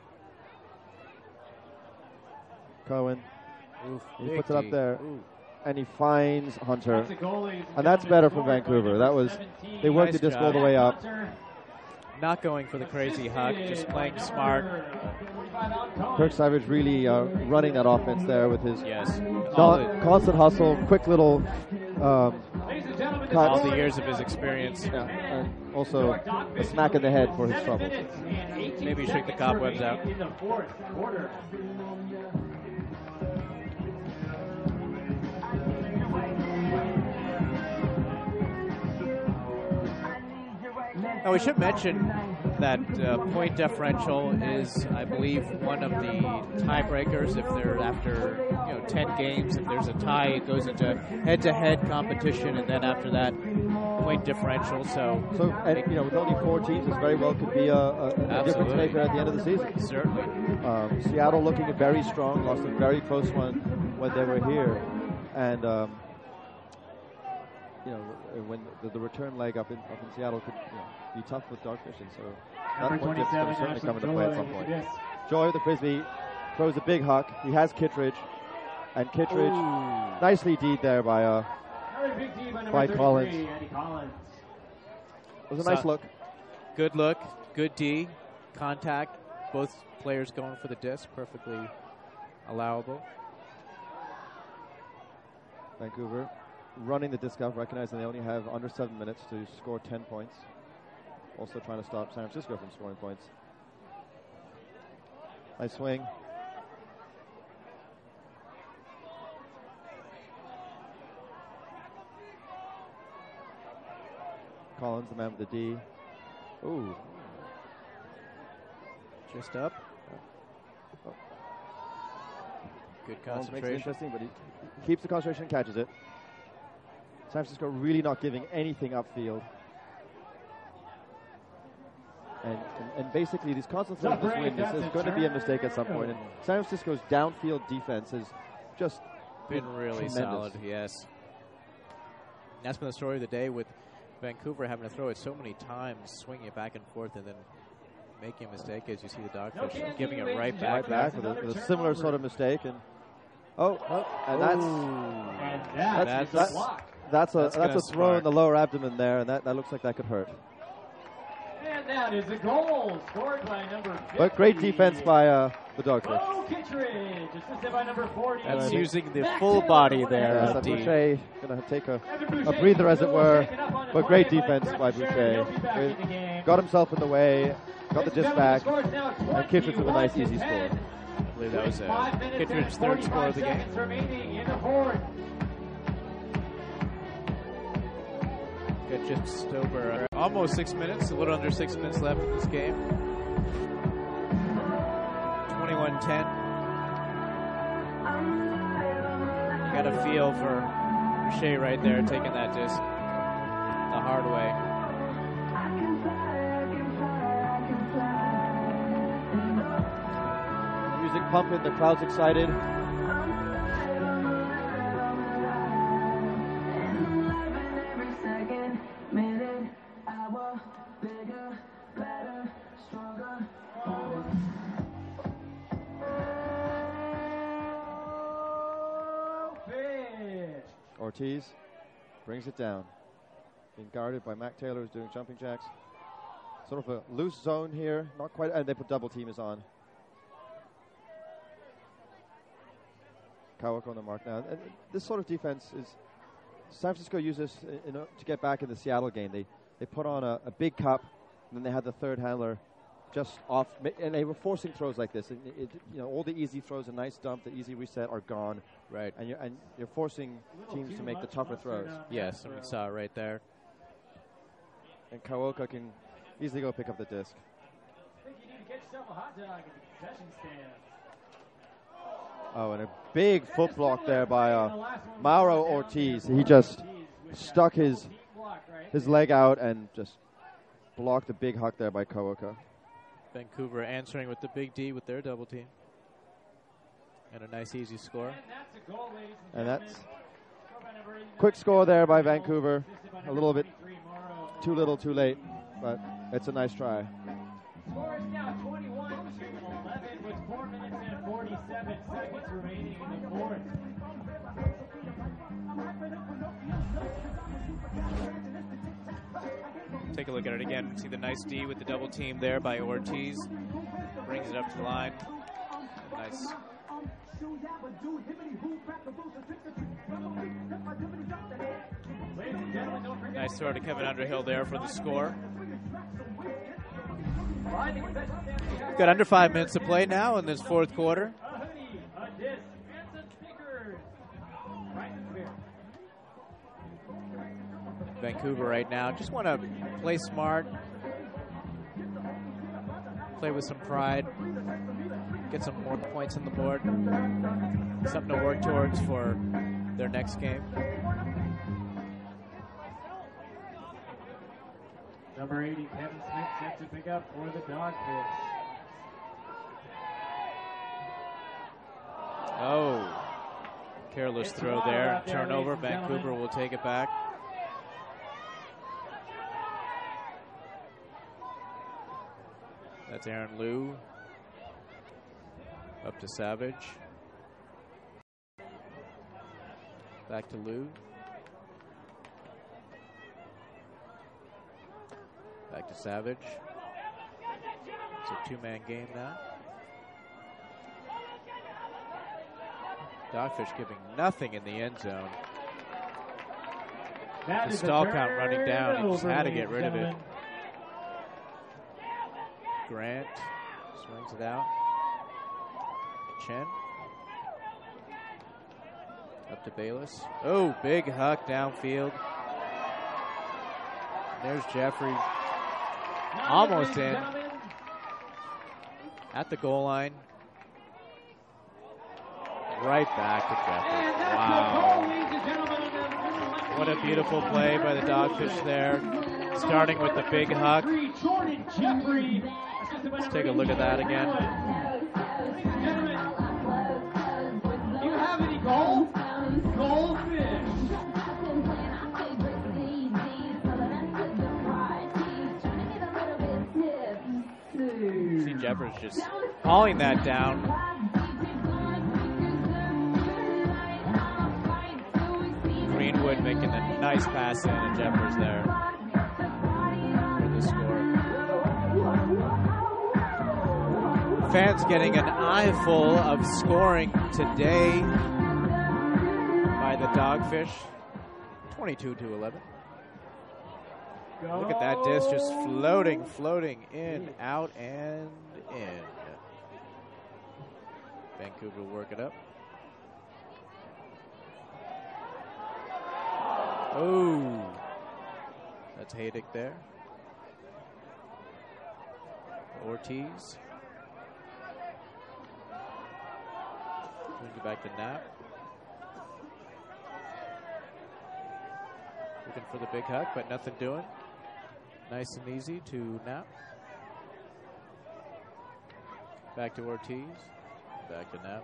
Cohen. He puts it up there. And he finds Hunter. And that's better from Vancouver. They worked the disc all the way up. Not going for the crazy hug, just playing smart. Kirk Savage really running that offense there with his constant hustle, quick little cuts. All the years of his experience. Yeah, and also a smack in the head for his trouble. Maybe shake the cobwebs out. Now we should mention that point differential is, I believe, one of the tiebreakers. If they're after 10 games, if there's a tie, it goes into head-to-head competition, and then after that, point differential. So with only 4 teams, this very well could be a difference maker at the end of the season. Certainly. Seattle looking very strong, lost a very close one when they were here, and when the return leg up in Seattle could be tough with Dogfish, and so that point is going to certainly come into play at some point. Joy with the Frisbee throws a big huck. He has Kittredge, and Kittredge nicely deed there by Collins. Andy Collins. It was a nice look. Good look, good D, contact. Both players going for the disc, perfectly allowable. Vancouver running the disc up, recognizing they only have under 7 minutes to score 10 points. Also trying to stop San Francisco from scoring points. Nice swing. Collins, the man with the D. Ooh. Just up. Oh. Good Collins concentration. makes it interesting, but he keeps the concentration and catches it. San Francisco really not giving anything upfield. And basically, these concentrating this win, there's going to be a mistake at some point. And San Francisco's downfield defense has just been really tremendous. solid, yes. And that's been the story of the day with Vancouver having to throw it so many times, swinging it back and forth, and then making a mistake as you see the Dogfish giving it right back. With a similar sort of mistake. And that's a throw in the lower abdomen there, and that looks like that could hurt. And that is a goal scored by number 50. But great defense by the Dogfish. Bo Kittredge, assisted by number 40. That's using the full body there. Boucher going to take a breather, as it were. But great defense by Boucher. Got himself in the way, got the disc back, and Kittredge with a nice easy score. I believe that was Kittredge's third score of the game. Remaining in the fourth. Got just over almost 6 minutes, a little under 6 minutes left in this game. 21-10. You got a feel for Boucher right there, taking that disc the hard way. Music pumping, the crowd's excited. Ortiz brings it down. Being guarded by Mac Taylor, who's doing jumping jacks. Sort of a loose zone here. Not quite, and they put double teamers on. Kawako on the mark now. And this sort of defense is San Francisco uses to get back in the Seattle game. They put on a big cup, and then they had the third handler just off, and they were forcing throws like this. All the easy throws, a nice dump, the easy reset are gone. Right. And you're forcing teams to make the tougher throws. Yes, and we saw it right there. And Kawoka can easily go pick up the disc. I think you need to get yourself a hot dog at the concession stand. Oh, and a big foot block there by Mauro Ortiz. He just stuck his leg out and just blocked a big huck there by Kawoka. Vancouver answering with the big D with their double team. And a nice easy score. And that's quick score there by Vancouver. A little bit too little, too late, but it's a nice try. Score is now 21-11 with 4 minutes and 47 seconds remaining in the fourth. Take a look at it again. See the nice D with the double team there by Ortiz. Brings it up to the line. Nice. Nice throw to Kevin Underhill there for the score. Got under 5 minutes to play now in this fourth quarter. Vancouver right now just want to play smart, play with some pride, get some more points on the board, something to work towards for their next game. Number 80, Kevin Smith, set to pick up for the Dogfish. Oh, careless throw there. Turnover. Vancouver will take it back. That's Aaron Liu. Up to Savage. Back to Lou. Back to Savage. It's a two-man game now. Dogfish giving nothing in the end zone. The stall count running down. He just had to get rid of it. Grant swings it out. Chen. Up to Bayless. Oh, big huck downfield. There's Jeffrey. Almost in. At the goal line. Right back to Jeffrey. Wow. What a beautiful play by the Dogfish there. Starting with the big huck. Let's take a look at that again. Do you have any gold? Goldfish. See Jeffers just hauling that down. Greenwood making a nice pass in, and Jeffers there for the score. Fans getting an eyeful of scoring today by the Dogfish. 22-11. Look at that disc just floating in, out, and in. Vancouver will work it up. Oh, that's Haydick there. Ortiz. Swing it back to Knapp. Looking for the big huck, but nothing doing. Nice and easy to Knapp. Back to Ortiz. Back to Knapp.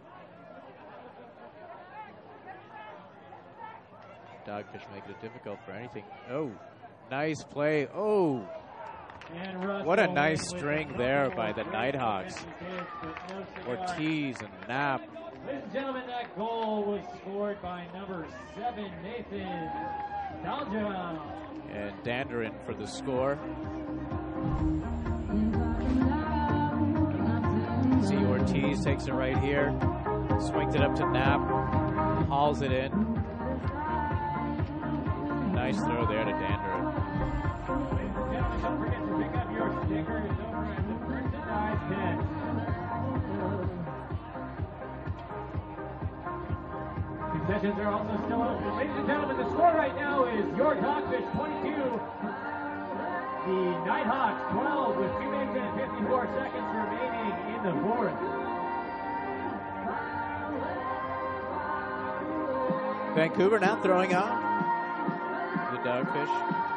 Dogfish making it difficult for anything. Oh, nice play. Oh, what a nice string there by the Nighthawks. Ortiz and Knapp. Ladies and gentlemen, that goal was scored by number 7, Nathan Dalja. And Danderin for the score. See Ortiz takes it right here. Swings it up to Knapp. Hauls it in. Nice throw there to Danderin. Ladies and gentlemen, don't forget to pick up your stickers over at the merchandise tent. Concessions are also still open. Ladies and gentlemen, the score right now is your Dogfish 22, the Nighthawks 12, with 2 minutes and 54 seconds remaining in the fourth. Vancouver now throwing out the Dogfish.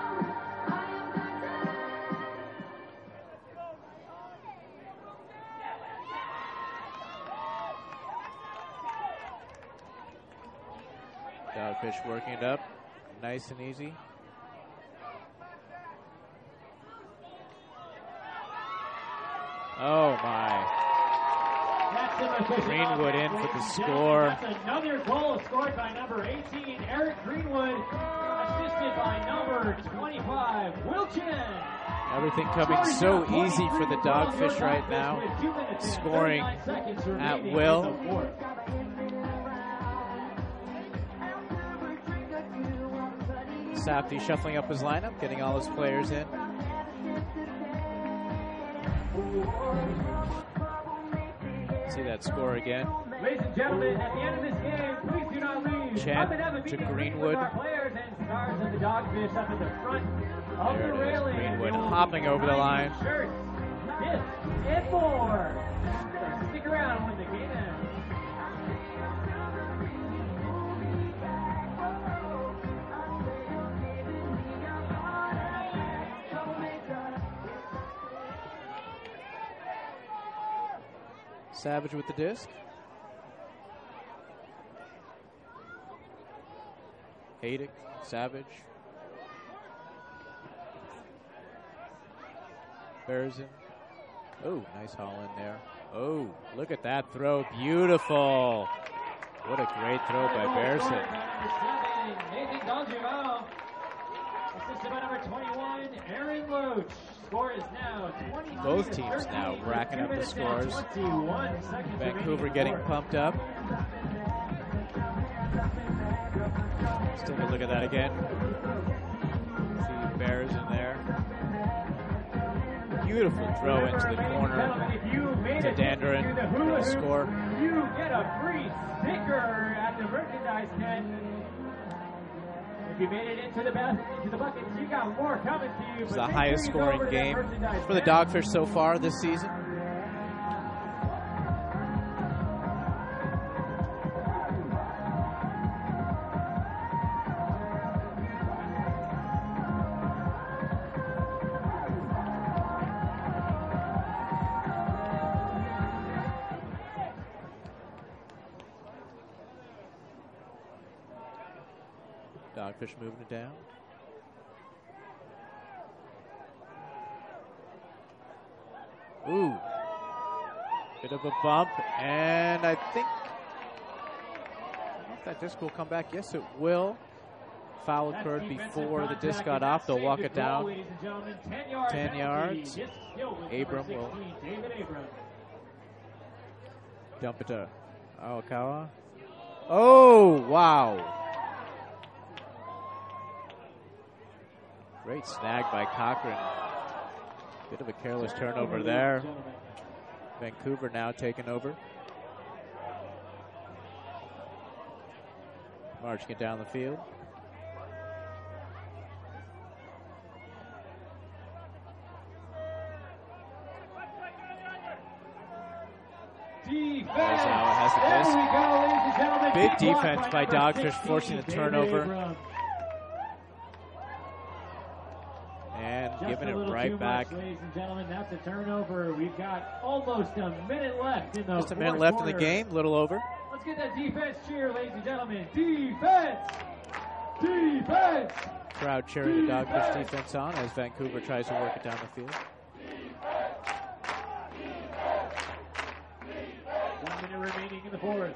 Dogfish working it up, nice and easy. Oh my. Greenwood in for the score. That's another goal scored by number 18, Eric Greenwood, assisted by number 25, Wilchin. Everything coming so easy for the Dogfish right now. Scoring at will. Safdie shuffling up his lineup, getting all his players in. See that score again. Ladies and gentlemen, at the end of this game, please do not leave. Chen to Greenwood. Our players and stars of the Dogfish up at the front of the railing. Greenwood hopping over the line. Shirts, gifts, and more. So stick around when the game ends. Savage with the disc. Haydick, Savage. Berzin. Oh, nice haul in there. Oh, look at that throw. Beautiful. What a great throw by Berzin. number 7, Nathan Dongevaux. Assisted by number 21, Aaron Loach. Score is now 22. Both teams now racking up the scores. Vancouver getting pumped up. Let's take a look at that again. See the Bears in there. Beautiful throw into the corner to Danderen. The score. You get a free sticker at the merchandise tent. If you made it into the buckets, you got more coming to you. It's the highest scoring game for the Dogfish so far this season. Dogfish moving it down. Ooh. Bit of a bump, and I think, I don't know if that disc will come back. Yes, it will. Foul occurred before the disc got off. They'll walk it down. 10 yards. Abram will dump it to Awakawa. Oh, wow. Great snag by Cochran. Bit of a careless turnover there. Vancouver now taking over. Marching it down the field. Defense. Has the disc. Big defense by Dogfish, forcing the turnover. And giving it right back. Ladies and gentlemen, that's a turnover. We've got almost a minute left in the Just a minute left in the game, a little over. Let's get that defense cheer, ladies and gentlemen. Defense! Defense! Crowd cheering the Dogfish defense on as Vancouver tries to work it down the field. 1 minute remaining in the fourth.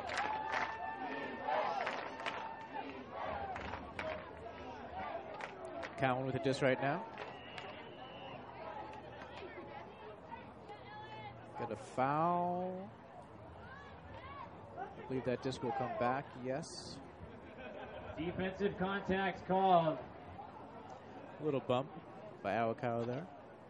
Cowan with a disc right now. Got a foul. I believe that disc will come back. Yes. Defensive contact called. A little bump by Awakawa there.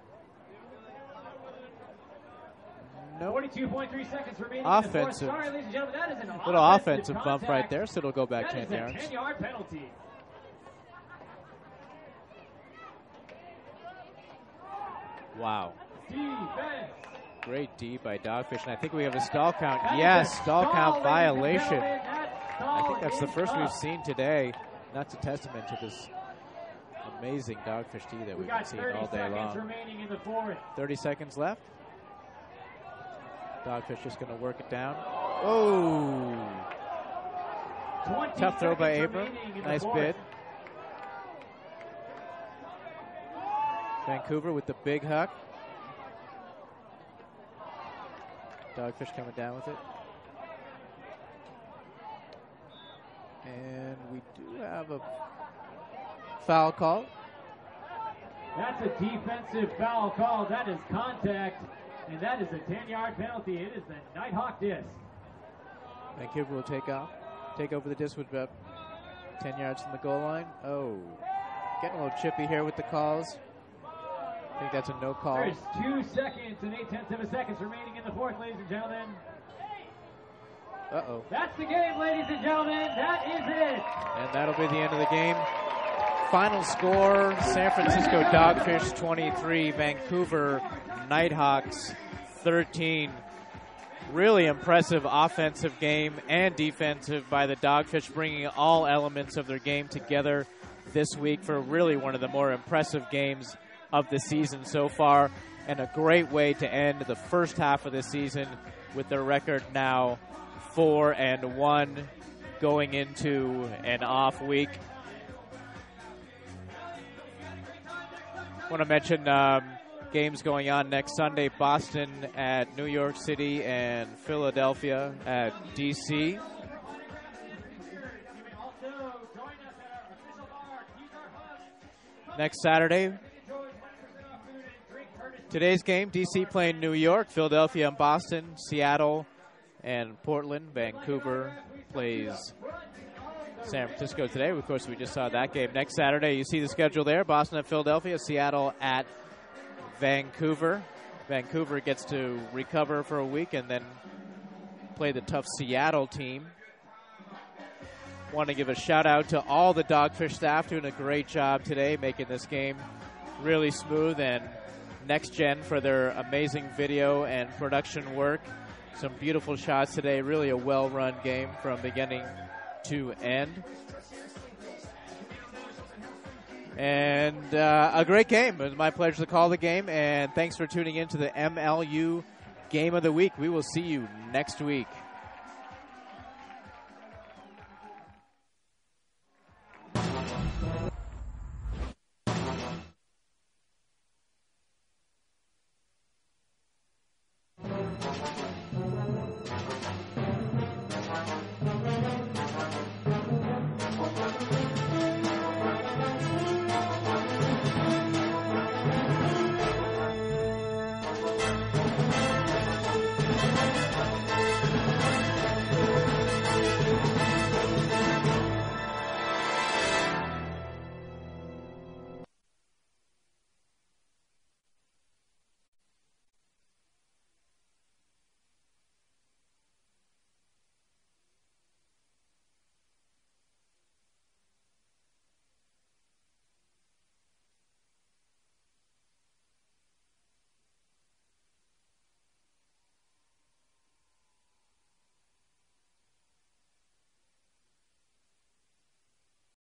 No. 42.3 seconds remaining. Offensive. Sorry, ladies and gentlemen, that is an little offensive bump right there, so it'll go back 10 yards. That is a 10-yard penalty. Wow. Defense. Great D by Dogfish, and I think we have a stall count. Yes, stall count violation. I think that's the first we've seen today. That's a testament to this amazing Dogfish D that we've been seeing all day long. 30 seconds left. Dogfish just going to work it down. Oh! Tough throw by Abram. Nice bid. Vancouver with the big huck. Dogfish coming down with it. And we do have a foul call. That's a defensive foul call. That is contact, and that is a 10-yard penalty. It is the Nighthawk disc. Vancouver will take over the disc with about 10 yards from the goal line. Oh, getting a little chippy here with the calls. I think that's a no call. There's 2 seconds and 0.8 of a seconds remaining in the fourth, ladies and gentlemen. Uh-oh. That's the game, ladies and gentlemen. That is it. And that'll be the end of the game. Final score, San Francisco Dogfish 23, Vancouver Nighthawks 13. Really impressive offensive game and defensive by the Dogfish, bringing all elements of their game together this week for really one of the more impressive games of the season so far, and a great way to end the first half of the season with their record now 4-1 going into an off week. Want to mention games going on next Sunday: Boston at New York City and Philadelphia at DC. next Saturday. Today's game, D.C. playing New York, Philadelphia and Boston, Seattle and Portland. Vancouver plays San Francisco today. Of course, we just saw that game. Next Saturday, you see the schedule there. Boston at Philadelphia, Seattle at Vancouver. Vancouver gets to recover for a week and then play the tough Seattle team. Want to give a shout out to all the Dogfish staff doing a great job today, making this game really smooth, and Next Gen for their amazing video and production work. Some beautiful shots today. Really a well-run game from beginning to end. And a great game. It was my pleasure to call the game, and thanks for tuning in to the MLU Game of the Week. We will see you next week.